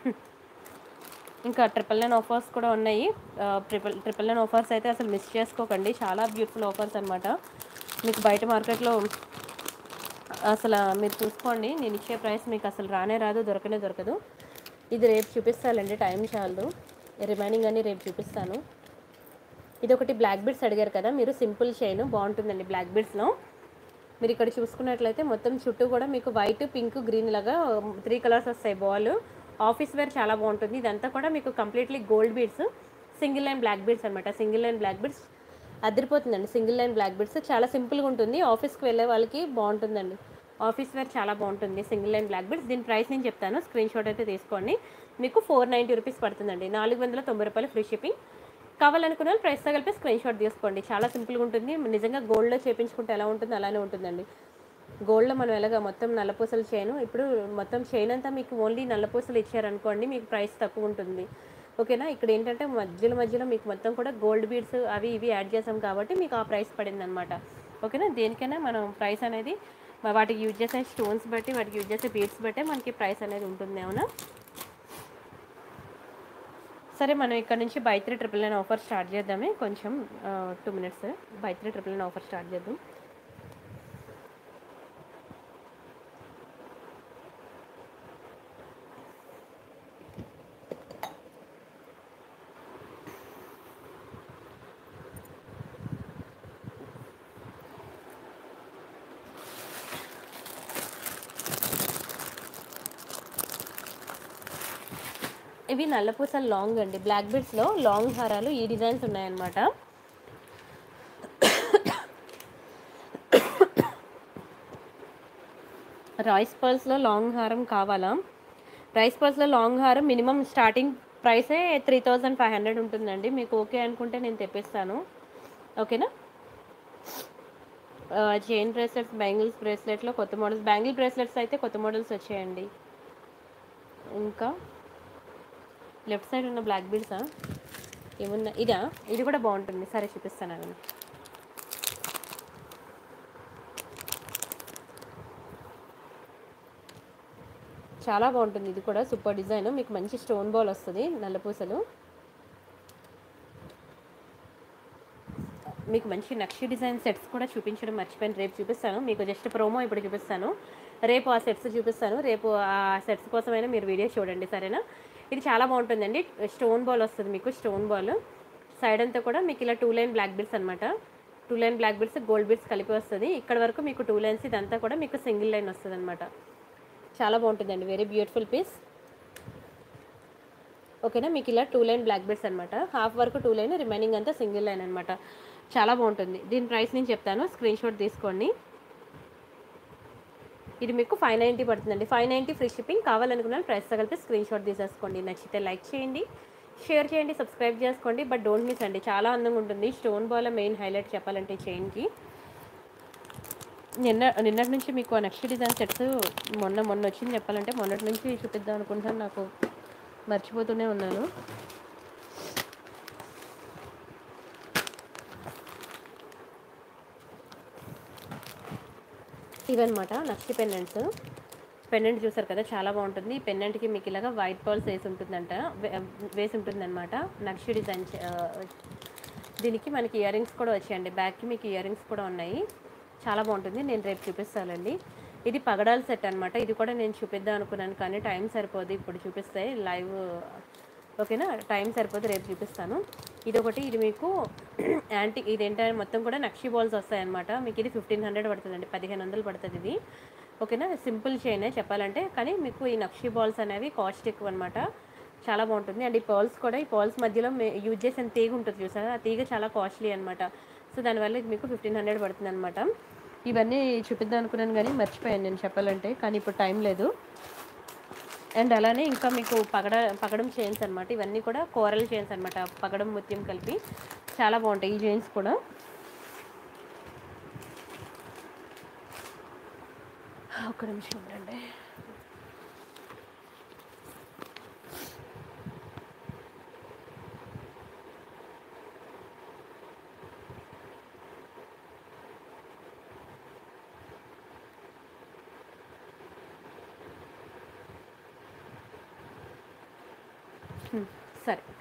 ఇంకా 999 ఆఫర్స్ కూడా ఉన్నాయి. 999 ఆఫర్స్ అయితే అసలు మిస్ చేసుకోకండి. చాలా బ్యూటిఫుల్ ఆఫర్స్ అనమాట. మీకు బయట మార్కెట్లో అసలు మీరు చూసుకోండి, నేను ఇచ్చే ప్రైస్ మీకు అసలు రానే రాదు, దొరకనే దొరకదు. ఇది రేపు చూపిస్తానండి, టైం చాలదు. రిమైనింగ్ అన్ని రేపు చూపిస్తాను. ఇది ఒకటి బ్లాక్ బీడ్స్ అడిగారు కదా మీరు. సింపుల్ చైన్ బాగుంటుందండి బ్లాక్ బీడ్స్లో. మీరు ఇక్కడ చూసుకున్నట్లయితే మొత్తం చుట్టూ కూడా మీకు వైట్, పింక్, గ్రీన్ లాగా 3 కలర్స్ వస్తాయి బాల్. ఆఫీస్ వేర్ చాలా బాగుంటుంది. ఇదంతా కూడా మీకు completely gold beads, single line black beads అనమాట. సింగిల్ లైన్ బ్లాక్ బీడ్స్ అదిరిపోతుందండి. సింగిల్ లైన్ బ్లాక్ బీడ్స్ చాలా సింపుల్గా ఉంటుంది. ఆఫీస్కి వెళ్ళే వాళ్ళకి బాగుంటుందండి. ఆఫీస్ వేర్ చాలా బాగుంటుంది సింగిల్ లైన్ బ్లాక్ బీడ్స్. దీని ప్రైస్ నేను చెప్తాను, స్క్రీన్ షాట్ అయితే తీసుకోండి. మీకు 490 రూపీస్ పడుతుందండి. 490 రూపాయలు ఫ్రీ షిప్పింగ్. కావాలనుకున్న వాళ్ళు ప్రైస్తో కలిపి స్క్రీన్ షాట్ తీసుకోండి. చాలా సింపుల్గా ఉంటుంది. నిజంగా గోల్డ్లో చేయించుకుంటే ఎలా ఉంటుందో అలానే ఉంటుందండి. గోల్డ్లో మనం ఎలాగ మొత్తం నల్లపూసలు చైను, ఇప్పుడు మొత్తం చైన్ అంతా మీకు ఓన్లీ నల్లపూసలు ఇచ్చారనుకోండి, మీకు ప్రైస్ తక్కువ ఉంటుంది. ఓకేనా. ఇక్కడ ఏంటంటే మధ్యలో మధ్యలో మీకు మొత్తం కూడా గోల్డ్ బీడ్స్ అవి ఇవి యాడ్ చేసాం కాబట్టి మీకు ఆ ప్రైస్ పడింది అనమాట. ఓకేనా. దేనికైనా మనం ప్రైస్ అనేది వాటికి యూజ్ చేసే స్టోన్స్ బట్టి, వాటికి యూజ్ చేసే బీడ్స్ బట్టే మనకి ప్రైస్ అనేది ఉంటుంది. అవునా. సరే, మనం ఇక్కడ నుంచి బై 3 999 ఆఫర్ స్టార్ట్ చేద్దామే. కొంచెం 2 minutes. బై 3 999 ఆఫర్ స్టార్ట్ చేద్దాం. ఇవి నల్లపూసలు లాంగ్ అండి. బ్లాక్ బీడ్స్లో లాంగ్ హారాలు ఈ డిజైన్స్ ఉన్నాయన్నమాట. రైస్ పర్ల్స్లో లాంగ్ హారం కావాలా? రైస్ పర్ల్స్లో లాంగ్ హారం మినిమం స్టార్టింగ్ ప్రైసే 3500 ఉంటుందండి. మీకు ఓకే అనుకుంటే నేను తెప్పిస్తాను. ఓకేనా. చైన్ బ్రేస్లెట్స్, బ్యాంగిల్స్ బ్రేస్లెట్లో కొత్త మోడల్స్, బ్యాంగిల్ బ్రేస్లెట్స్ అయితే కొత్త మోడల్స్ వచ్చాయండి. ఇంకా లెఫ్ట్ సైడ్ ఉన్న బ్లాక్ బీడ్సా ఏమున్నా? ఇదా? ఇది కూడా బాగుంటుంది. సరే, చూపిస్తాను. నేను చాలా బాగుంటుంది. ఇది కూడా సూపర్ డిజైన్. మీకు మంచి స్టోన్ బాల్ వస్తుంది. నల్లపూసలు మీకు మంచి నక్షి డిజైన్ సెట్స్ కూడా చూపించడం మర్చిపోయాను. రేపు చూపిస్తాను మీకు. జస్ట్ ప్రోమో ఇప్పుడు చూపిస్తాను. రేపు ఆ సెట్స్ చూపిస్తాను. రేపు ఆ సెట్స్ కోసమైనా మీరు వీడియో చూడండి. సరేనా. ఇది చాలా బాగుంటుందండి. స్టోన్ బాల్ వస్తుంది మీకు. స్టోన్ బాల్ సైడ్ అంతా కూడా మీకు ఇలా 2 లైన్ బ్లాక్ బీడ్స్ అనమాట. 2 line black beads, gold beads కలిపి వస్తుంది. ఇక్కడ వరకు మీకు 2 లైన్స్, ఇదంతా కూడా మీకు సింగిల్ లైన్ వస్తుంది అనమాట. చాలా బాగుంటుందండి. Very beautiful piece. ఓకేనా. మీకు ఇలా 2 లైన్ బ్లాక్ బీడ్స్ అనమాట. హాఫ్ వరకు 2 లైన్, రిమైనింగ్ అంతా సింగిల్ లైన్ అనమాట. చాలా బాగుంటుంది. దీని ప్రైస్ నేను చెప్తాను, స్క్రీన్ షాట్ తీసుకోండి. ఇది మీకు 590 పడుతుందండి. 590 ఫ్రీ షిప్పింగ్. కావాలనుకున్నాను ప్రైస్తో కలిపి స్క్రీన్ షాట్ తీసేసుకోండి. నచ్చితే లైక్ చేయండి, షేర్ చేయండి, సబ్స్క్రైబ్ చేసుకోండి. బట్ డోంట్ మిస్ అండి. చాలా అందంగా ఉంటుంది. స్టోన్ బాల్ మెయిన్ హైలైట్ చెప్పాలంటే చైన్కి. నిన్నటి నుంచి మీకు నెక్స్ట్ డిజైన్ సెట్స్ మొన్న వచ్చింది చెప్పాలంటే. మొన్నటి నుంచి చూపిద్దాం అనుకుంటాను, నాకు మర్చిపోతూనే ఉన్నాను. ఇవన్నమాట నక్షి పెండెంట్స్. పెండెంట్ చూసారు కదా, చాలా బాగుంటుంది. ఈ పెండెంట్కి మీకు ఇలాగా వైట్ పర్ల్స్ వేసి ఉంటుందన్నమాట. నక్షి డిజైన్. దీనికి మనకి ఇయర్ రింగ్స్ కూడా వచ్చాయండి. బ్యాక్కి మీకు ఇయర్ రింగ్స్ కూడా ఉన్నాయి. చాలా బాగుంటుంది. నేను రేపు చూపిస్తానండి. ఇది పగడాల సెట్ అనమాట. ఇది కూడా నేను చూపిద్దాం అనుకున్నాను కానీ టైం సరిపోదు ఇప్పుడు చూపిస్తే లైవ్. ఓకేనా. టైం సరిపోతే రేపు చూపిస్తాను. ఇది ఒకటి. ఇది మీకు యాంటీ, ఇదేంటంటే మొత్తం కూడా నక్షి బాల్స్ వస్తాయన్నమాట. మీకు ఇది 1500 పడుతుందండి. 1500 పడుతుంది ఇది. ఓకేనా. సింపుల్ చైనే చెప్పాలంటే, కానీ మీకు ఈ నక్షి బాల్స్ అనేవి కాస్ట్ ఎక్కువ అనమాట. చాలా బాగుంటుంది. అండ్ ఈ పర్ల్స్ కూడా, ఈ పర్ల్స్ మధ్యలో యూజ్ చేసిన తీగ ఉంటుంది చూసారా, ఆ తీగ చాలా కాస్ట్లీ అనమాట. సో దానివల్ల ఇది మీకు 1500 పడుతుంది అనమాట. ఇవన్నీ చూపిద్దాం అనుకున్నాను కానీ మర్చిపోయాను నేను చెప్పాలంటే, కానీ ఇప్పుడు టైం లేదు. అండ్ అలానే ఇంకా మీకు పగడం చైన్స్ అనమాట. ఇవన్నీ కూడా కోరల్ చైన్స్ అనమాట. పగడం ముత్యం కలిపి చాలా బాగుంటాయి ఈ చైన్స్ కూడా. ఒక్క నిమిషం ఉండండి. సరే,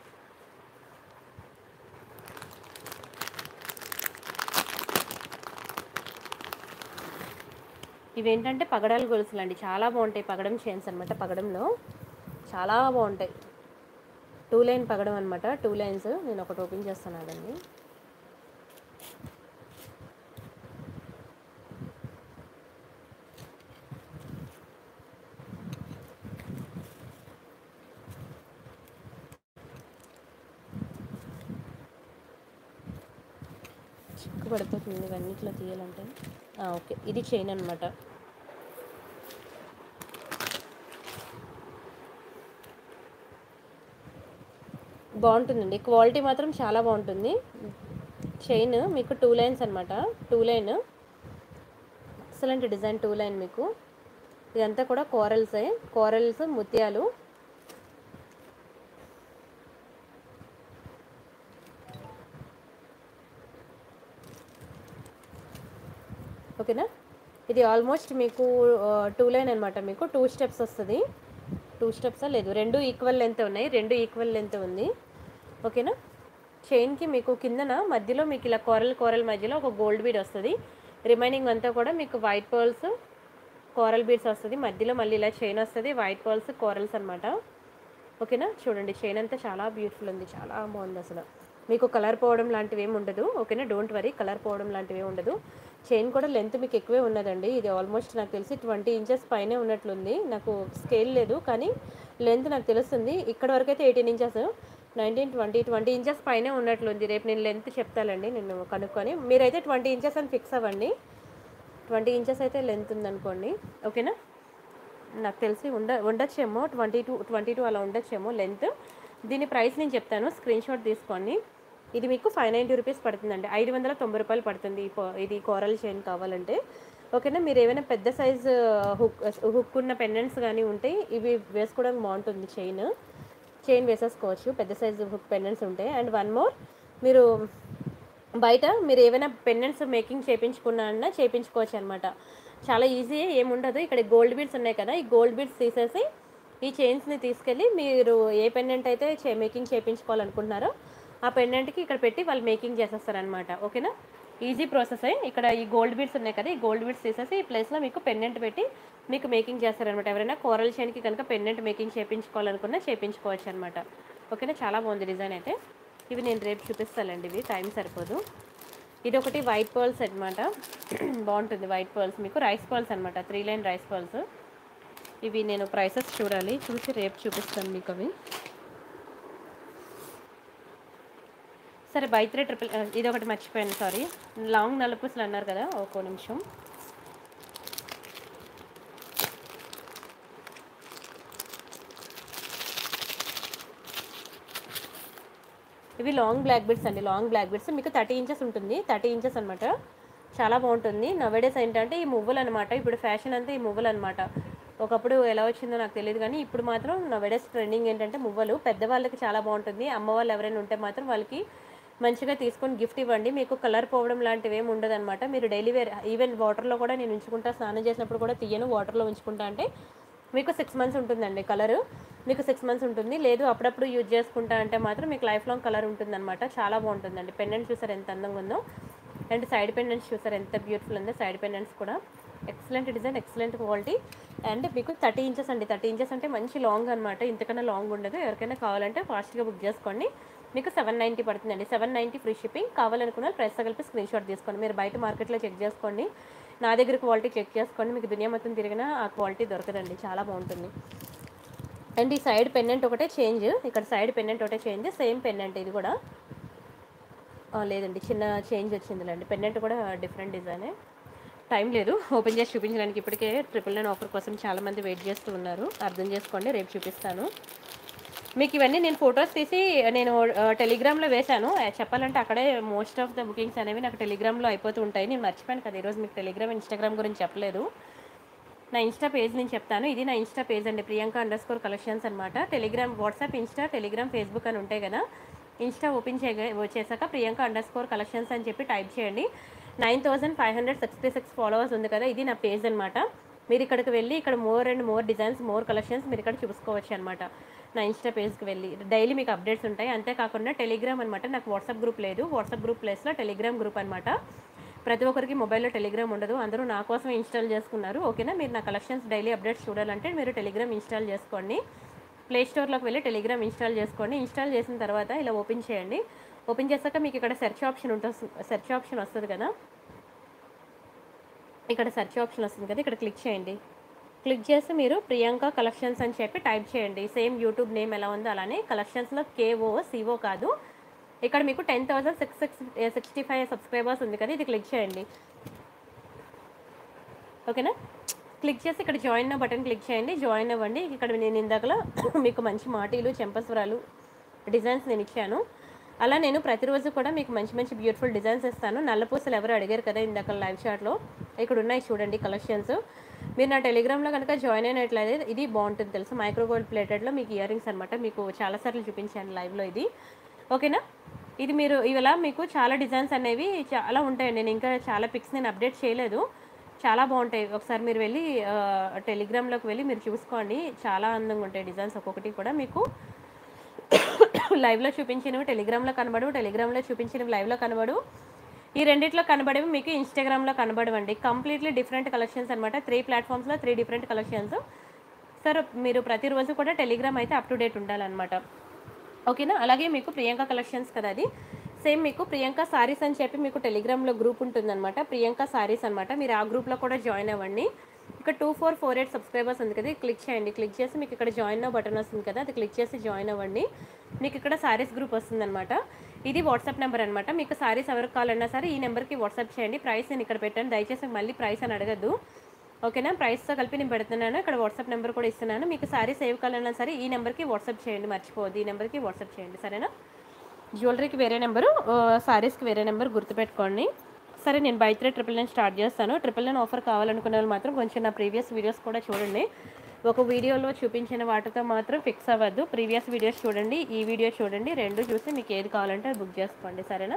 ఇవేంటంటే పగడాల గొలుసులు అండి. చాలా బాగుంటాయి. పగడం చైన్స్ అనమాట. పగడంలో చాలా బాగుంటాయి. 2 లైన్ పగడం అనమాట. 2 లైన్స్. నేను ఒకటి ఓపెన్ చేస్తాను అదండి. చిక్కు పడిపోతుంది ఇవన్నిట్లో తీయాలంటే. ఓకే. ఇది చైన్ అనమాట. బాగుంటుందండి, క్వాలిటీ మాత్రం చాలా బాగుంటుంది. చైన్ మీకు 2 లైన్స్ అనమాట, 2 లైన్ ఎక్సలెంట్ డిజైన్, 2 లైన్ మీకు. ఇదంతా కూడా కోరల్సే, కోరల్స్ ముత్యాలు. ఓకేనా, ఇది ఆల్మోస్ట్ మీకు 2 లైన్ అనమాట, మీకు 2 స్టెప్స్ వస్తుంది. 2 స్టెప్సా లేదు, 2 ఈక్వల్ లెంత్ ఉన్నాయి, 2 ఈక్వల్ లెంత్ ఉంది. ఓకేనా, చైన్కి మీకు కిందన మధ్యలో మీకు ఇలా కోరల్ కోరల్ మధ్యలో ఒక గోల్డ్ బీడ్ వస్తుంది. రిమైనింగ్ అంతా కూడా మీకు వైట్ పర్ల్స్ కోరల్ బీడ్స్ వస్తుంది. మధ్యలో మళ్ళీ ఇలా చైన్ వస్తుంది, వైట్ పర్ల్స్ కోరల్స్ అనమాట. ఓకేనా, చూడండి చైన్ అంతా చాలా బ్యూటిఫుల్ ఉంది, చాలా బాగుంది అసలు. మీకు కలర్ పోవడం లాంటివి ఏమి ఉండదు. ఓకేనా, డోంట్ వరీ, కలర్ పోవడం లాంటివి ఏమి ఉండదు. చైన్ కూడా లెంత్ మీకు ఎక్కువే ఉన్నదండి. ఇది ఆల్మోస్ట్ నాకు తెలిసి 20 ఇంచెస్ పైనే ఉన్నట్లుంది. నాకు స్కేల్ లేదు కానీ లెంత్ నాకు తెలుస్తుంది. ఇక్కడ వరకు అయితే 18 ఇంచెస్, 19, 20 ఇంచెస్ పైనే ఉన్నట్లుంది. రేపు నేను లెంత్ చెప్తానండి, నేను కనుక్కొని. మీరైతే 20 ఇంచెస్ అని ఫిక్స్ అవ్వండి. 20 ఇంచెస్ అయితే లెంత్ ఉందనుకోండి. ఓకేనా, నాకు తెలిసి ఉండొచ్చేమో 22 అలా ఉండొచ్చేమో లెంత్. దీని ప్రైస్ నేను చెప్తాను, స్క్రీన్ షాట్ తీసుకోండి. ఇది మీకు 590 రూపీస్ పడుతుందండి, 590 రూపాయలు పడుతుంది ఇది కోరల్ చైన్ కావాలంటే. ఓకేనా, మీరు ఏమైనా పెద్ద సైజు హుక్ ఉన్న పెండెంట్స్ కానీ ఉంటే ఇవి వేసుకోవడానికి బాగుంటుంది. చైన్ వేసేసుకోవచ్చు, పెద్ద సైజు హుక్ పెండెంట్స్ ఉంటాయి. అండ్ వన్ మోర్, మీరు బయట మీరు ఏమైనా పెండెంట్స్ మేకింగ్ చేయించుకున్నా చేయించుకోవచ్చు అనమాట. చాలా ఈజీ, ఏముండదు. ఇక్కడ గోల్డ్ బీడ్స్ ఉన్నాయి కదా, ఈ గోల్డ్ బీడ్స్ తీసేసి ఈ చైన్స్ని తీసుకెళ్ళి మీరు ఏ పెండెంట్ అయితే మేకింగ్ చేయించుకోవాలనుకుంటున్నారో ఆ పెండెంట్కి ఇక్కడ పెట్టి వాళ్ళు మేకింగ్ చేసేస్తారనమాట. ఓకేనా, ఈజీ ప్రాసెస్. ఇక్కడ ఈ గోల్డ్ బీడ్స్ ఉన్నాయి కదా, ఈ గోల్డ్ బీడ్స్ తీసేసి ఈ ప్లేస్లో మీకు పెండెంట్ పెట్టి మీకు మేకింగ్ చేస్తారనమాట. ఎవరైనా కోరల్ చైన్కి కనుక పెండెంట్ మేకింగ్ చేయించుకోవాలనుకున్నా చేయించుకోవచ్చు అనమాట. ఓకేనా, చాలా బాగుంది డిజైన్ అయితే. ఇవి నేను రేపు చూపిస్తానండి, ఇవి టైం సరిపోదు. ఇది ఒకటి వైట్ పర్ల్స్ అనమాట, బాగుంటుంది వైట్ పర్ల్స్, మీకు రైస్ పర్ల్స్ అనమాట, 3 లైన్ రైస్ పర్ల్స్. ఇవి నేను ప్రైసెస్ చూడాలి, చూసి రేపు చూపిస్తాను మీకు అవి. సరే, బై 3 ట్రిపుల్, ఇది ఒకటి మర్చిపోయాను, సారీ. లాంగ్ నలుపుసలు అన్నారు కదా, ఒక్కో నిమిషం. ఇవి లాంగ్ బ్లాక్ బీడ్స్ అండి, లాంగ్ బ్లాక్ బీడ్స్ మీకు 30 ఇంచెస్ ఉంటుంది, 30 ఇంచెస్ అనమాట. చాలా బాగుంటుంది. నవేడేస్ ఏంటంటే ఈ మువ్వలు అనమాట, ఇప్పుడు ఫ్యాషన్ అంతా ఈ మువ్వలు అనమాట. ఒకప్పుడు ఎలా వచ్చిందో నాకు తెలియదు కానీ ఇప్పుడు మాత్రం నవేడేస్ ట్రెండింగ్ ఏంటంటే మువ్వలు. పెద్దవాళ్ళకి చాలా బాగుంటుంది. అమ్మ వాళ్ళు ఎవరైనా ఉంటే మాత్రం వాళ్ళకి మంచిగా తీసుకొని గిఫ్ట్ ఇవ్వండి. మీకు కలర్ పోవడం లాంటివి ఏమి ఉండదు అనమాట. మీరు డైలీ వేర్, ఈవెన్ వాటర్లో కూడా నేను ఉంచుకుంటా, స్నానం చేసినప్పుడు కూడా తీయను, వాటర్లో ఉంచుకుంటా. అంటే మీకు 6 మంత్స్ ఉంటుందండి కలర్, మీకు 6 మంత్స్ ఉంటుంది. లేదు అప్పుడప్పుడు యూజ్ చేసుకుంటా అంటే మాత్రం మీకు లైఫ్ లాంగ్ కలర్ ఉంటుందన్నమాట. చాలా బాగుంటుందండి. పెండెంట్ చూసారు ఎంత అందంగా ఉందో, అండ్ సైడ్ పెండెంట్స్ చూసారు ఎంత బ్యూటిఫుల్ ఉందో. సైడ్ పెండెంట్స్ కూడా excellent design, excellent quality. And మీకు 30 ఇంచెస్ అండి, 30 ఇంచెస్ అంటే మంచి లాంగ్ అనమాట, ఇంతకన్నా లాంగ్ ఉండదు. ఎవరికైనా కావాలంటే ఫాస్ట్గా బుక్ చేసుకోండి. మీకు 790 పడుతుందండి, 790 ఫ్రీ షిప్పింగ్. కావాలనుకున్న ప్రైస్ కలిపి స్క్రీన్ షాట్ తీసుకోండి. మీరు బయట మార్కెట్లో చెక్ చేసుకోండి, నా దగ్గర క్వాలిటీ చెక్ చేసుకోండి. మీకు దునియా మొత్తం తిరిగినా ఆ క్వాలిటీ దొరకదండి, చాలా బాగుంటుంది. అండ్ ఈ సైడ్ పెండెంట్ ఒకటే చేంజ్, ఇక్కడ సైడ్ పెండెంట్ ఒకటే చేంజ్, సేమ్ పెండెంట్ ఇది కూడా లేదండి, చిన్న చేంజ్ వచ్చిందిలేండి. పెండెంట్ కూడా డిఫరెంట్ డిజైనే. టైం లేదు ఓపెన్ చేసి చూపించడానికి, ఇప్పటికే 999 ఆఫర్ కోసం చాలామంది వెయిట్ చేస్తూ ఉన్నారు, అర్థం చేసుకోండి. రేపు చూపిస్తాను మీకు ఇవన్నీ. నేను ఫొటోస్ తీసి నేను టెలిగ్రామ్లో వేశాను. చెప్పాలంటే అక్కడే మోస్ట్ ఆఫ్ ద బుకింగ్స్ అనేవి నాకు టెలిగ్రామ్లో అయిపోతూ ఉంటాయి. నేను మర్చిపోయాను కదా ఈరోజు మీకు టెలిగ్రామ్, ఇన్స్టాగ్రామ్ గురించి చెప్పలేదు. నా ఇన్స్టా పేజ్ నేను చెప్తాను. ఇది నా ఇన్స్టా పేజ్ అండి, Priyanka_collections అనమాట. Telegram, WhatsApp, Insta, Telegram, Facebook అని ఉంటాయి కదా. ఇన్స్టా ఓపెన్ చేశాక Priyanka_collections అని చెప్పి టైప్ చేయండి. 9566 ఫాలోవర్స్ ఉంది కదా, ఇది నా పేజ్ అనమాట. మీరు ఇక్కడికి వెళ్ళి ఇక్కడ more and more designs, more collections మీరు ఇక్కడ చూసుకోవచ్చు అనమాట. నా ఇన్స్టా పేజ్కి వెళ్ళి డైలీ మీకు అప్డేట్స్ ఉంటాయి. అంతేకాకుండా టెలిగ్రామ్ అనమాట, నాకు వాట్సాప్ గ్రూప్ లేదు, వాట్సాప్ గ్రూప్ ప్లేస్లో టెలిగ్రామ్ గ్రూప్ అనమాట. ప్రతి ఒక్కరికి మొబైల్లో టెలిగ్రామ్ ఉండదు, అందరూ నా కోసం ఇన్స్టాల్ చేసుకున్నారు. ఓకేనా, మీరు నా కలెక్షన్స్ డైలీ అప్డేట్స్ చూడాలంటే మీరు టెలిగ్రామ్ ఇన్స్టాల్ చేసుకోండి. ప్లే స్టోర్లోకి వెళ్ళి టెలిగ్రామ్ ఇన్స్టాల్ చేసుకోండి. ఇన్స్టాల్ చేసిన తర్వాత ఇలా ఓపెన్ చేయండి. ఓపెన్ చేశాక మీకు ఇక్కడ సెర్చ్ ఆప్షన్ ఉంటుంది, సెర్చ్ ఆప్షన్ వస్తుంది కదా, ఇక్కడ సెర్చ్ ఆప్షన్ వస్తుంది కదా, ఇక్కడ క్లిక్ చేయండి. క్లిక్ చేసి మీరు ప్రియాంక కలెక్షన్స్ అని చెప్పి టైప్ చేయండి. సేమ్ యూట్యూబ్ నేమ్ ఎలా ఉందో అలానే కలెక్షన్స్లో KO కాదు. ఇక్కడ మీకు 10,665 సబ్స్క్రైబర్స్ ఉంది కదా, ఇది క్లిక్ చేయండి. ఓకేనా, క్లిక్ చేసి ఇక్కడ జాయిన్ బటన్ క్లిక్ చేయండి, జాయిన్ అవ్వండి. ఇక్కడ నేను ఇందాకలా మీకు మంచి మాటీలు, చెంపస్వరాలు, డిజైన్స్ నేను ఇచ్చాను. అలా నేను ప్రతిరోజు కూడా మీకు మంచి మంచి బ్యూటిఫుల్ డిజైన్స్ ఇస్తాను. నల్ల పూసలు ఎవరు అడిగారు కదా ఇందాక లైవ్ చాట్లో, ఇక్కడ ఉన్నాయి చూడండి కలెక్షన్స్. మీరు నా టెలిగ్రామ్లో కనుక జాయిన్ అయినట్లయితే ఇది బాగుంటుంది తెలుసు, మైక్రో గోల్డ్ ప్లేటెడ్లో మీకు ఇయర్ రింగ్స్ అనమాట. మీకు చాలాసార్లు చూపించాను లైవ్లో ఇది, ఓకేనా. ఇది మీరు ఇలా మీకు చాలా డిజైన్స్ అనేవి చాలా ఉంటాయండి. నేను ఇంకా చాలా పిక్స్ నేను అప్డేట్ చేయలేదు, చాలా బాగుంటాయి. ఒకసారి మీరు వెళ్ళి టెలిగ్రామ్లోకి వెళ్ళి మీరు చూసుకోండి, చాలా అందంగా ఉంటాయి డిజైన్స్. ఒక్కొక్కటి కూడా మీకు లైవ్లో చూపించినవి టెలిగ్రామ్లో కనబడవు, టెలిగ్రామ్లో చూపించినవి లైవ్లో కనబడు. ఈ రెండిట్లో కనబడేవి మీకు ఇన్స్టాగ్రామ్లో కనబడవండి. కంప్లీట్లీ డిఫరెంట్ కలెక్షన్స్ అనమాట. 3 ప్లాట్ఫామ్స్లో 3 డిఫరెంట్ కలెక్షన్స్. సార్ మీరు ప్రతిరోజు కూడా టెలిగ్రామ్ అయితే అప్ టు డేట్ ఉండాలన్నమాట, ఓకేనా. అలాగే మీకు ప్రియాంక కలెక్షన్స్ కదా, అది సేమ్ మీకు ప్రియాంక సారీస్ అని చెప్పి మీకు టెలిగ్రామ్లో గ్రూప్ ఉంటుందన్నమాట, ప్రియాంక సారీస్ అనమాట. మీరు ఆ గ్రూప్లో కూడా జాయిన్ అవ్వండి. ఇక్కడ 2448 సబ్స్క్రైబర్స్ ఉంది కదా, క్లిక్ చేయండి. క్లిక్ చేసి మీకు ఇక్కడ జాయిన్ అవ్వ బటన్ వస్తుంది కదా, అది క్లిక్ చేసి జాయిన్ అవ్వండి. మీకు ఇక్కడ సారీస్ గ్రూప్ వస్తుందన్నమాట. ఇది వాట్సాప్ నెంబర్ అనమాట. మీకు సారీస్ ఎవరికి కావాలన్నా సరే ఈ నెంబర్కి వాట్సాప్ చేయండి. ప్రైస్ నేను ఇక్కడ పెట్టాను, దయచేసి మళ్ళీ ప్రైస్ అని అడగద్దు, ఓకేనా. ప్రైస్తో కలిపి నేను పెడుతున్నాను, ఇక్కడ వాట్సాప్ నెంబర్ కూడా ఇస్తున్నాను. మీకు సారీస్ ఏవి కావాలన్నా సరే ఈ నెంబర్కి వాట్సాప్ చేయండి, మర్చిపోవద్దు, ఈ నెంబర్కి వాట్సాప్ చేయండి, సరేనా. జ్యువెలరీకి వేరే నెంబరు, సారీస్కి వేరే నెంబర్ గుర్తుపెట్టుకోండి. సరే, నేను బై 3 999 స్టార్ట్ చేస్తాను. 999 ఆఫర్ కావాలనుకునే వాళ్ళు మాత్రం కొంచెం నా ప్రీవియస్ వీడియోస్ కూడా చూడండి. ఒక వీడియోలో చూపించిన వాటితో మాత్రం ఫిక్స్ అవ్వద్దు, ప్రీవియస్ వీడియోస్ చూడండి, ఈ వీడియో చూడండి, రెండు చూసి మీకు ఏది కావాలంటే అది బుక్ చేసుకోండి, సరేనా.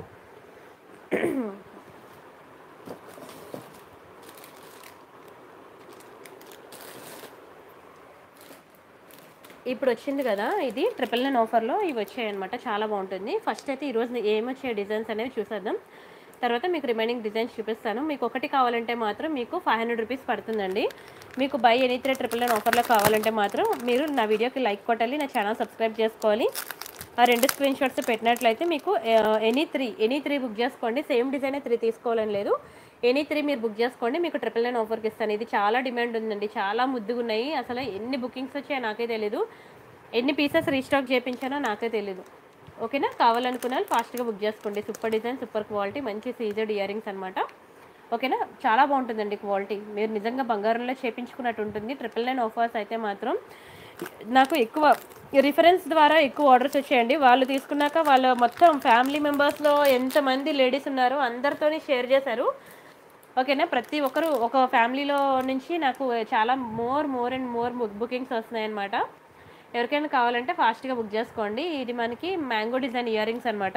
ఇప్పుడు వచ్చింది కదా, ఇది 999 ఆఫర్లో ఇవి వచ్చాయన్నమాట, చాలా బాగుంటుంది. ఫస్ట్ అయితే ఈరోజు ఏమొచ్చాయి డిజైన్స్ అనేవి చూసేద్దాం, తర్వాత మీకు రిమైనింగ్ డిజైన్స్ చూపిస్తాను. మీకు ఒకటి కావాలంటే మాత్రం మీకు 500 రూపీస్ పడుతుందండి. మీకు బై ఎనీ 3 999 ఆఫర్లో కావాలంటే మాత్రం మీరు నా వీడియోకి లైక్ కొట్టాలి, నా ఛానల్ సబ్స్క్రైబ్ చేసుకోవాలి. ఆ 2 స్క్రీన్ షాట్స్ పెట్టినట్లయితే మీకు ఎనీ త్రీ బుక్ చేసుకోండి. సేమ్ డిజైన్ 3 తీసుకోవాలని లేదు, ఎనీ 3 మీరు బుక్ చేసుకోండి, మీకు 999 ఆఫర్కి ఇస్తాను. ఇది చాలా డిమాండ్ ఉందండి, చాలా ముద్దుగా ఉన్నాయి. అసలు ఎన్ని బుకింగ్స్ వచ్చాయో నాకే తెలీదు, ఎన్ని పీసెస్ రీస్టాక్ చేయించానో నాకే తెలీదు, ఓకేనా. కావాలనుకున్న వాళ్ళు ఫాస్ట్గా బుక్ చేసుకోండి. సూపర్ డిజైన్, సూపర్ క్వాలిటీ, మంచి సీజెడ్ ఇయర్ రింగ్స్ అనమాట, ఓకేనా. చాలా బాగుంటుందండి క్వాలిటీ, మీరు నిజంగా బంగారంలో చేయించుకున్నట్టు ఉంటుంది. 999 ఆఫర్స్ అయితే మాత్రం నాకు ఎక్కువ రిఫరెన్స్ ద్వారా ఎక్కువ ఆర్డర్స్ వచ్చాయండి. వాళ్ళు తీసుకున్నాక వాళ్ళ మొత్తం ఫ్యామిలీ మెంబర్స్లో ఎంతమంది లేడీస్ ఉన్నారో అందరితోని షేర్ చేశారు, ఓకేనా. ప్రతి ఒక్కరు ఒక ఫ్యామిలీలో నుంచి నాకు చాలా మోర్ అండ్ మోర్ బుకింగ్స్ వస్తున్నాయి అనమాట. ఎవరికైనా కావాలంటే ఫాస్ట్గా బుక్ చేసుకోండి. ఇది మనకి మ్యాంగో డిజైన్ ఇయర్ రింగ్స్ అనమాట,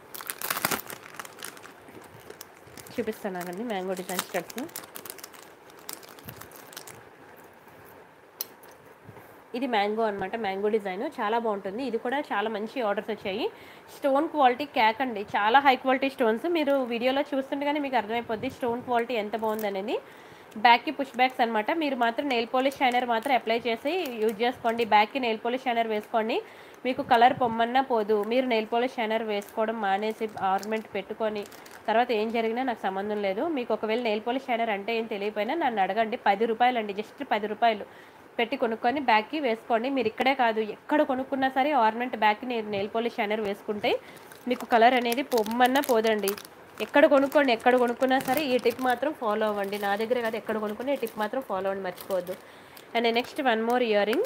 చూపిస్తున్నానండి. మ్యాంగో డిజైన్ స్టడ్స్, ఇది మ్యాంగో అనమాట, మ్యాంగో డిజైన్ చాలా బాగుంటుంది. ఇది కూడా చాలా మంచి ఆర్డర్స్ వచ్చాయి. స్టోన్ క్వాలిటీ క్యాక్ అండి, చాలా హై క్వాలిటీ స్టోన్స్. మీరు వీడియోలో చూస్తుండగానే మీకు అర్థమైపోద్ది స్టోన్ క్వాలిటీ ఎంత బాగుంది అనేది. బ్యాక్కి పుష్ బ్యాక్స్ అనమాట. మీరు మాత్రం నెయిల్ పాలిష్ షైనర్ మాత్రం అప్లై చేసి యూజ్ చేసుకోండి. బ్యాక్కి నెయిల్ పాలిష్ షైనర్ వేసుకోండి, మీకు కలర్ పొమ్మన్నా పోదు. మీరు నెయిల్ పాలిష్ షైనర్ వేసుకోవడం మానేసి ఆర్నమెంట్ పెట్టుకొని తర్వాత ఏం జరిగినా నాకు సంబంధం లేదు. మీకు ఒకవేళ నెయిల్ పాలిష్ షైనర్ అంటే ఏం తెలియకపోయినా నన్ను అడగండి, 10 రూపాయలు అండి, జస్ట్ 10 రూపాయలు పెట్టి కొనుక్కొని బ్యాగ్కి వేసుకోండి. మీరు ఇక్కడే కాదు ఎక్కడ కొనుక్కున్నా సరే ఆర్నమెంట్ బ్యాగ్కి నెయిల్ పాలిష్ షైనర్ వేసుకుంటే మీకు కలర్ అనేది పొమ్మన్నా పోదండి. ఎక్కడ కొనుక్కోండి, ఎక్కడ కొనుక్కున్నా సరే ఈ టిప్ మాత్రం ఫాలో అవ్వండి. నా దగ్గర కాదు, ఎక్కడ కొనుక్కుని ఈ టిప్ మాత్రం ఫాలో అవ్వండి, మర్చిపోవద్దు. And next 1 more ear ring,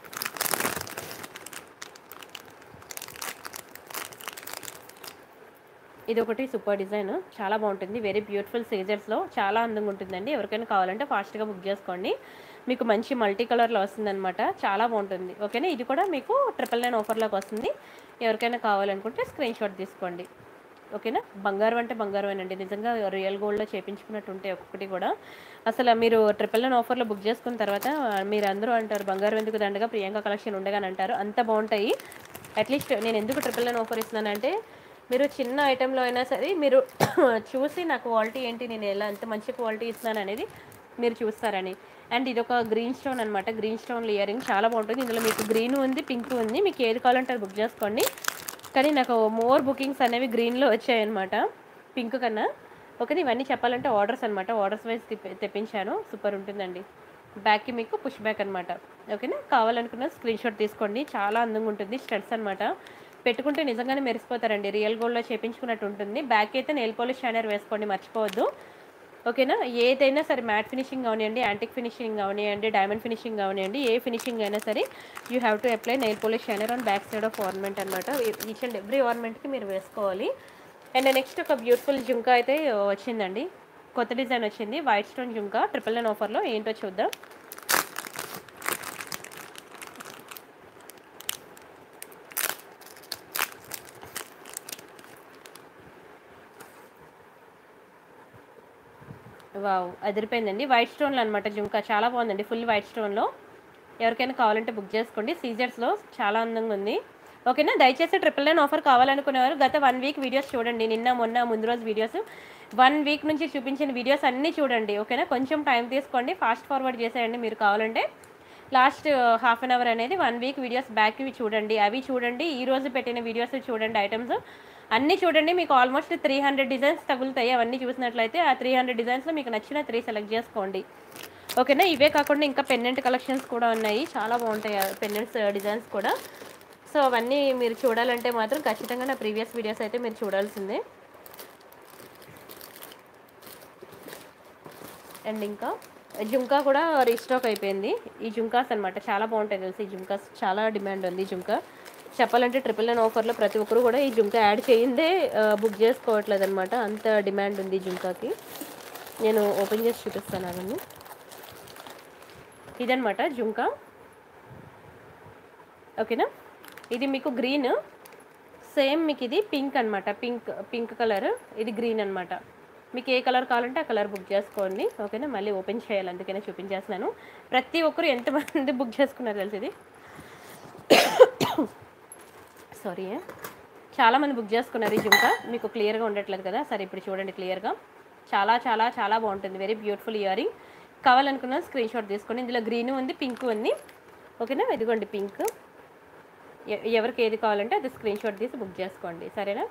ఇది ఒకటి సూపర్ డిజైన్, చాలా బాగుంటుంది. వెరీ బ్యూటిఫుల్ సీజర్స్లో చాలా అందంగా ఉంటుందండి. ఎవరికైనా కావాలంటే ఫాస్ట్గా బుక్ చేసుకోండి. మీకు మంచి మల్టీ కలర్లో వస్తుందన్నమాట, చాలా బాగుంటుంది, ఓకేనా. ఇది కూడా మీకు 999 ఆఫర్లోకి వస్తుంది. ఎవరికైనా కావాలనుకుంటే స్క్రీన్ షాట్ తీసుకోండి, ఓకేనా. బంగారం అంటే బంగారమేనండి, నిజంగా రియల్ గోల్డ్లో చేయించుకున్నట్టు ఉంటాయి ఒక్కొక్కటి కూడా. అసలు మీరు 999 ఆఫర్లో బుక్ చేసుకున్న తర్వాత మీరు అందరూ అంటారు బంగారం ఎందుకు దండగా ప్రియాంక కలెక్షన్ ఉండగానే అంటారు, అంత బాగుంటాయి. అట్లీస్ట్ నేను ఎందుకు 999 ఆఫర్ ఇస్తున్నానంటే మీరు చిన్న ఐటెంలో అయినా సరే మీరు చూసి నా క్వాలిటీ ఏంటి, నేను ఎలా ఎంత మంచి క్వాలిటీ ఇస్తున్నాను అనేది మీరు చూస్తారని. అండ్ ఇది ఒక గ్రీన్ స్టోన్ అనమాట, గ్రీన్ స్టోన్ ఇయర్ రింగ్ చాలా బాగుంటుంది. ఇందులో మీకు గ్రీన్ ఉంది, పింక్ ఉంది, మీకు ఏది కావాలంటే అది బుక్ చేసుకోండి. కానీ నాకు మోర్ బుకింగ్స్ అనేవి గ్రీన్లో వచ్చాయన్నమాట పింక్ కన్నా, ఓకే. ఇవన్నీ చెప్పాలంటే ఆర్డర్స్ అనమాట, ఆర్డర్స్ వైజ్ తెప్పించాను, సూపర్ ఉంటుందండి. బ్యాక్కి మీకు పుష్ బ్యాక్ అనమాట, ఓకేనా. కావాలనుకున్న స్క్రీన్ షాట్ తీసుకోండి, చాలా అందంగా ఉంటుంది. స్టడ్స్ అనమాట, పెట్టుకుంటే నిజంగానే మెరిసిపోతారండి, రియల్ గోల్డ్లో చేయించుకున్నట్టు ఉంటుంది. బ్యాక్ అయితే నెయిల్ పాలిష్ షైనర్ వేసుకోండి, మర్చిపోవద్దు. ఓకేనా. ఏదైనా సరే మ్యాట్ ఫినిషింగ్ అవనియండి, యాంటిక్ ఫినిషింగ్ అవనియండి, డైమండ్ ఫినిషింగ్ అవనియండి, ఏ ఫినిషింగ్ అయినా సరే you have to apply nail polish shiner on back side of ornament అనమాట. ఈచ్ అండ్ ఎవ్రీ ఆర్నమెంట్కి మీరు వేసుకోవాలి. అండ్ నెక్స్ట్ ఒక బ్యూటిఫుల్ జుంకా అయితే వచ్చిందండి, కొత్త డిజైన్ వచ్చింది, వైట్ స్టోన్ జుంకా 999 ఆఫర్లో. ఏంటో చూద్దాం. వావ్, అదిరిపోయిందండి. వైట్ స్టోన్లో అనమాట జుంకా, చాలా బాగుందండి, ఫుల్ వైట్ స్టోన్లో. ఎవరికైనా కావాలంటే బుక్ చేసుకోండి. సీజర్స్లో చాలా అందంగా ఉంది. ఓకేనా. దయచేసి 999 ఆఫర్ కావాలనుకునేవారు గత 1 వీక్ వీడియోస్ చూడండి. నిన్న మొన్న ముందు రోజు వీడియోస్ 1 వీక్ నుంచి చూపించిన వీడియోస్ అన్నీ చూడండి. ఓకేనా. కొంచెం టైం తీసుకోండి, ఫాస్ట్ ఫార్వర్డ్ చేసేయండి. మీరు కావాలంటే లాస్ట్ హాఫ్ అన్ అవర్ అనేది 1 వీక్ వీడియోస్ బ్యాక్వి చూడండి, అవి చూడండి. ఈ రోజు పెట్టిన వీడియోస్ చూడండి, ఐటమ్స్ అన్నీ చూడండి. మీకు ఆల్మోస్ట్ 300 డిజైన్స్ తగులుతాయి. అవన్నీ చూసినట్లయితే ఆ 300 డిజైన్స్లో మీకు నచ్చిన 3 సెలెక్ట్ చేసుకోండి. ఓకేనా. ఇవే కాకుండా ఇంకా పెండెంట్ కలెక్షన్స్ కూడా ఉన్నాయి, చాలా బాగుంటాయి పెండెంట్స్ డిజైన్స్ కూడా. సో అవన్నీ మీరు చూడాలంటే మాత్రం ఖచ్చితంగా నా ప్రీవియస్ వీడియోస్ అయితే మీరు చూడాల్సిందే. అండ్ ఇంకా జుంకా కూడా రీస్టాక్ అయిపోయింది. ఈ జుంకాస్ అనమాట చాలా బాగుంటాయి తెలుసు. ఈ జుంకాస్ చాలా డిమాండ్ ఉంది. జుంకా చెప్పాలంటే 999 ఆఫర్లో ప్రతి ఒక్కరు కూడా ఈ జుంకా యాడ్ చేయిందే బుక్ చేసుకోవట్లేదు అనమాట, అంత డిమాండ్ ఉంది ఈ జుంకాకి. నేను ఓపెన్ చేసి చూపిస్తాను అవన్నీ. ఇదనమాట జుంకా. ఓకేనా. ఇది మీకు గ్రీన్, సేమ్ మీకు ఇది పింక్ అనమాట, పింక్ కలర్, ఇది గ్రీన్ అనమాట. మీకు ఏ కలర్ కావాలంటే ఆ కలర్ బుక్ చేసుకోండి. ఓకేనా. మళ్ళీ ఓపెన్ చేయాలి, అందుకనే చూపించేస్తున్నాను. ప్రతి ఒక్కరు ఎంతమంది బుక్ చేసుకున్నారు తెలుసు. ఇది సారీ, చాలామంది బుక్ చేసుకున్నారు ఈ జుంకా. మీకు క్లియర్గా ఉండట్లేదు కదా, సరే ఇప్పుడు చూడండి క్లియర్గా. చాలా చాలా చాలా బాగుంటుంది, వెరీ బ్యూటిఫుల్ ఇయర్ రింగ్. కావాలనుకున్న స్క్రీన్ షాట్ తీసుకోండి. ఇందులో గ్రీన్ ఉంది, పింక్ ఉంది. ఓకేనా. ఇదిగోండి పింక్. ఎవరికి ఏది కావాలంటే అది స్క్రీన్ షాట్ తీసి బుక్ చేసుకోండి, సరేనా.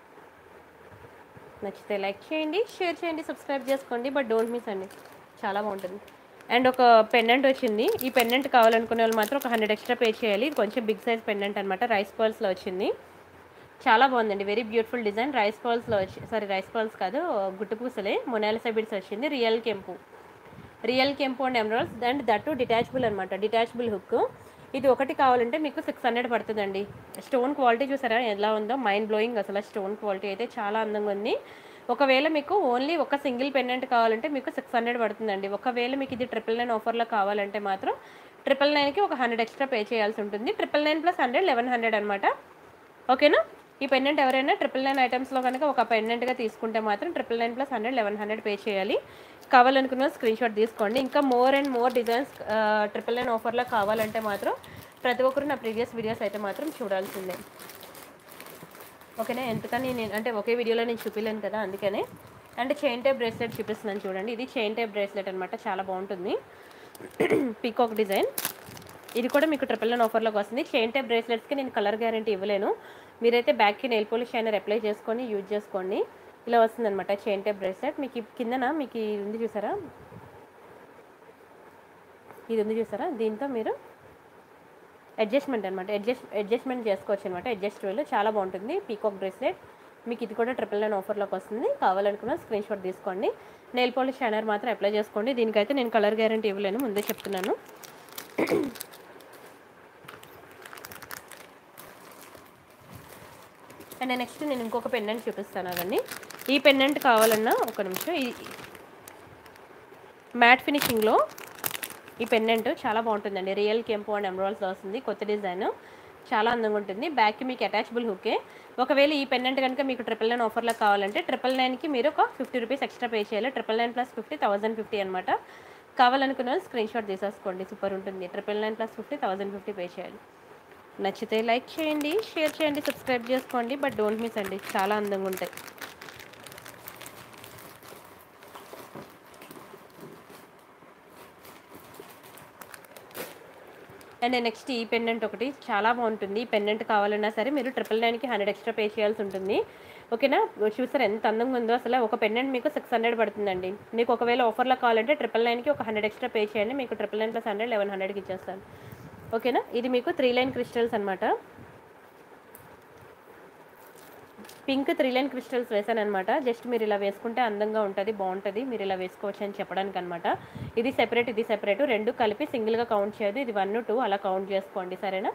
నచ్చితే లైక్ చేయండి, షేర్ చేయండి, సబ్స్క్రైబ్ చేసుకోండి, బట్ డోంట్ మిస్ అండి, చాలా బాగుంటుంది. అండ్ ఒక పెండెంట్ వచ్చింది. ఈ పెండెంట్ కావాలనుకునే వాళ్ళు మాత్రం ఒక 100 ఎక్స్ట్రా పే చేయాలి. ఇది కొంచెం బిగ్ సైజ్ పెండెంట్ అనమాట, రైస్ పర్ల్స్లో వచ్చింది. చాలా బాగుందండి, వెరీ బ్యూటిఫుల్ డిజైన్. రైస్ పర్ల్స్లో రైస్ పర్ల్స్ కాదు, గుట్టు పూసలే, మొనాలిసా బిడ్స్ వచ్చింది. రియల్ కెంపు and emeralds. And that detachable అనమాట, డిటాచబుల్ హుక్. ఇది ఒకటి కావాలంటే మీకు 600 పడుతుందండి. స్టోన్ క్వాలిటీ చూసారా ఎలా ఉందో, మైండ్ బ్లోయింగ్ అసలు. స్టోన్ క్వాలిటీ అయితే చాలా అందంగా ఉంది. ఒకవేళ మీకు ఓన్లీ ఒక సింగిల్ పెండెంట్ కావాలంటే మీకు 600 పడుతుందండి. ఒకవేళ మీకు ఇది 999 ఆఫర్లో కావాలంటే మాత్రం 999కి ఒక 100 ఎక్స్ట్రా పే చేయాల్సి ఉంటుంది. 999 + 100 1100 అనమాట. ఓకేనా. ఈ పెండెంట్ ఎవరైనా 999 ఐటమ్స్లో కనుక ఒక పెండెంట్గా తీసుకుంటే మాత్రం 999 + 100 1100 పే చేయాలి. కావాలనుకున్న స్క్రీన్ షాట్ తీసుకోండి. ఇంకా మోర్ అండ్ మోర్ డిజైన్స్ 999 ఆఫర్లో కావాలంటే మాత్రం ప్రతి ఒక్కరు నా ప్రీవియస్ వీడియోస్ అయితే మాత్రం చూడాల్సిందే. ఓకేనా. ఎందుకని నేను అంటే ఒకే వీడియోలో నేను చూపించలేను కదా, అందుకనే. అంటే చైన్ టైప్ బ్రేస్లెట్ చూపిస్తున్నాను చూడండి. ఇది చైన్ టైప్ బ్రేస్లెట్ అనమాట, చాలా బాగుంటుంది. Peacock design. ఇది కూడా మీకు 999 ఆఫర్లోకి వస్తుంది. చైన్ టైప్ బ్రేస్లెట్స్కి నేను కలర్ గ్యారంటీ ఇవ్వలేను. మీరైతే బ్యాక్కి నెయిల్ పాలిష్ షైనర్ అప్లై చేసుకొని యూజ్ చేసుకోండి. ఇలా వస్తుంది అనమాట చైన్ టైప్ బ్రేస్లెట్. మీకు కిందన మీకు ఇది ఉంది చూసారా, ఇది ఉంది చూసారా, దీంతో మీరు అడ్జస్ట్మెంట్ అనమాట, అడ్జస్ట్మెంట్ చేసుకోవచ్చు అనమాట. అడ్జస్టబుల్, చాలా బాగుంటుంది పీకాక్ బ్రేస్లెట్. మీకు ఇది కూడా 999 ఆఫర్లోకి వస్తుంది. కావాలనుకున్న స్క్రీన్ షాట్ తీసుకోండి. నెయిల్ పాలిష్ షైనర్ మాత్రం అప్లై చేసుకోండి. దీనికైతే నేను కలర్ గ్యారంటీ ఇవ్వలేను, ముందే చెప్తున్నాను. అండ్ నెక్స్ట్ నేను ఇంకొక పెండెంట్ చూపిస్తాను అవన్నీ. ఈ పెండెంట్ కావాలన్నా ఒక నిమిషం. ఈ మ్యాట్ ఫినిషింగ్లో ఈ పెండెంట్ చాలా బాగుంటుందండి. రియల్ కెంపు అండ్ ఎమరాల్డ్స్ వస్తుంది, కొత్త డిజైన్, చాలా అందంగా ఉంటుంది. బ్యాక్కి మీకు అటాచబుల్ హుకే. ఒకవేళ ఈ పెండెంట్ కనుక మీకు 999 ఆఫర్లో కావాలంటే 999కి మీరు ఒక 50 రూపీస్ ఎక్స్ట్రా పే చేయాలి. 999 + 50 1050 అనమాట. కావాలనుకున్న స్క్రీన్ షాట్ తీసేసుకోండి, సూపర్ ఉంటుంది. 999 + 50 1050 పే చేయాలి. నచ్చితే లైక్ చేయండి, షేర్ చేయండి, సబ్స్క్రైబ్ చేసుకోండి, బట్ డోంట్ మిస్ అండి, చాలా అందంగా ఉంటాయి. అండ్ నెక్స్ట్ ఈ పెండెంట్ ఒకటి చాలా బాగుంటుంది. ఈ పెండెంట్ కావాలన్నా సరే మీరు 999కి 100 ఎక్స్ట్రా పే చేయాల్సి ఉంటుంది. ఓకేనా. చూసారు ఎంత అందంగా ఉందో అసలు. ఒక పెండెంట్ మీకు 600 పడుతుందండి. మీకు ఒకవేళ ఆఫర్లో కావాలంటే 999కి ఒక 100 ఎక్స్ట్రా పే చేయండి. మీకు 999 + 100 1100కి ఇచ్చేస్తాను. ఓకేనా. ఇది మీకు 3 లైన్ క్రిస్టల్స్ అనమాట. పింక్ 3 లైన్ క్రిస్టల్స్ వేసాననమాట. జస్ట్ మీరు ఇలా వేసుకుంటే అందంగా ఉంటుంది, బాగుంటుంది, మీరు ఇలా వేసుకోవచ్చు అని చెప్పడానికి అనమాట. ఇది సెపరేట్, ఇది సెపరేట్, రెండు కలిపి సింగిల్గా కౌంట్ చేయదు. ఇది 1 2 అలా కౌంట్ చేసుకోండి, సరేనా?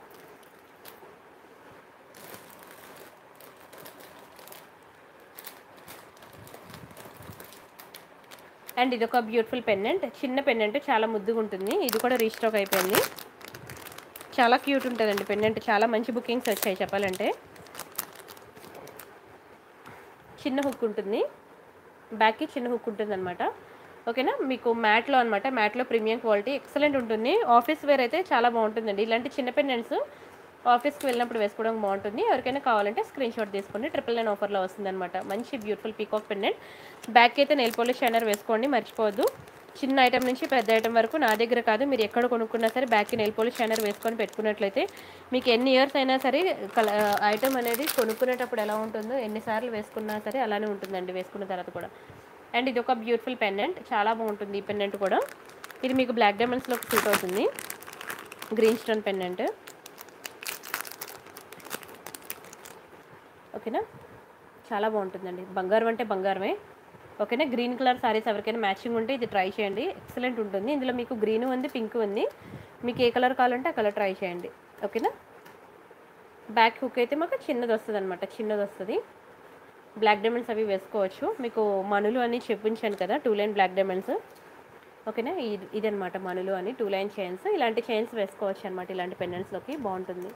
అండ్ ఇది ఒక బ్యూటిఫుల్ పెండెంట్, చిన్న పెండెంట్, చాలా ముద్దుగా ఉంటుంది. ఇది కూడా రీస్టాక్ అయిపోయింది. చాలా క్యూట్ ఉంటుందండి పెండెంట్, చాలా మంచి బుకింగ్స్ వచ్చాయి చెప్పాలంటే. చిన్న హుక్ ఉంటుంది, బ్యాక్కి చిన్న హుక్ ఉంటుంది అనమాట. ఓకేనా? మీకు మ్యాట్లో అనమాట, మ్యాట్లో ప్రీమియం క్వాలిటీ ఎక్సలెంట్ ఉంటుంది. ఆఫీస్ వేర్ అయితే చాలా బాగుంటుందండి. ఇలాంటి చిన్న పెండెంట్స్ ఆఫీస్కి వెళ్ళినప్పుడు వేసుకోవడం బాగుంటుంది. ఎవరికైనా కావాలంటే స్క్రీన్ షాట్ తీసుకోండి. 999 ఆఫర్లో వస్తుందన్నమాట. మంచి బ్యూటిఫుల్ పీకాక్ పెండెంట్. బ్యాక్ అయితే నెయిల్ పాలిష్ షైనర్ వేసుకోండి, మర్చిపోవద్దు. చిన్న ఐటమ్ నుంచి పెద్ద ఐటమ్ వరకు నా దగ్గర కాదు, మీరు ఎక్కడ కొనుక్కున్నా సరే బ్యాక్కి నెయిల్ పాలిష్ షైనర్ వేసుకొని పెట్టుకున్నట్లయితే మీకు ఎన్ని ఇయర్స్ అయినా సరే ఐటమ్ అనేది కొనుక్కునేటప్పుడు ఎలా ఉంటుందో ఎన్నిసార్లు వేసుకున్నా సరే అలానే ఉంటుందండి వేసుకున్న తర్వాత కూడా. అండ్ ఇది ఒక బ్యూటిఫుల్ పెండెంట్, చాలా బాగుంటుంది ఈ పెండెంట్ కూడా. ఇది మీకు బ్లాక్ డైమండ్స్లోకి సూట్ అవుతుంది. గ్రీన్ స్టోన్ పెండెంట్, ఓకేనా? చాలా బాగుంటుందండి. బంగారం అంటే బంగారమే. ఓకేనా? గ్రీన్ కలర్ సారీస్ ఎవరికైనా మ్యాచింగ్ ఉంటే ఇది ట్రై చేయండి, ఎక్సలెంట్ ఉంటుంది. ఇందులో మీకు గ్రీన్ ఉంది, పింక్ ఉంది, మీకు ఏ కలర్ కావాలంటే ఆ కలర్ ట్రై చేయండి. ఓకేనా? బ్యాక్ హుక్ అయితే మాకు చిన్నది వస్తుంది అనమాట, చిన్నది వస్తుంది. బ్లాక్ డైమండ్స్ అవి వేసుకోవచ్చు. మీకు మనులు అని చెప్పించాను కదా, 2 లైన్ బ్లాక్ డైమండ్స్. ఓకేనా? ఇదనమాట మనులు అని 2 లైన్ చైన్స్. ఇలాంటి చైన్స్ వేసుకోవచ్చు అనమాట, ఇలాంటి పెండెంట్స్లోకి బాగుంటుంది.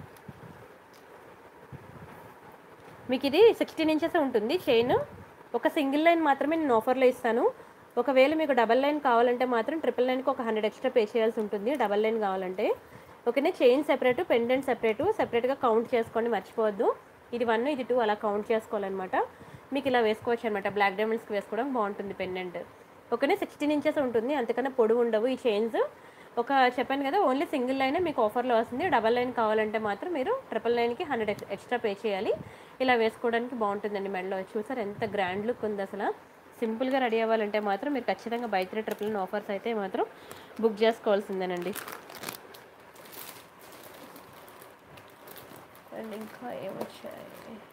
మీకు ఇది 16 ఇంచెస్ ఉంటుంది చైన్. ఒక సింగిల్ లైన్ మాత్రమే నేను ఆఫర్లో ఇస్తాను. ఒకవేళ మీకు డబల్ లైన్ కావాలంటే మాత్రం 999కి ఒక 100 ఎక్స్ట్రా పే చేయాల్సి ఉంటుంది డబల్ లైన్ కావాలంటే. ఓకేనా? చైన్ సెపరేట్, పెండెంట్ సెపరేట్గా కౌంట్ చేసుకోండి, మర్చిపోవద్దు. ఇది 1 ఇది 2 అలా కౌంట్ చేసుకోవాలన్నమాట. మీకు ఇలా వేసుకోవచ్చు అనమాట, బ్లాక్ డైమండ్స్కి వేసుకోవడం బాగుంటుంది పెండెంట్. ఓకేనా? 16 ఇంచెస్ ఉంటుంది, అంతకన్నా పొడవు ఉండవు ఈ చైన్స్. ఒక చెప్పాను కదా, ఓన్లీ సింగిల్ లైనే మీకు ఆఫర్లో వస్తుంది. డబల్ లైన్ కావాలంటే మాత్రం మీరు 999కి 100 ఎక్స్ట్రా పే చేయాలి. ఇలా వేసుకోవడానికి బాగుంటుందండి. మెడలో చూసారు ఎంత గ్రాండ్ లుక్ ఉంది అసలు. సింపుల్గా రెడీ అవ్వాలంటే మాత్రం మీరు ఖచ్చితంగా బై 3 999 ఆఫర్స్ అయితే మాత్రం బుక్ చేసుకోవాల్సిందేనండి. అండ్ ఇంకా ఏమొచ్చాయి,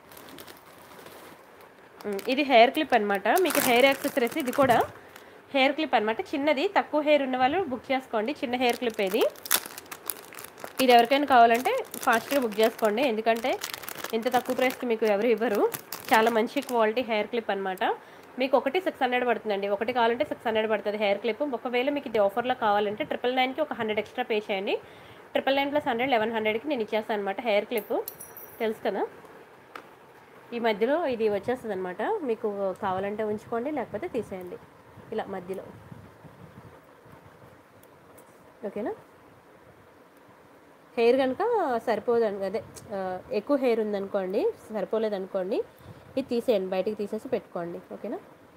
ఇది హెయిర్ క్లిప్ అనమాట. మీకు హెయిర్ యాక్సెసరీస్, ఇది కూడా హెయిర్ క్లిప్ అనమాట. చిన్నది, తక్కువ హెయిర్ ఉన్న వాళ్ళు బుక్ చేసుకోండి. చిన్న హెయిర్ క్లిప్ ఇది ఎవరికైనా కావాలంటే ఫాస్ట్గా బుక్ చేసుకోండి, ఎందుకంటే ఇంత తక్కువ ప్రైస్కి మీకు ఎవరు ఇవ్వరు. చాలా మంచి క్వాలిటీ హెయిర్ క్లిప్ అనమాట. మీకు ఒకటి 600 పడుతుందండి, ఒకటి కావాలంటే 600 పడుతుంది హెయిర్ క్లిప్. ఒకవేళ మీకు ఇది ఆఫర్లో కావాలంటే 999కి ఒక 100 ఎక్స్ట్రా పే చేయండి. 999 + 100 1100కి నేను ఇచ్చేస్తాను అనమాట. హెయిర్ క్లిప్ తెలుసు కదా, ఈ మధ్యలో ఇది వచ్చేస్తుంది అనమాట. మీకు కావాలంటే ఉంచుకోండి, లేకపోతే తీసేయండి ఇలా మధ్యలో. ఓకేనా? హెయిర్ కనుక సరిపోదండి, అదే ఎక్కువ హెయిర్ ఉందనుకోండి, సరిపోలేదనుకోండి, ఇది తీసేయండి, బయటికి తీసేసి పెట్టుకోండి. ఓకేనా?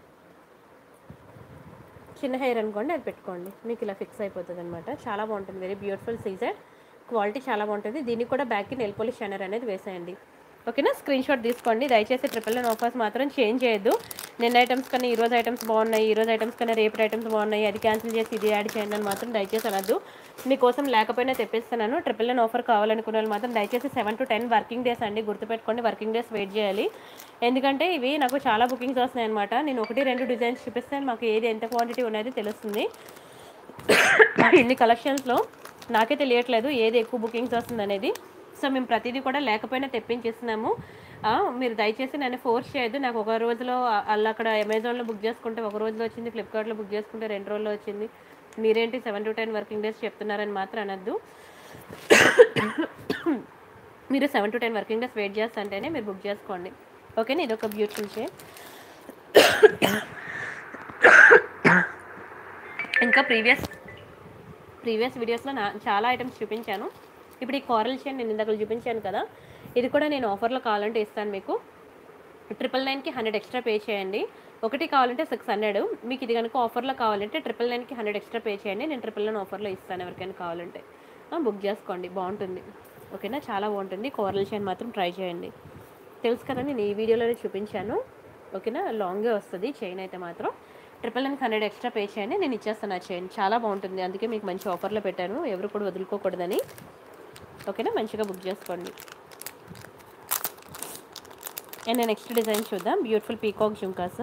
చిన్న హెయిర్ అనుకోండి, అది పెట్టుకోండి, మీకు ఇలా ఫిక్స్ అయిపోతుంది అనమాట. చాలా బాగుంటుంది, వెరీ బ్యూటిఫుల్ సీజర్, క్వాలిటీ చాలా బాగుంటుంది. దీనికి కూడా బ్యాక్కి నెయిల్ పాలిష్ షైనర్ అనేది వేసేయండి. ఓకేనా? స్క్రీన్ షాట్ తీసుకోండి. దయచేసి 999 ఆఫర్స్ మాత్రం చేంజ్ చేయొద్దు. నిన్న ఐటమ్స్ కన్నా ఈరోజు ఐటమ్స్ బాగున్నాయి, ఈరోజు ఐటమ్స్ కన్నా రేపు ఐటమ్స్ బాగున్నాయి, అది క్యాన్సిల్ చేసి ఇది యాడ్ చేయండి అని మాత్రం దయచేసి అనద్దు. మీకోసం లేకపోయినా తెప్పిస్తున్నాను. 999 ఆఫర్ కావాలనుకున్న వాళ్ళు మాత్రం దయచేసి 7 to 10 వర్కింగ్ డేస్ అండి, గుర్తుపెట్టుకోండి. వర్కింగ్ డేస్ వెయిట్ చేయాలి, ఎందుకంటే ఇవి నాకు చాలా బుకింగ్స్ వస్తున్నాయి అనమాట. నేను 1 2 డిజైన్స్ చూపిస్తాను, మాకు ఏది ఎంత క్వాంటిటీ ఉన్నది తెలుస్తుంది. ఇన్ని కలెక్షన్స్లో నాకే తెలియట్లేదు ఏది ఎక్కువ బుకింగ్స్ వస్తుంది అనేది. సో మేము ప్రతిదీ కూడా లేకపోయినా తెప్పించేస్తున్నాము. మీరు దయచేసి నన్ను ఫోర్స్ చేయొద్దు. నాకు ఒక రోజులో అక్కడ అమెజాన్లో బుక్ చేసుకుంటే ఒక రోజులో వచ్చింది, ఫ్లిప్కార్ట్లో బుక్ చేసుకుంటే 2 రోజుల్లో వచ్చింది, మీరేంటి 7 to 10 వర్కింగ్ డేస్ చెప్తున్నారని మాత్రం అనద్దు. మీరు 7 to 10 వర్కింగ్ డేస్ వెయిట్ చేస్తుంటేనే మీరు బుక్ చేసుకోండి. ఓకేనా? ఇది ఒక బ్యూటిఫుల్ చైన్. ఇంకా ప్రీవియస్ వీడియోస్లో చాలా ఐటమ్స్ చూపించాను. ఇప్పుడు ఈ కోరల్ చైన్ నేను ఇందాక చూపించాను కదా, ఇది కూడా నేను ఆఫర్లో కావాలంటే ఇస్తాను మీకు. 999కి 100 ఎక్స్ట్రా పే చేయండి. ఒకటి కావాలంటే 600. మీకు ఇది కనుక ఆఫర్లో కావాలంటే 999కి 100 ఎక్స్ట్రా పే చేయండి. నేను 999 ఆఫర్లో ఇస్తాను, ఎవరికైనా కావాలంటే బుక్ చేసుకోండి, బాగుంటుంది. ఓకేనా? చాలా బాగుంటుంది. కోరల్ చైన్ మాత్రం ట్రై చేయండి. తెలుసు కదా, నేను ఈ వీడియోలోనే చూపించాను. ఓకేనా? లాంగే వస్తుంది చైన్ అయితే మాత్రం. 999కి 100 ఎక్స్ట్రా పే చేయండి, నేను ఇచ్చేస్తాను ఆ చైన్. చాలా బాగుంటుంది, అందుకే మీకు మంచి ఆఫర్లో పెట్టాను, ఎవరు కూడా వదులుకోకూడదని. ఓకేనా? మంచిగా బుక్ చేసుకోండి. అండ్ నెక్స్ట్ డిజైన్ చూద్దాం. Beautiful peacock jhumkas.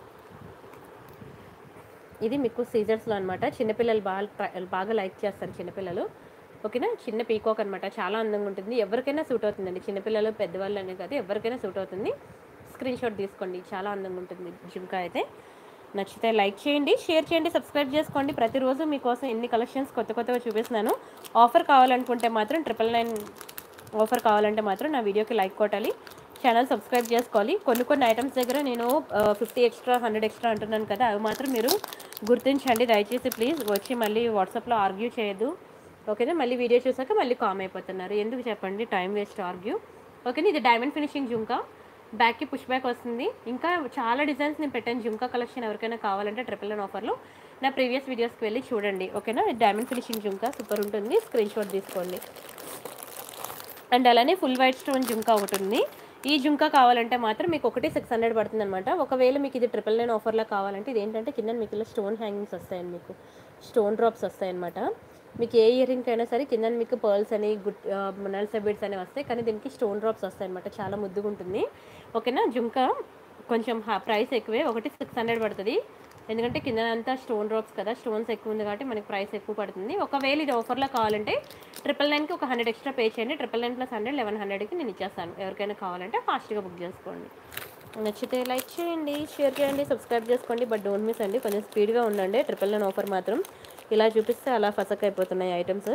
ఇది మీకు సీజర్స్లో అనమాట. చిన్నపిల్లలు బాగా లైక్ చేస్తారు చిన్నపిల్లలు. ఓకేనా, చిన్న పీకాక్ అనమాట. చాలా అందంగా ఉంటుంది, ఎవరికైనా సూట్ అవుతుందండి. చిన్నపిల్లలు పెద్దవాళ్ళు అనే కాదు, ఎవరికైనా సూట్ అవుతుంది. స్క్రీన్ షాట్ తీసుకోండి, చాలా అందంగా ఉంటుంది జుంకా అయితే. నచ్చితే లైక్ చేయండి, షేర్ చేయండి, సబ్స్క్రైబ్ చేసుకోండి. ప్రతిరోజు మీకోసం ఎన్ని కలెక్షన్స్ కొత్తగా చూపిస్తున్నాను. ఆఫర్ కావాలనుకుంటే మాత్రం 999 ఆఫర్ కావాలంటే మాత్రం నా వీడియోకి లైక్ కొట్టాలి, ఛానల్ సబ్స్క్రైబ్ చేసుకోవాలి. కొన్ని ఐటమ్స్ దగ్గర నేను 50 ఎక్స్ట్రా 100 ఎక్స్ట్రా అంటున్నాను కదా, అవి మాత్రం మీరు గుర్తించండి దయచేసి. ప్లీజ్ వచ్చి మళ్ళీ వాట్సాప్లో ఆర్గ్యూ చేయొద్దు. ఓకేనా, మళ్ళీ వీడియో చూసాక మళ్ళీ కామ్ అయిపోతున్నారు, ఎందుకు చెప్పండి, టైం వేస్ట్ ఆర్గ్యూ. ఓకేనా, ఇది డైమండ్ ఫినిషింగ్ జుంకా, బ్యాక్కి పుష్ బ్యాక్ వస్తుంది. ఇంకా చాలా డిజైన్స్ నేను పెట్టాను జుంకా కలెక్షన్. ఎవరికైనా కావాలంటే 999 ఆఫర్లో నా ప్రీవియస్ వీడియోస్కి వెళ్ళి చూడండి. ఓకేనా, డైమండ్ ఫినిషింగ్ జుంకా సూపర్ ఉంటుంది, స్క్రీన్ షాట్ తీసుకోండి. అండ్ అలానే ఫుల్ వైట్ స్టోన్ జుంకా ఒకటి ఉంది. ఈ జుంకా కావాలంటే మాత్రం మీకు ఒకటి 600 పడుతుంది అనమాట. ఒకవేళ మీకు ఇది 999 ఆఫర్లో కావాలంటే ఇది ఏంటంటే కింద మీకు ఇలా స్టోన్ హ్యాంగింగ్స్ వస్తాయండి, మీకు స్టోన్ డ్రాప్స్ వస్తాయన్నమాట. మీకు ఏ ఇయర్ రింగ్ అయినా సరే కింద మీకు పర్ల్స్ అని నల్స్ బిడ్స్ అనేవి వస్తాయి, కానీ దీనికి స్టోన్ డ్రాప్స్ వస్తాయన్నమాట. చాలా ముద్దుగా ఉంటుంది. ఓకేనా, జుంకా కొంచెం ప్రైస్ ఎక్కువే, ఒకటి 600 పడుతుంది. ఎందుకంటే కింద అంతా స్టోన్ డ్రాప్స్ కదా, స్టోన్స్ ఎక్కువ ఉంది కాబట్టి మనకి ప్రైస్ ఎక్కువ పడుతుంది. ఒకవేళ ఇది ఆఫర్లో కావాలంటే 999కి ఒక 100 ఎక్స్ట్రా పే చేయండి. 999 ప్లస్ 100 1100కి నేను ఇచ్చేస్తాను. ఎవరికైనా కావాలంటే ఫాస్ట్గా బుక్ చేసుకోండి. నచ్చితే లైక్ చేయండి, షేర్ చేయండి, సబ్స్క్రైబ్ చేసుకోండి. బట్ డోంట్ మిస్ అండి, కొంచెం స్పీడ్గా ఉండండి. 999 ఆఫర్ మాత్రం ఇలా చూపిస్తే అలా ఫసక్ అయిపోతున్నాయి items.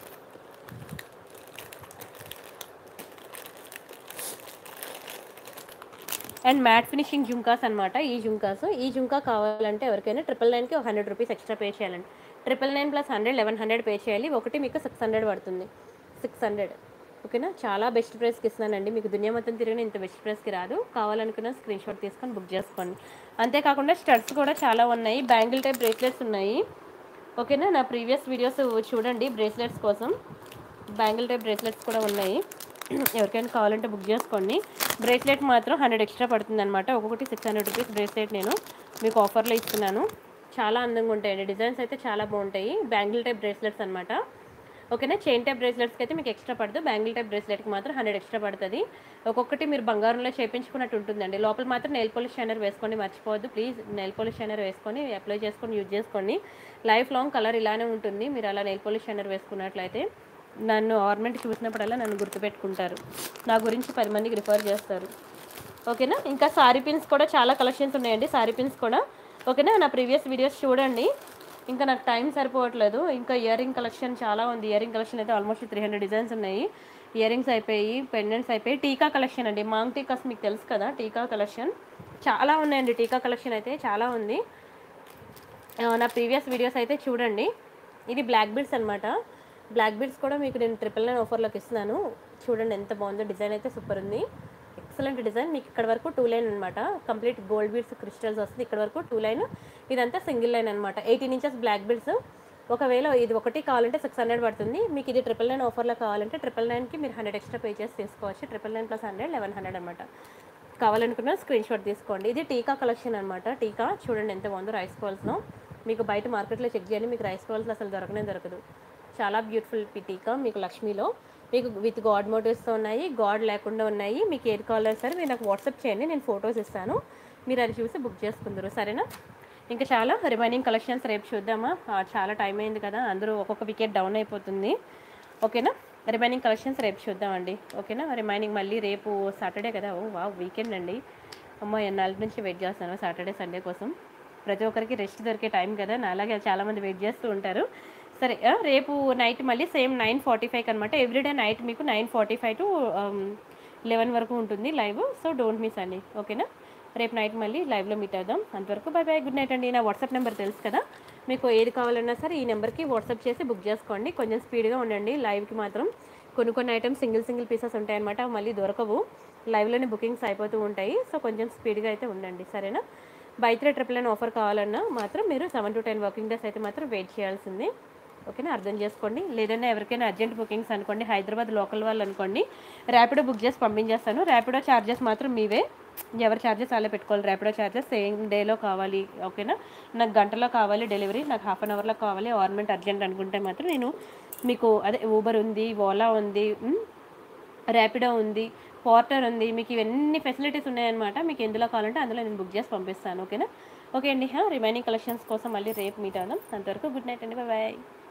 And matt finishing jhumkas అనమాట. ఈ జుంకా కావాలంటే ఎవరికైనా 999కి 100 రూపీస్ ఎక్స్ట్రా పే చేయాలండి. 999 ప్లస్ 100 1100 పే చేయాలి. ఒకటి మీకు 600 పడుతుంది, 600. ఓకేనా, చాలా బెస్ట్ ప్రైస్కి ఇస్తున్నానండి. మీకు దునియా మొత్తం తిరిగిన ఇంత బెస్ట్ ప్రైస్కి రాదు. కావాలనుకున్న స్క్రీన్ షాట్ తీసుకొని బుక్ చేసుకోండి. అంతేకాకుండా స్టడ్స్ కూడా చాలా ఉన్నాయి, బ్యాంగిల్ టైప్ బ్రేస్లెట్స్ ఉన్నాయి. ఓకేనా, నా ప్రీవియస్ వీడియోస్ చూడండి. బ్రేస్లెట్స్ కోసం బ్యాంగిల్ టైప్ బ్రేస్లెట్స్ కూడా ఉన్నాయి, ఎవరికైనా కావాలంటే బుక్ చేసుకోండి. బ్రేస్లెట్ మాత్రం 100 ఎక్స్ట్రా పడుతుంది అనమాట. ఒక్కొక్కటి 600 రూపీస్ బ్రేస్లెట్ నేను మీకు ఆఫర్లో ఇస్తున్నాను. చాలా అందంగా ఉంటాయండి, డిజైన్స్ అయితే చాలా బాగుంటాయి. బ్యాంగిల్ టైప్ బ్రేస్లెట్స్ అనమాట. ఓకేనా, చైన్ టైప్ బ్రేస్లెట్స్కి అయితే మీకు ఎక్స్ట్రా పడుతుంది, బ్యాంగిల్ టైప్ బ్రేస్లెట్కి మాత్రం 100 ఎక్స్ట్రా పడుతుంది. ఒక్కొక్కటి మీరు బంగారంలో చేయించుకున్నట్టు ఉంటుందండి. లోపల మాత్రం నెయిల్ పాలిష్ షైనర్ వేసుకోండి, మర్చిపోవద్దు ప్లీజ్. నెయిల్ పాలిష్ షైనర్ వేసుకొని అప్లై చేసుకొని యూజ్ చేసుకోండి. లైఫ్ లాంగ్ కలర్ ఇలానే ఉంటుంది. మీరు అలా నెయిల్ పాలిష్ షైనర్ వేసుకున్నట్లయితే నన్ను ఆర్నమెంట్ చూసినప్పుడల్లా నన్ను గుర్తుపెట్టుకుంటారు, నా గురించి 10 మందికి రిఫర్ చేస్తారు. ఓకేనా, ఇంకా సారీ పిన్స్ కూడా చాలా కలెక్షన్స్ ఉన్నాయండి, సారీ పిన్స్ కూడా. ఓకేనా, నా ప్రీవియస్ వీడియోస్ చూడండి. ఇంకా నాకు టైం సరిపోవట్లేదు. ఇంకా ఇయర్ రింగ్ కలెక్షన్ చాలా ఉంది. ఇయర్ రింగ్ కలెక్షన్ అయితే ఆల్మోస్ట్ 300 డిజైన్స్ ఉన్నాయి. ఇయర్ రింగ్స్ అయిపోయి, పెండెంట్స్ అయిపోయి, టీకా కలెక్షన్ అండి. మాంగ్ టీకాస్ మీకు తెలుసు కదా, టీకా కలెక్షన్ చాలా ఉన్నాయండి. టీకా కలెక్షన్ అయితే చాలా ఉంది. నా ప్రీవియస్ వీడియోస్ అయితే చూడండి. ఇది బ్లాక్ బీడ్స్ అనమాట. బ్లాక్ బీడ్స్ కూడా మీకు నేను 999 ఆఫర్లోకి ఇస్తున్నాను. చూడండి ఎంత బాగుందో, డిజైన్ అయితే సూపర్ ఉంది, ఎక్సలెంట్ డిజైన్. మీకు ఇక్కడ వరకు 2 లైన్ అనమాట, కంప్లీట్ గోల్డ్ బీడ్స్ క్రిస్టల్స్ వస్తుంది. ఇక్కడ వరకు 2 లైన్, ఇదంతా సింగిల్ లైన్ అనమాట. 18 ఇంచెస్ బ్లాక్ బీడ్స్. ఒకవేళ ఇది ఒకటి కావాలంటే 600 పడుతుంది. మీకు ఇది 999 ఆఫర్లో కావాలంటే 999కి మీరు 100 ఎక్స్ట్రా పే చేసి తీసుకోవచ్చు. 999 ప్లస్ 100 1100 అనమాట. కావాలనుకున్న స్క్రీన్ షాట్ తీసుకోండి. ఇది టీకా కలెక్షన్ అనమాట. టీకా చూడండి ఎంత బాగుందో, రైస్ బాల్స్లో. మీకు బయట మార్కెట్లో చెక్ చేయండి, మీకు రైస్ బాల్స్లో అసలు దొరకదు. చాలా బ్యూటిఫుల్ టీకా. మీకు లక్ష్మీలో మీకు విత్ గాడ్ మోటివ్స్తో ఉన్నాయి, గాడ్ లేకుండా ఉన్నాయి. మీకు ఏది కావాలో సరే మీరు నాకు వాట్సాప్ చేయండి, నేను ఫొటోస్ ఇస్తాను, మీరు అది చూసి బుక్ చేసుకుందరు. సరేనా, ఇంకా చాలా రిమైనింగ్ కలెక్షన్స్ రేపు చూద్దామా. చాలా టైం అయింది కదా, అందరూ ఒక్కొక్క వికెట్ డౌన్ అయిపోతుంది. ఓకేనా, రిమైనింగ్ కలెక్షన్స్ రేపు చూద్దామండి. ఓకేనా, రిమైనింగ్ మళ్ళీ రేపు సాటర్డే కదా. ఓ వా, వీకెండ్ అండి. అమ్మ ఎన్నాళ్ళ నుంచి వెయిట్ చేస్తాను సాటర్డే సండే కోసం. ప్రతి ఒక్కరికి రెస్ట్ దొరికే టైం కదా, నాలాగే చాలామంది వెయిట్ చేస్తూ ఉంటారు. సరే, రేపు నైట్ మళ్ళీ సేమ్ 9:45 అనమాట. ఎవ్రీడే నైట్ మీకు 9:45 to 11 వరకు ఉంటుంది లైవ్. సో డోంట్ మిస్ అండి. ఓకేనా, రేపు నైట్ మళ్ళీ లైవ్లో మీట్ అవుదాం. అంతవరకు బై బై, గుడ్ నైట్ అండి. నా వాట్సాప్ నెంబర్ తెలుసు కదా, మీకు ఏది కావాలన్నా సరే ఈ నెంబర్కి వాట్సాప్ చేసి బుక్ చేసుకోండి. కొంచెం స్పీడ్గా ఉండండి. లైవ్కి మాత్రం కొన్ని ఐటమ్స్ సింగిల్ పీసెస్ ఉంటాయన్నమాట, మళ్ళీ దొరకవు. లైవ్లోనే బుకింగ్స్ అయిపోతూ ఉంటాయి. సో కొంచెం స్పీడ్గా అయితే ఉండండి. సరేనా, బై 3 999 ఆఫర్ కావాలన్నా మాత్రం మీరు 7 to 10 వర్కింగ్ డేస్ అయితే మాత్రం వెయిట్ చేయాల్సింది. ఓకేనా, అర్థం చేసుకోండి. లేదన్నా ఎవరికైనా అర్జెంట్ బుకింగ్స్ అనుకోండి, హైదరాబాద్ లోకల్ వాళ్ళు అనుకోండి, ర్యాపిడో బుక్ చేసి పంపించేస్తాను. ర్యాపిడో ఛార్జెస్ మాత్రం మీవే, ఎవరి ఛార్జెస్ అలా పెట్టుకోవాలి. ర్యాపిడో ఛార్జెస్ సేమ్ డేలో కావాలి. ఓకేనా, నాకు గంటలో కావాలి డెలివరీ, నాకు హాఫ్ అన్ అవర్లో కావాలి, ఆర్నమెంట్ అర్జెంట్ అనుకుంటే మాత్రం నేను మీకు అదే ఊబర్ ఉంది, ఓలా ఉంది, ర్యాపిడో ఉంది, పోర్టర్ ఉంది. మీకు ఇవన్నీ ఫెసిలిటీస్ ఉన్నాయన్నమాట. మీకు ఎందులో కావాలంటే అందులో నేను బుక్ చేసి పంపిస్తాను. ఓకేనా? ఓకే అండి. రిమైనింగ్ కలెక్షన్స్ కోసం మళ్ళీ రేపు మీట్ అవుదాం. అంతవరకు గుడ్ నైట్ అండి. Bye bye.